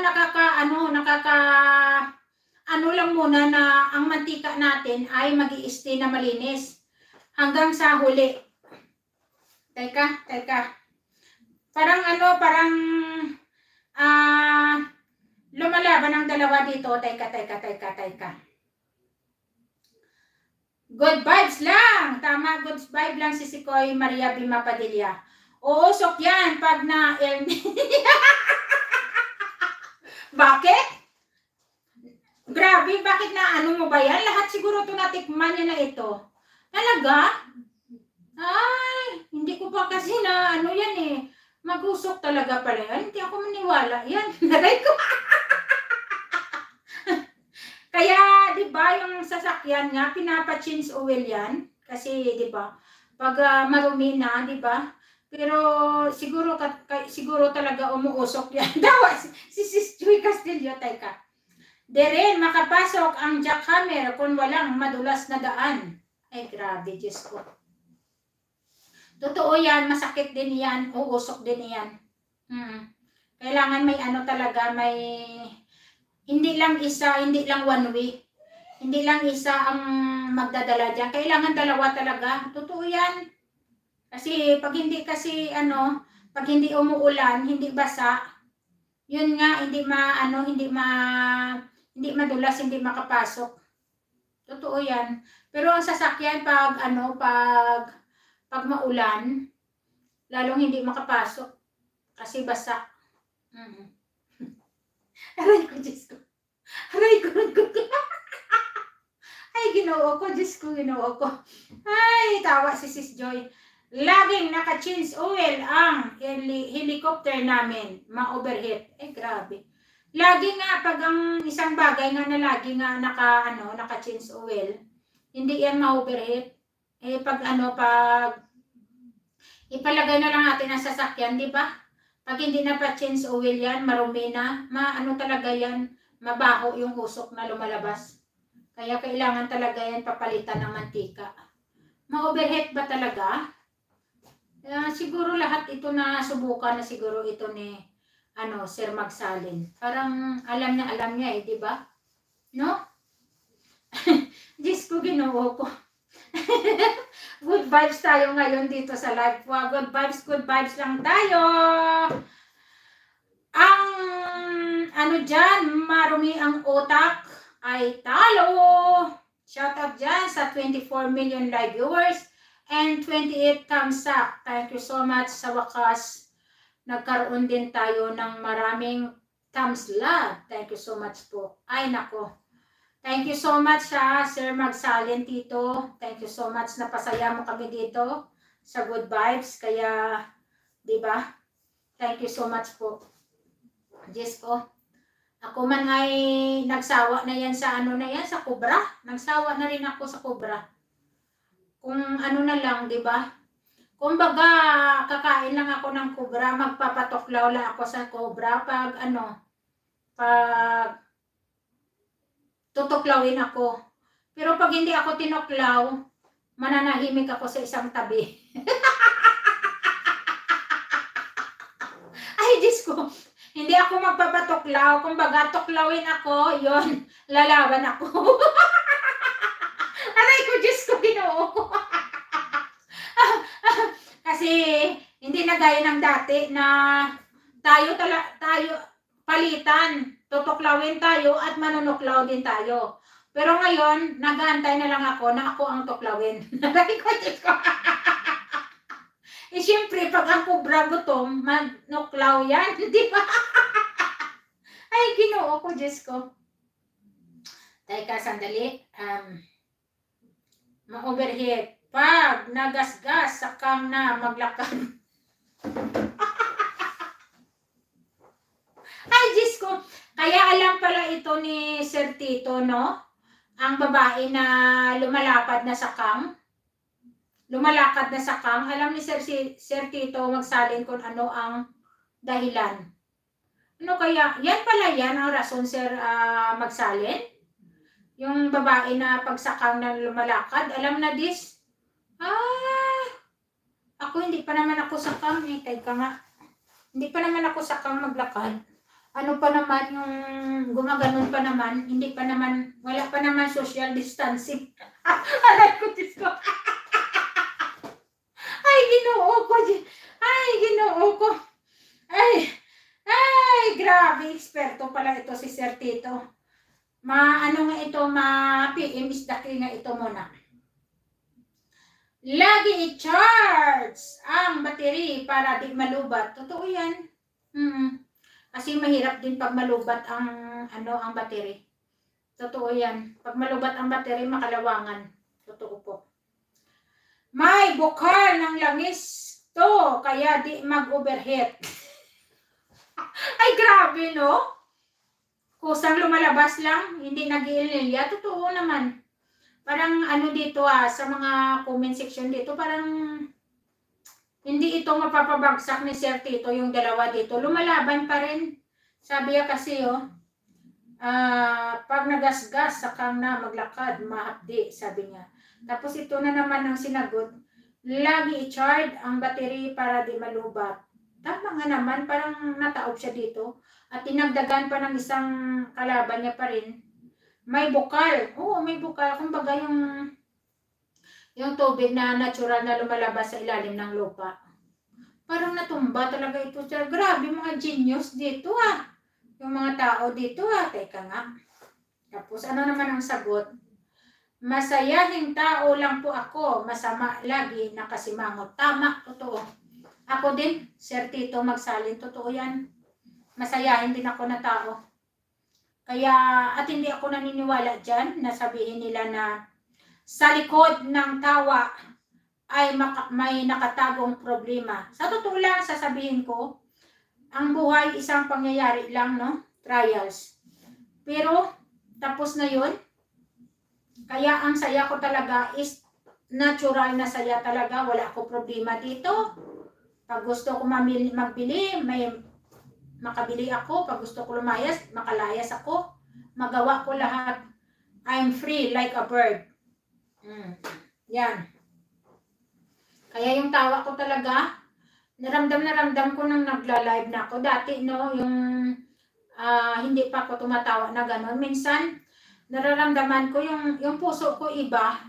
ano lang muna na ang mantika natin ay mag-i-stay na malinis. Hanggang sa huli. Teka. Parang lumalaban ang dalawa dito. Teka. Good vibes lang. Tama, good vibe lang si Sikoy Maria Bima Padilla. Uusok yan pag na Bakit? Grabe, bakit na ano mo ba yan? Lahat siguro ito natikman niya na ito. Talaga? Ay, hindi ko pa kasi na ano yan eh. Mag-usok talaga pala yan. Hindi ako maniwala. Yan, naray ko. Kaya, di ba, yung sasakyan nga, pinapa-change oil yan. Kasi, di ba, pag marumi na, di ba? Pero, siguro talaga umuusok yan. Dawa, si Sis Chuy Castillo, teka. Deren, makapasok ang jackhammer kung walang madulas na daan. Ay, grabe, Diyos ko. Totoo yan, masakit din yan, uusok din yan. Kailangan may ano talaga, may... Hindi lang one way. Hindi lang isa ang magdadala dyan. Kailangan dalawa talaga. Totoo yan. Kasi pag hindi pag hindi umuulan, hindi basa, yun nga, hindi madulas, hindi makapasok. Totoo yan. Pero ang sasakyan pag maulan, lalong hindi makapasok kasi basa. Aray ko, Diyos ko. Ay, ginoo ko, Diyos ko, ginoo ko. Ay, tawa si Sis Joy. Laging naka-change oil ang helicopter namin, ma-overheat. Eh, grabe. Lagi nga, pag ang isang bagay nga na lagi nga naka-change oil, hindi yan ma-overheat. Eh, pag ipalagay na lang natin ang sasakyan, di ba? Pag hindi na pa-change oil yan, marumi na, talaga yan, mabaho yung usok na lumalabas. Kaya kailangan talaga yan papalitan ng mantika. Ma-overheat ba talaga? Siguro lahat ito na subukan na siguro ito ni Sir Magsalin. Parang alam niya eh, di ba? No? Diyos ko, ginoo ko. Good vibes tayo ngayon dito sa live. Wow, good vibes lang tayo. Ang dyan, marumi ang utak ay talo. Shout out dyan sa 24 million live viewers and 28 thumbs up. Thank you so much. Sa wakas, nagkaroon din tayo ng maraming thumbs love. Thank you so much po. Ay, nako. Thank you so much Sir Magsalin Tito. Thank you so much. Napasaya mo kami dito sa good vibes. Kaya, di ba? Thank you so much po. Diyos ko. Ako man ay nagsawa na yan sa sa Cobra. Nagsawa na rin ako sa Cobra. Kung na lang, di ba? Kung baga, kakain lang ako ng Cobra, magpapatoklaw lang ako sa Cobra pag tutuklawin ako. Pero pag hindi ako tinuklaw, mananahimik ako sa isang tabi. Ay, Diyos ko. Hindi ako magpapatuklaw. Kung baga, tuklawin ako, yon lalaban ako. Aray ko, Diyos ko, ginoo ko. Kasi, hindi na gaya ng dati na tayo palitan. Tutuklawin tayo at manunuklaw din tayo. Pero ngayon, nag-aantay na lang ako na ako ang tuklawin. Aray ko, Diyos ko. Eh, siyempre, pag ang Cobra gutom, manuklaw yan, di ba? Ay, ginoo ko, Diyos ko. Teka, sandali. Ma-overheat. Pag nagasgas, sakang na maglakad. Ay, Diyos ko. Kaya alam pala ito ni Sir Tito, no? Ang babae na lumalakad na sakang. Lumalakad na sakang. Alam ni Sir Tito Magsalin kung ano ang dahilan. Ano kaya? Yan pala yan ang rason, Sir Magsalin. Yung babae na pagsakang na lumalakad. Alam na this? Ako hindi pa naman ako sakang. Teka nga. Hindi pa naman ako sakang maglakad. Ano pa naman yung gumaganon pa naman. Hindi pa naman, wala pa naman social distancing. Aray ko, Diyos ko. Ay, ginoo ko. Ay, ginoo ko. Ay, grabe. Eksperto pala ito si Sir Tito. Ano nga ito, PM isdaki nga ito muna. Lagi i-charge ang battery para di malubat. Totoo yan. Kasi mahirap din pag malubat ang ang battery. Totoo yan. Pag malubat ang battery, makalawangan. Totoo po. May bukal ng langis to, kaya di mag-overheat. Ay, grabe, no? Kusang lumalabas lang, hindi nag-iililya. Totoo naman. Parang dito sa mga comment section dito, parang hindi ito mapapabagsak ni Sir Tito, yung dalawa dito. Lumalaban pa rin. Sabi niya kasi, pag nagasgas, sakang na maglakad, mahapdi, sabi niya. Tapos ito na naman ang sinagot, lagi i-charge ang battery para di malubat. Tama nga naman, parang nataob siya dito. At tinagdagan pa ng isang kalaban niya pa rin. May bukal. Oo, may bukal. Kumbaga yung tubig na natural na lumalabas sa ilalim ng lupa. Parang natumba talaga ito. Grabe, mga genius dito Yung mga tao dito Teka nga. Tapos ano naman ang sagot? Masayahing tao lang po ako. Masama lagi nakasimangot. Tama, totoo. Ako din, Sir Tito Magsalin. Totoo yan. Masayahin din ako na tao. Kaya, at hindi ako naniniwala dyan na sabihin nila na sa likod ng tawa ay may nakatagong problema. Sa totoo lang, sasabihin ko, ang buhay isang pangyayari lang, no? Trials. Pero, tapos na yun. Kaya ang saya ko talaga is natural na saya talaga. Wala ako problema dito. Pag gusto ko magbili, may makabili ako. Pag gusto ko lumayas, makalayas ako. Magawa ko lahat. I'm free like a bird. Yan. Kaya yung tawa ko talaga, naramdam ko nang nagla-live na ako. Dati, no, yung hindi pa ako tumatawa na gano'n. Minsan, nararamdaman ko yung puso ko iba.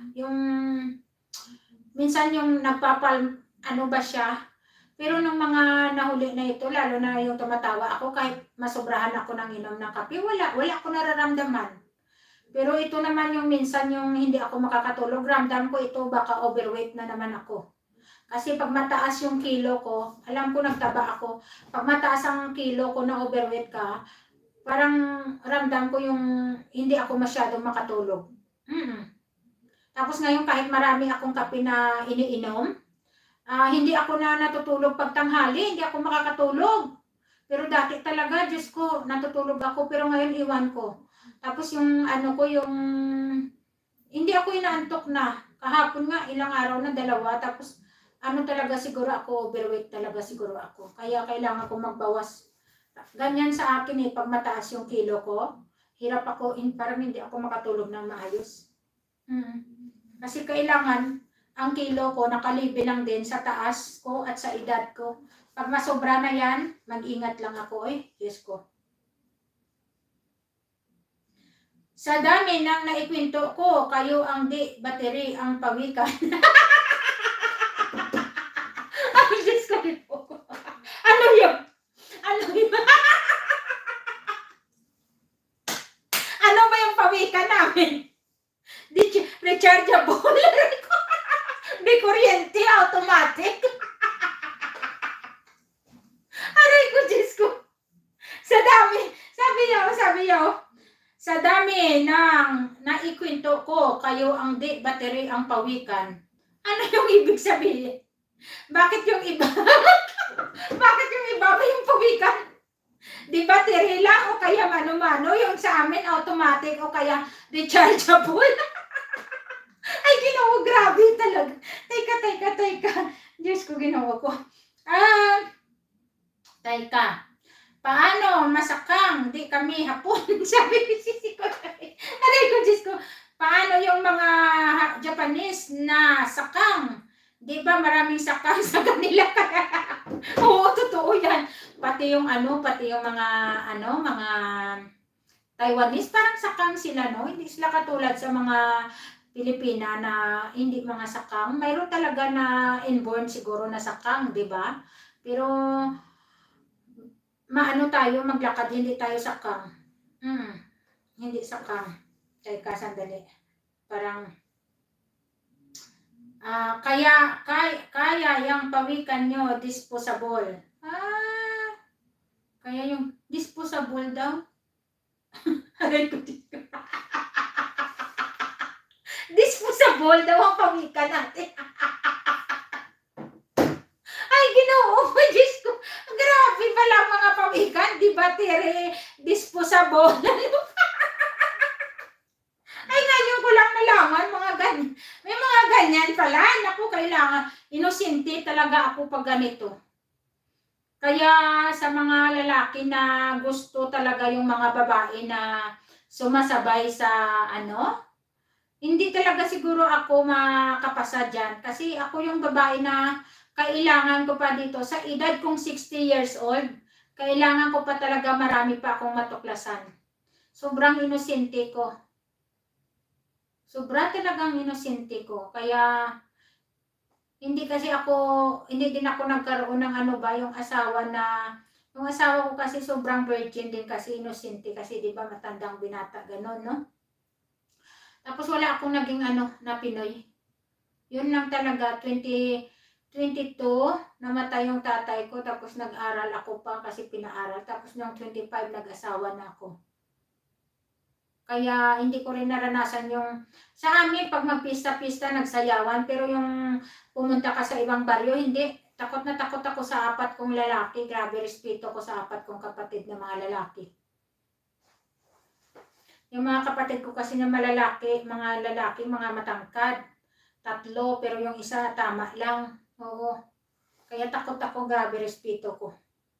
Minsan yung ano ba siya, pero nung mga nahuli na ito, lalo na yung tumatawa ako, kahit masobrahan ako ng inom ng kape, wala ko nararamdaman. Pero ito naman yung minsan yung hindi ako makakatulog, ramdam ko ito, baka overweight na naman ako. Kasi pag mataas yung kilo ko, alam ko nagtaba ako, pag mataas ang kilo ko na overweight ka, parang ramdam ko yung hindi ako masyadong makatulog. Tapos ngayon kahit marami akong kape na iniinom, hindi ako na natutulog pag tanghali, hindi ako makakatulog. Pero dati talaga, Diyos ko, natutulog ako, pero ngayon iwan ko. Tapos yung hindi ako inaantok na. Kahapon nga, ilang araw na, 2, tapos talaga siguro ako, overweight talaga siguro ako. Kaya kailangan ko magbawas. Ganyan sa akin pag mataas yung kilo ko, hirap ako, parang hindi ako makatulog ng maayos. Kasi kailangan, ang kilo ko nakalibe lang din sa taas ko at sa edad ko. Pag masobra na yan, mag-ingat lang ako Diyos ko. Sa dami ng naikwento ko, kayo ang di battery ang pawikan. Ay, Diyos ko rin po. Ano yun? Ano ba yung pawikan namin? Rechargeable. Di kuryente, automatic. Aray ko, Diyos ko. Sa dami, sabi niyo, sa dami ng naikwento ko, kayo ang di battery ang pawikan. Ano yung ibig sabihin? Bakit yung iba? Bakit yung iba ba yung pawikan? Di battery lang o kaya mano-mano? Yung sa amin automatic o kaya rechargeable? Ay, Ginoo, grabe talaga. Teka. Diyos ko, Ginoo ko. Teka. Paano? Masakang. Di kami hapon. Sabi ni Sisi ko. Aray ko, Diyos ko. Paano yung mga Japanese na sakang? Di ba maraming sakang sa kanila? Oo, totoo yan. Pati yung pati yung mga Taiwanese, parang sakang sila, no? Hindi sila katulad sa mga Pilipina na hindi mga sakang. Mayroon talaga na inborn siguro na sakang, di ba? Pero maano tayo maglakad, hindi tayo sakang. Hindi sakang. Teka, sandali. Parang, kaya yung pawikan nyo, disposable. Kaya yung disposable daw. Aray ko dito. Disposable daw ang pawikan natin. Ay, Ginoo, Diyos ko. Grabe pala mga pawikan, di ba, tere, disposable. Ay, ngayon ko lang nalaman, mga ganyan. May mga ganyan pala. Naku, kailangan. Inosente talaga ako pag ganito. Kaya sa mga lalaki na gusto talaga yung mga babae na sumasabay sa hindi talaga siguro ako makapasa dyan. Kasi ako yung babae na kailangan ko pa dito. Sa edad kong 60 years old, kailangan ko pa talaga marami pa akong matuklasan. Sobrang inosente ko. Sobra talagang inosente ko. Kaya, hindi din ako nagkaroon ng yung asawa ko kasi sobrang virgin din kasi inosente kasi di ba matandang binata, ganon, no? Tapos wala akong naging na Pinoy. Yun lang talaga, 2022, namatay yung tatay ko, tapos nag-aral ako pa kasi pinaaral. Tapos noong 25, nag-asawa na ako. Kaya hindi ko rin naranasan yung, sa amin pag magpista-pista nagsayawan, pero yung pumunta ka sa ibang baryo, hindi. Takot na takot ako sa 4 kong lalaki. Grabe, respeto ko sa 4 kong kapatid na mga lalaki. Yung mga kapatid ko kasi na mga lalaki, mga matangkad. 3, pero yung isa tama lang. Oo. Kaya takot ako, grabe, respeto ko.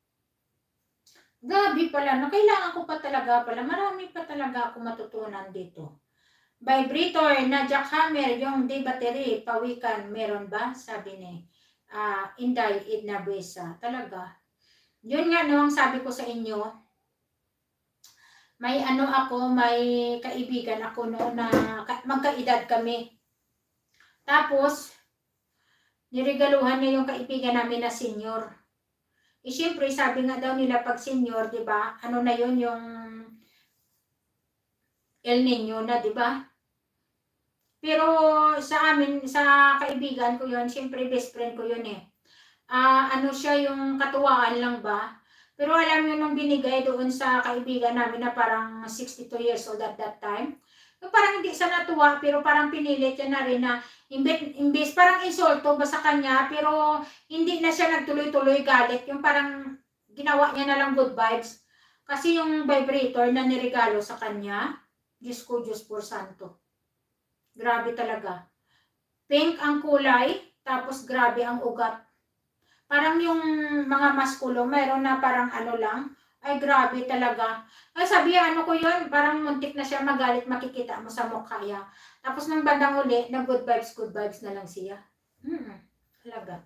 Gabi pala, kailangan ko pa talaga pala, marami pa talaga ako matutunan dito. Vibrator na jackhammer, yung day battery, pawikan, meron ba? Sabi ni Inday Edna Buesa. Talaga. Yun nga ang sabi ko sa inyo, may may kaibigan ako noon na magkaedad kami. Tapos, niregaluhan niya yung kaibigan namin na senior. Siyempre, sabi nga daw nila pag senior, di ba? Na yun yung El Nino na, di ba? Pero sa amin, sa kaibigan ko yun, siyempre best friend ko yun eh. Siya yung katuwaan lang ba? Pero alam nyo nung binigay doon sa kaibigan namin na parang 62 years old at that time, parang hindi siya natuwa, pero parang pinilit niya na rin na imbes parang insulto ba sa kanya, pero hindi na siya nagtuloy-tuloy galit. Yung parang ginawa niya na lang good vibes. Kasi yung vibrator na niregalo sa kanya, Diyos ko, Diyos por santo. Grabe talaga. Pink ang kulay, tapos grabe ang ugat. Parang yung mga maskulo, mayroon na parang lang. Ay, grabe talaga. Ay, sabi, ko yun, parang muntik na siya magalit, makikita mo sa mukha niya. Tapos nang bandang uli, na good vibes na lang siya. Talaga.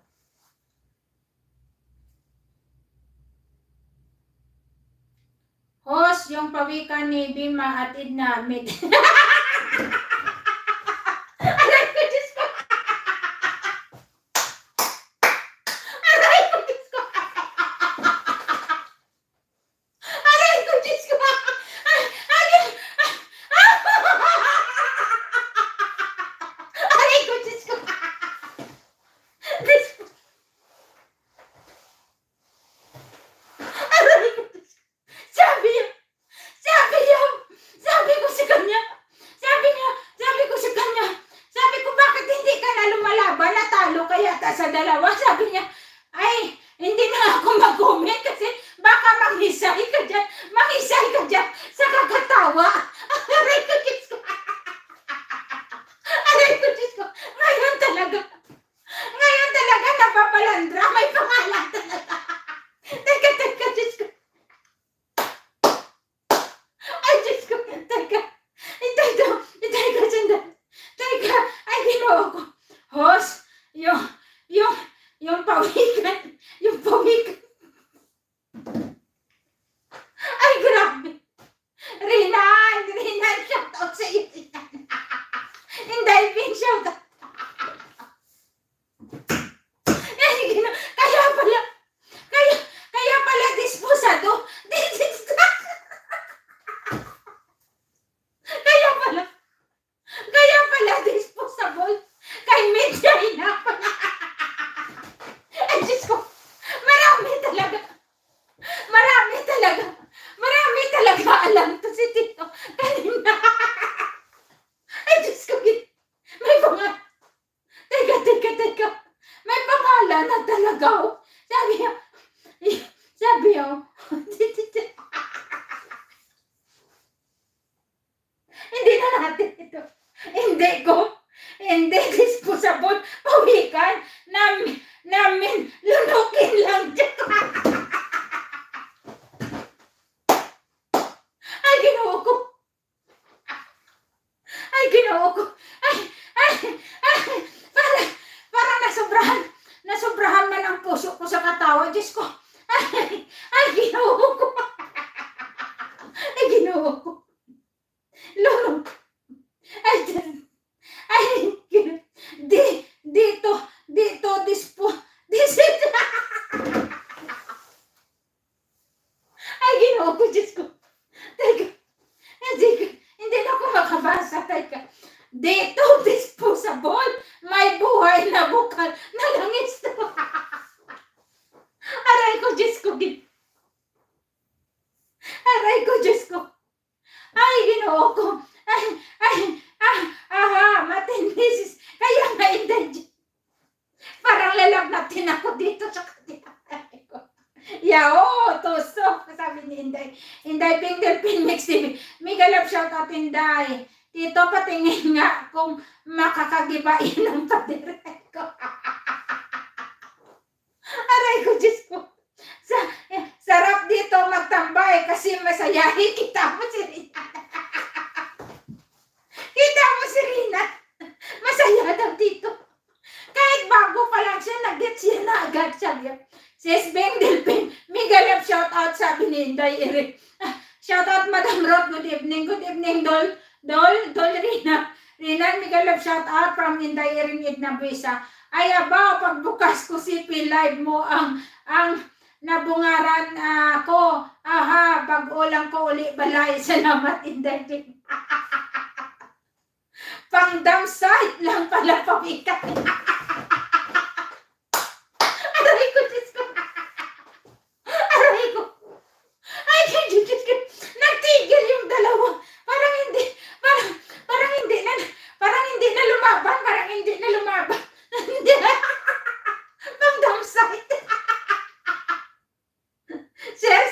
Host, yung pawikan ni Bima at Edna, sa dalawa, sabi niya, ay, hindi na ako mag-comment kasi baka manghisay ka dyan sa kakatawa. Aray ko, Diyos ko. Aray ko, Diyos ko. Ngayon talaga napapalandra, may pangalan talaga. Teka, Diyos ko. Hindi na natin ito. Hindi disposable. Pawikan. Namin, lunukin lang. Ay, ginoo ko. Ay, ginoo ko. Ay, parang nasobrahan man ang puso ko sa katawa. Diyos ko. Ay, ginoo ko. Ay, ginoo ko. Lunok. Ay, ginoo ko, Diyos ko. Teka, hindi na ako makabasa. Teka, dito, disposable, may buhay na bukal na langis. Aray ko, Diyos ko. Aray ko, Diyos ko. Ay, ginoo ko. Matindi. Kaya nga, hindi. Parang lalagnatin ako dito sa kanila. Yao, tusok. Sabi ni Inday. Inday Pink Delphin Mix TV. Mega love shout out, Inday. Tito, patingin nga kung makakagibain ng pader ko. Aray ko, Diyos ko. Sarap dito magtambay kasi masayahin. Kita mo si Rina. Kita mo si Rina. Masaya daw dito. Kahit bago pa lang siya, nag-get siya na agad siya. Sis Beng Delphin, mega love shout out, sabi ni Inday Eric. Shout out Madam Roth, good evening. Good evening, Dol Rina. Rina, mega love shout out from Inday Eric Edna Buisa. Ay aba, pagbukas ko si live mo ang nabungaran ko. Aha, pag-ulang ko uli balay. Salamat, Inday Eric. Pang-dam site lang pala pabikat. Aray ko, Diyos ko. Aray ko. Ay, Diyos ko. Nagtigil yung dalawa. Parang hindi na lumaban. Hindi. Pang-dam site. Share.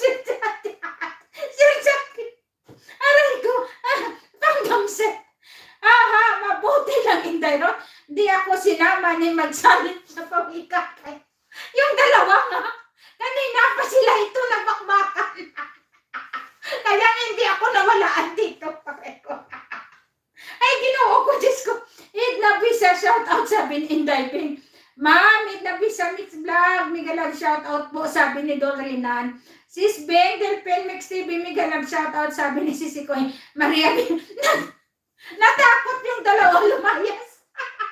Aray ko. Pang-dam site. Aha, mabuti lang, Inday Roth. Di ako sinama ni magsalit sa pag-ikakay. Yung dalawa nga, kanina pa sila ito nabakbakan. Kaya hindi ako nawalaan dito. Ay, ginoo ko, Diyos ko. Edna Bisa, shout out, sabi ni Inday Ping. Ma'am, Edna Bisa Mix Vlog, migalag shout out po, sabi ni Dol Rinan. Sis Beng Delphin Mix TV, migalag shout out, sabi ni Sisi Koy. Maria Bin. Natakot yung dalawa lumayas.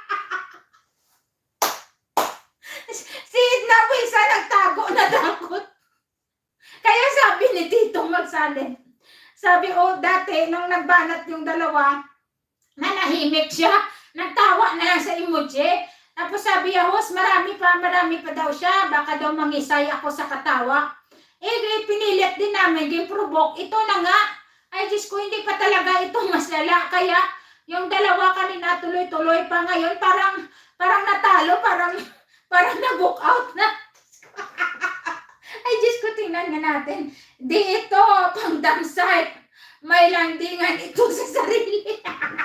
Si Edna Bisa nagtago, natakot. Kaya sabi ni Tito magsalin. Sabi, dati, nung nagbanat yung dalawa, nanahimik siya. Nagtawa na lang sa emoji. Tapos sabi, host, marami pa daw siya. Baka daw mangisay ako sa katawa. Pinilit din namin, provoke. Ito na nga. Ay, Diyos ko, hindi pa talaga ito masala. Kaya, yung dalawa kanina tuloy-tuloy pa ngayon, parang natalo, parang nag-book out na. Ay, Diyos ko, tingnan nga natin. Di ito, pang dam site. May landingan ito sa sarili.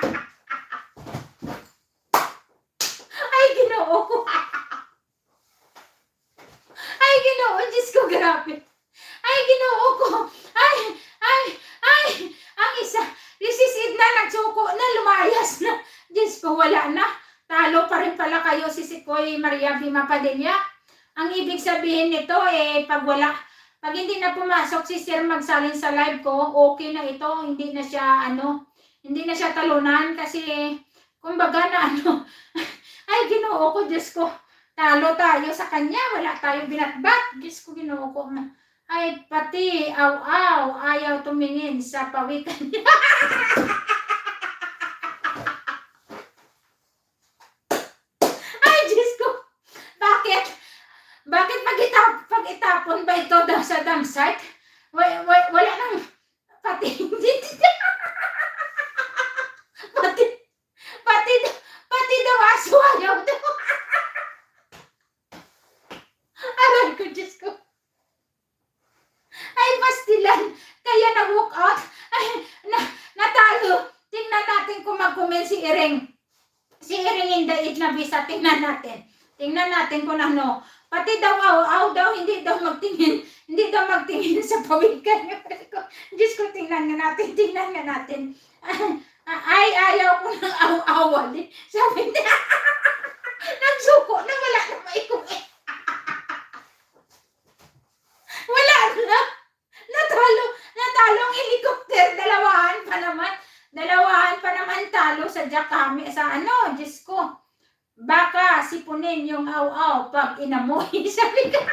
Ay, ginoo ko. Ay, ginoo, Diyos ko, grabe. Ay, ginoo ko. Ay, ang isa, Sis Edna nagsuko na, lumayas na. Diyos ko, wala na. Talo pa rin pala kayo, Sisi Koy Maria Vima Padilla. Ang ibig sabihin nito, pag hindi na pumasok si Sir magsalin sa live ko, okay na ito. Hindi na siya talunan kasi, kumbaga na ay, ginoo ko, Diyos ko. Talo tayo sa kanya, wala tayong binatbat. Diyos ko, ginoo ko. Ay, pati, ayaw tumingin sa pawikan niya. Ay, Diyos ko. Bakit pag-itapon ba ito sa dam site? Wala nang pati daw aso ayaw daw. Aray ko, Diyos ko. si Iring. Si Iring Inday na visa. Tingnan natin. Tingnan natin kung ano. Pati daw aw daw, hindi daw magtingin. Hindi daw magtingin sa pawikan. Diyos ko, tingnan nga natin. Tingnan nga natin. Ay, ayaw ko ng aw-awa din. Sabi niya, nagsuko na wala na maikuwi. Wala na. Natalo ang helicopter. Dalawahan pa naman talo sa Jakami. Sa ano, Diyos ko. Baka sipunin yung aw-aw pag inamoy. Sabi ka.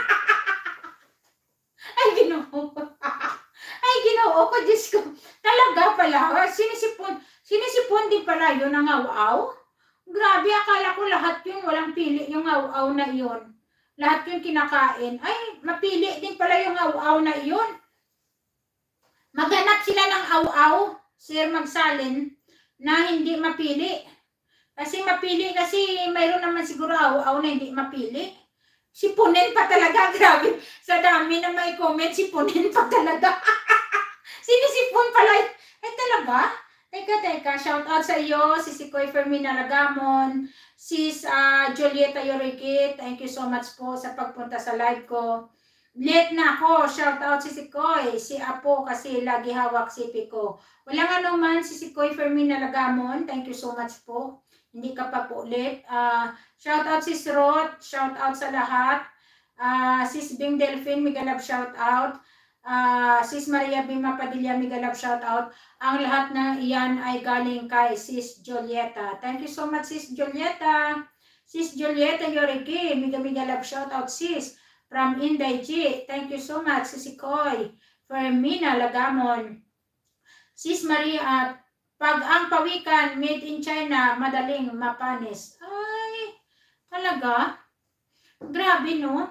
Ay, Ginoo. Ay, Ginoo ko, Diyos ko. Talaga pala. Sinisipon din pala yun ang aw-aw. Grabe, akala ko lahat yun. Walang pili yung aw-aw na yun. Lahat yung kinakain. Ay, mapili din pala yung aw-aw na yun. Maghanap sila ng aw-aw, Sir Magsalin, na hindi mapili. Kasi mapili, kasi mayroon naman siguro aw-aw na hindi mapili. Sipunin pa talaga, grabe. Sa dami na may comment, sipunin pa talaga. Sinisipon pala. Eh talaga? Teka, shout out sa iyo, si Koy Fermina Lagamon, Sis Julieta Yorikit, thank you so much po sa pagpunta sa live ko. Late na ako, shout out si Koy, si Apo kasi lagi hawak sipi ko. Walang ano man, si Koy Fermina Lagamon, thank you so much po. Hindi ka pa po ulit. Shout out Sis Roth, shout out sa lahat. Sis Bing Delphine, mega love shout out. Sis Maria Bima Padilla, mega love shout out. Ang lahat na iyan ay galing kay Sis Julieta. Thank you so much, Sis Julieta. Sis Julieta Yorigi, mega love shout out, sis. From Inday G, thank you so much, Sis Koy. Fermina Lagamon. Sis Maria, pag ang pawikan made in China, madaling mapanis. Ay, talaga? Grabe, no?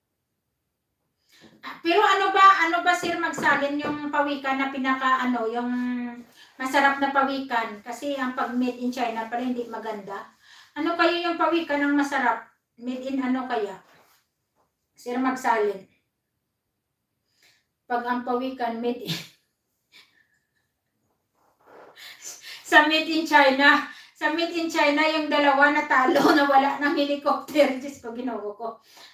Pero ano ba Sir Magsalin yung pawikan na yung masarap na pawikan? Kasi ang pag made in China pala hindi maganda. Ano kayo yung pawikan ng masarap? Made in ano kaya? Sir Magsalin. Pag ang pawikan made in sa made in China. Sa made in China, yung dalawa na talo na wala ng helicopter. Diyos ko, Ginoo ko.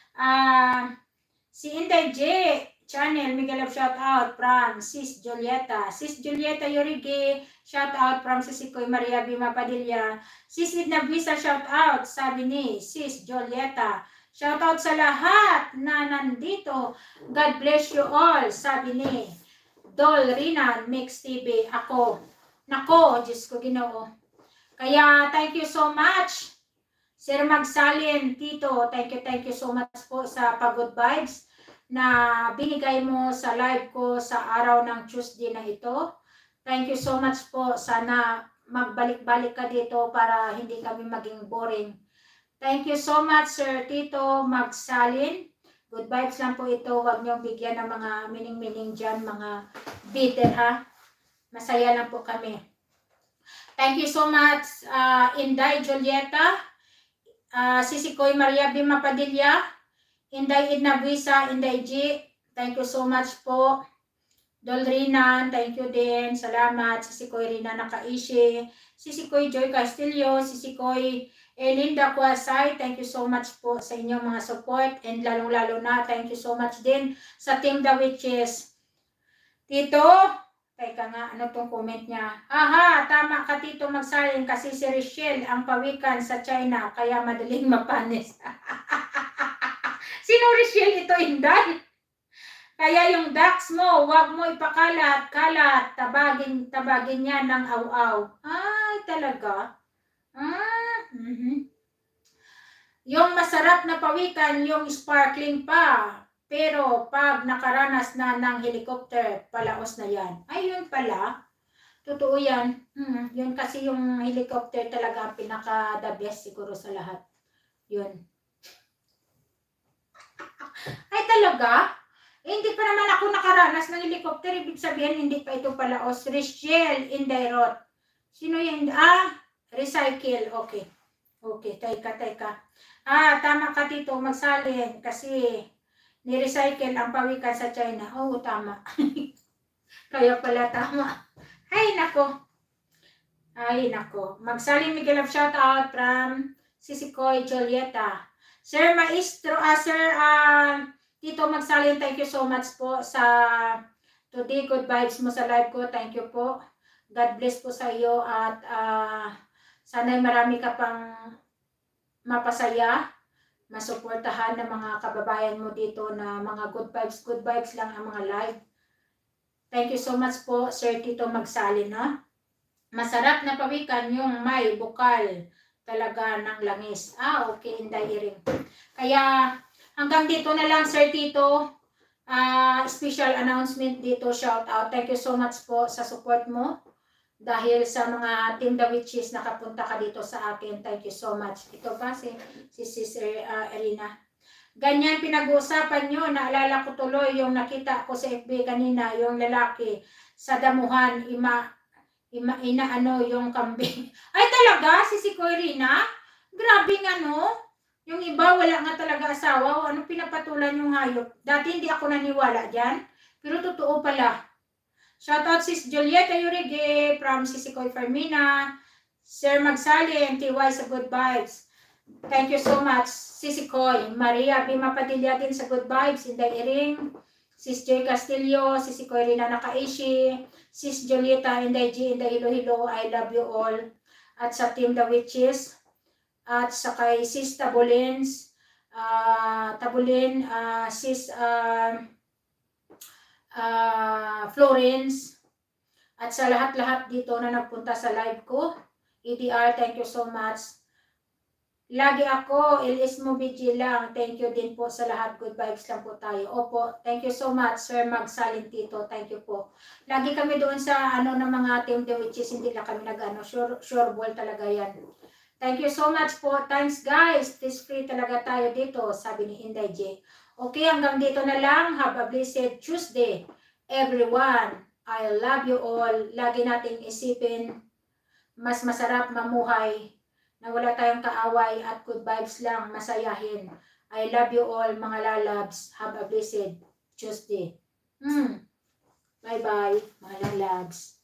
Si Inday J. Channel, mega love shout out from Sis Julieta. Sis Julieta Yorigi, shout out from Sis Koy Maria Bima Padilla. Sis Edna Visa, shout out, sabi ni Sis Julieta. Shout out sa lahat na nandito. God bless you all, sabi ni Dol Rinan, Mix TV. Nako, Diyos ko, Ginoo. Kaya, thank you so much, Sir Magsalin, Tito. Thank you so much po sa pag-good vibes na binigay mo sa live ko sa araw ng Tuesday na ito. Thank you so much po. Sana magbalik-balik ka dito para hindi kami maging boring. Thank you so much, Sir Tito Magsalin. Good vibes lang po ito. Huwag niyong bigyan ng mga mining-mining dyan, mga bitter, ha? Masaya lang po kami. Thank you so much, Inday Julieta, Sisi Koy Maria Bima Padilla, Inday Edna Visa, Inday G. Thank you so much po. Dolrinan, thank you din. Salamat. Sisi Koy Rina Nakaishi, Sisi Koy Joy Castillo, Sisi Koy Elinda Kuasay, thank you so much po sa inyong mga support. And lalong-lalo na, thank you so much din sa Team The Witches. Tito, teka nga, ano tong comment niya? Aha, tama ka, Tito Magsalin, kasi si Richelle ang pawikan sa China, kaya madaling mapanis. Sino Richelle ito, Inday? Kaya yung ducks mo, wag mo ipakalat-kalat, tabagin niya ng aw-aw. Ay, talaga? Yung masarap na pawikan, yung sparkling pa. Pero pag nakaranas na ng helicopter, palaos na yan. Ay, yun pala. Totoo yan. Yun kasi yung helicopter talaga ang pinaka-the best siguro sa lahat. Yun. Ay, talaga? Hindi pa naman ako nakaranas ng helicopter. Ibig sabihin, hindi pa ito palaos. Richelle Indairot. Sino yan? Recycle. Okay. Okay, teka. Tama ka, Tito Magsalin. Kasi ni-recycle ang pawikan sa China. Oo, tama. Kaya pala tama. Ay, nako. Ay, nako. Magsaling Miguel of shout out from Sisikoy Julieta. Sir Maestro, Sir Tito Magsalin, thank you so much po sa today good vibes mo sa live ko. Thank you po. God bless po sa iyo at sana'y marami ka pang mapasaya, masuportahan ng mga kababayan mo dito na mga good vibes lang ang mga live. Thank you so much po, Sir Tito Magsalin, ha? Masarap na pawikan yung may bukal talaga ng langis. Okay, Inday Iring. Kaya hanggang dito na lang, Sir Tito. Special announcement dito, shout out. Thank you so much po sa support mo. Dahil sa mga Team The Witches, nakapunta ka dito sa akin. Thank you so much. Ito pa si Sister Erina. Ganyan pinag-uusapan nyo. Naalala ko tuloy yung nakita ko sa FB kanina, yung lalaki sa damuhan, inaano yung kambing. Ay talaga, si Coirina? Grabe nga no. Yung iba wala nga talaga asawa. O ano pinapatulan yung hayop? Dati hindi ako naniwala dyan. Pero totoo pala. Shoutout sis Julieta Yurige from Sisikoy Fermina. Sir Magsalin, TY sa Good Vibes. Thank you so much, Sisikoy. Maria B. Mapadilla din sa Good Vibes. Inday Iring. Sis Joy Castillo, Sisikoy Rina Nakaishi. Sis Julieta, Inday G, Inday Hilo, I love you all. At sa Team The Witches. At sa kay Sis Tabulins. Sis Florence. At sa lahat-lahat dito na nagpunta sa live ko. EDR, thank you so much. Lagi ako, LS mo BG lang. Thank you din po sa lahat. Good vibes lang po tayo. Opo, thank you so much, Sir Magsalin Tito. Thank you po. Lagi kami doon sa ng mga Team The Witches. Hindi lang kami sure ball talaga yan. Thank you so much po. Thanks guys. Please free talaga tayo dito, sabi ni Inday J. Okay, hanggang dito na lang. Have a blessed Tuesday, everyone. I love you all. Lagi nating isipin, mas masarap mamuhay na wala tayong kaaway at good vibes lang, masayahin. I love you all mga lalabs. Have a blessed Tuesday. Bye-bye mga lalabs.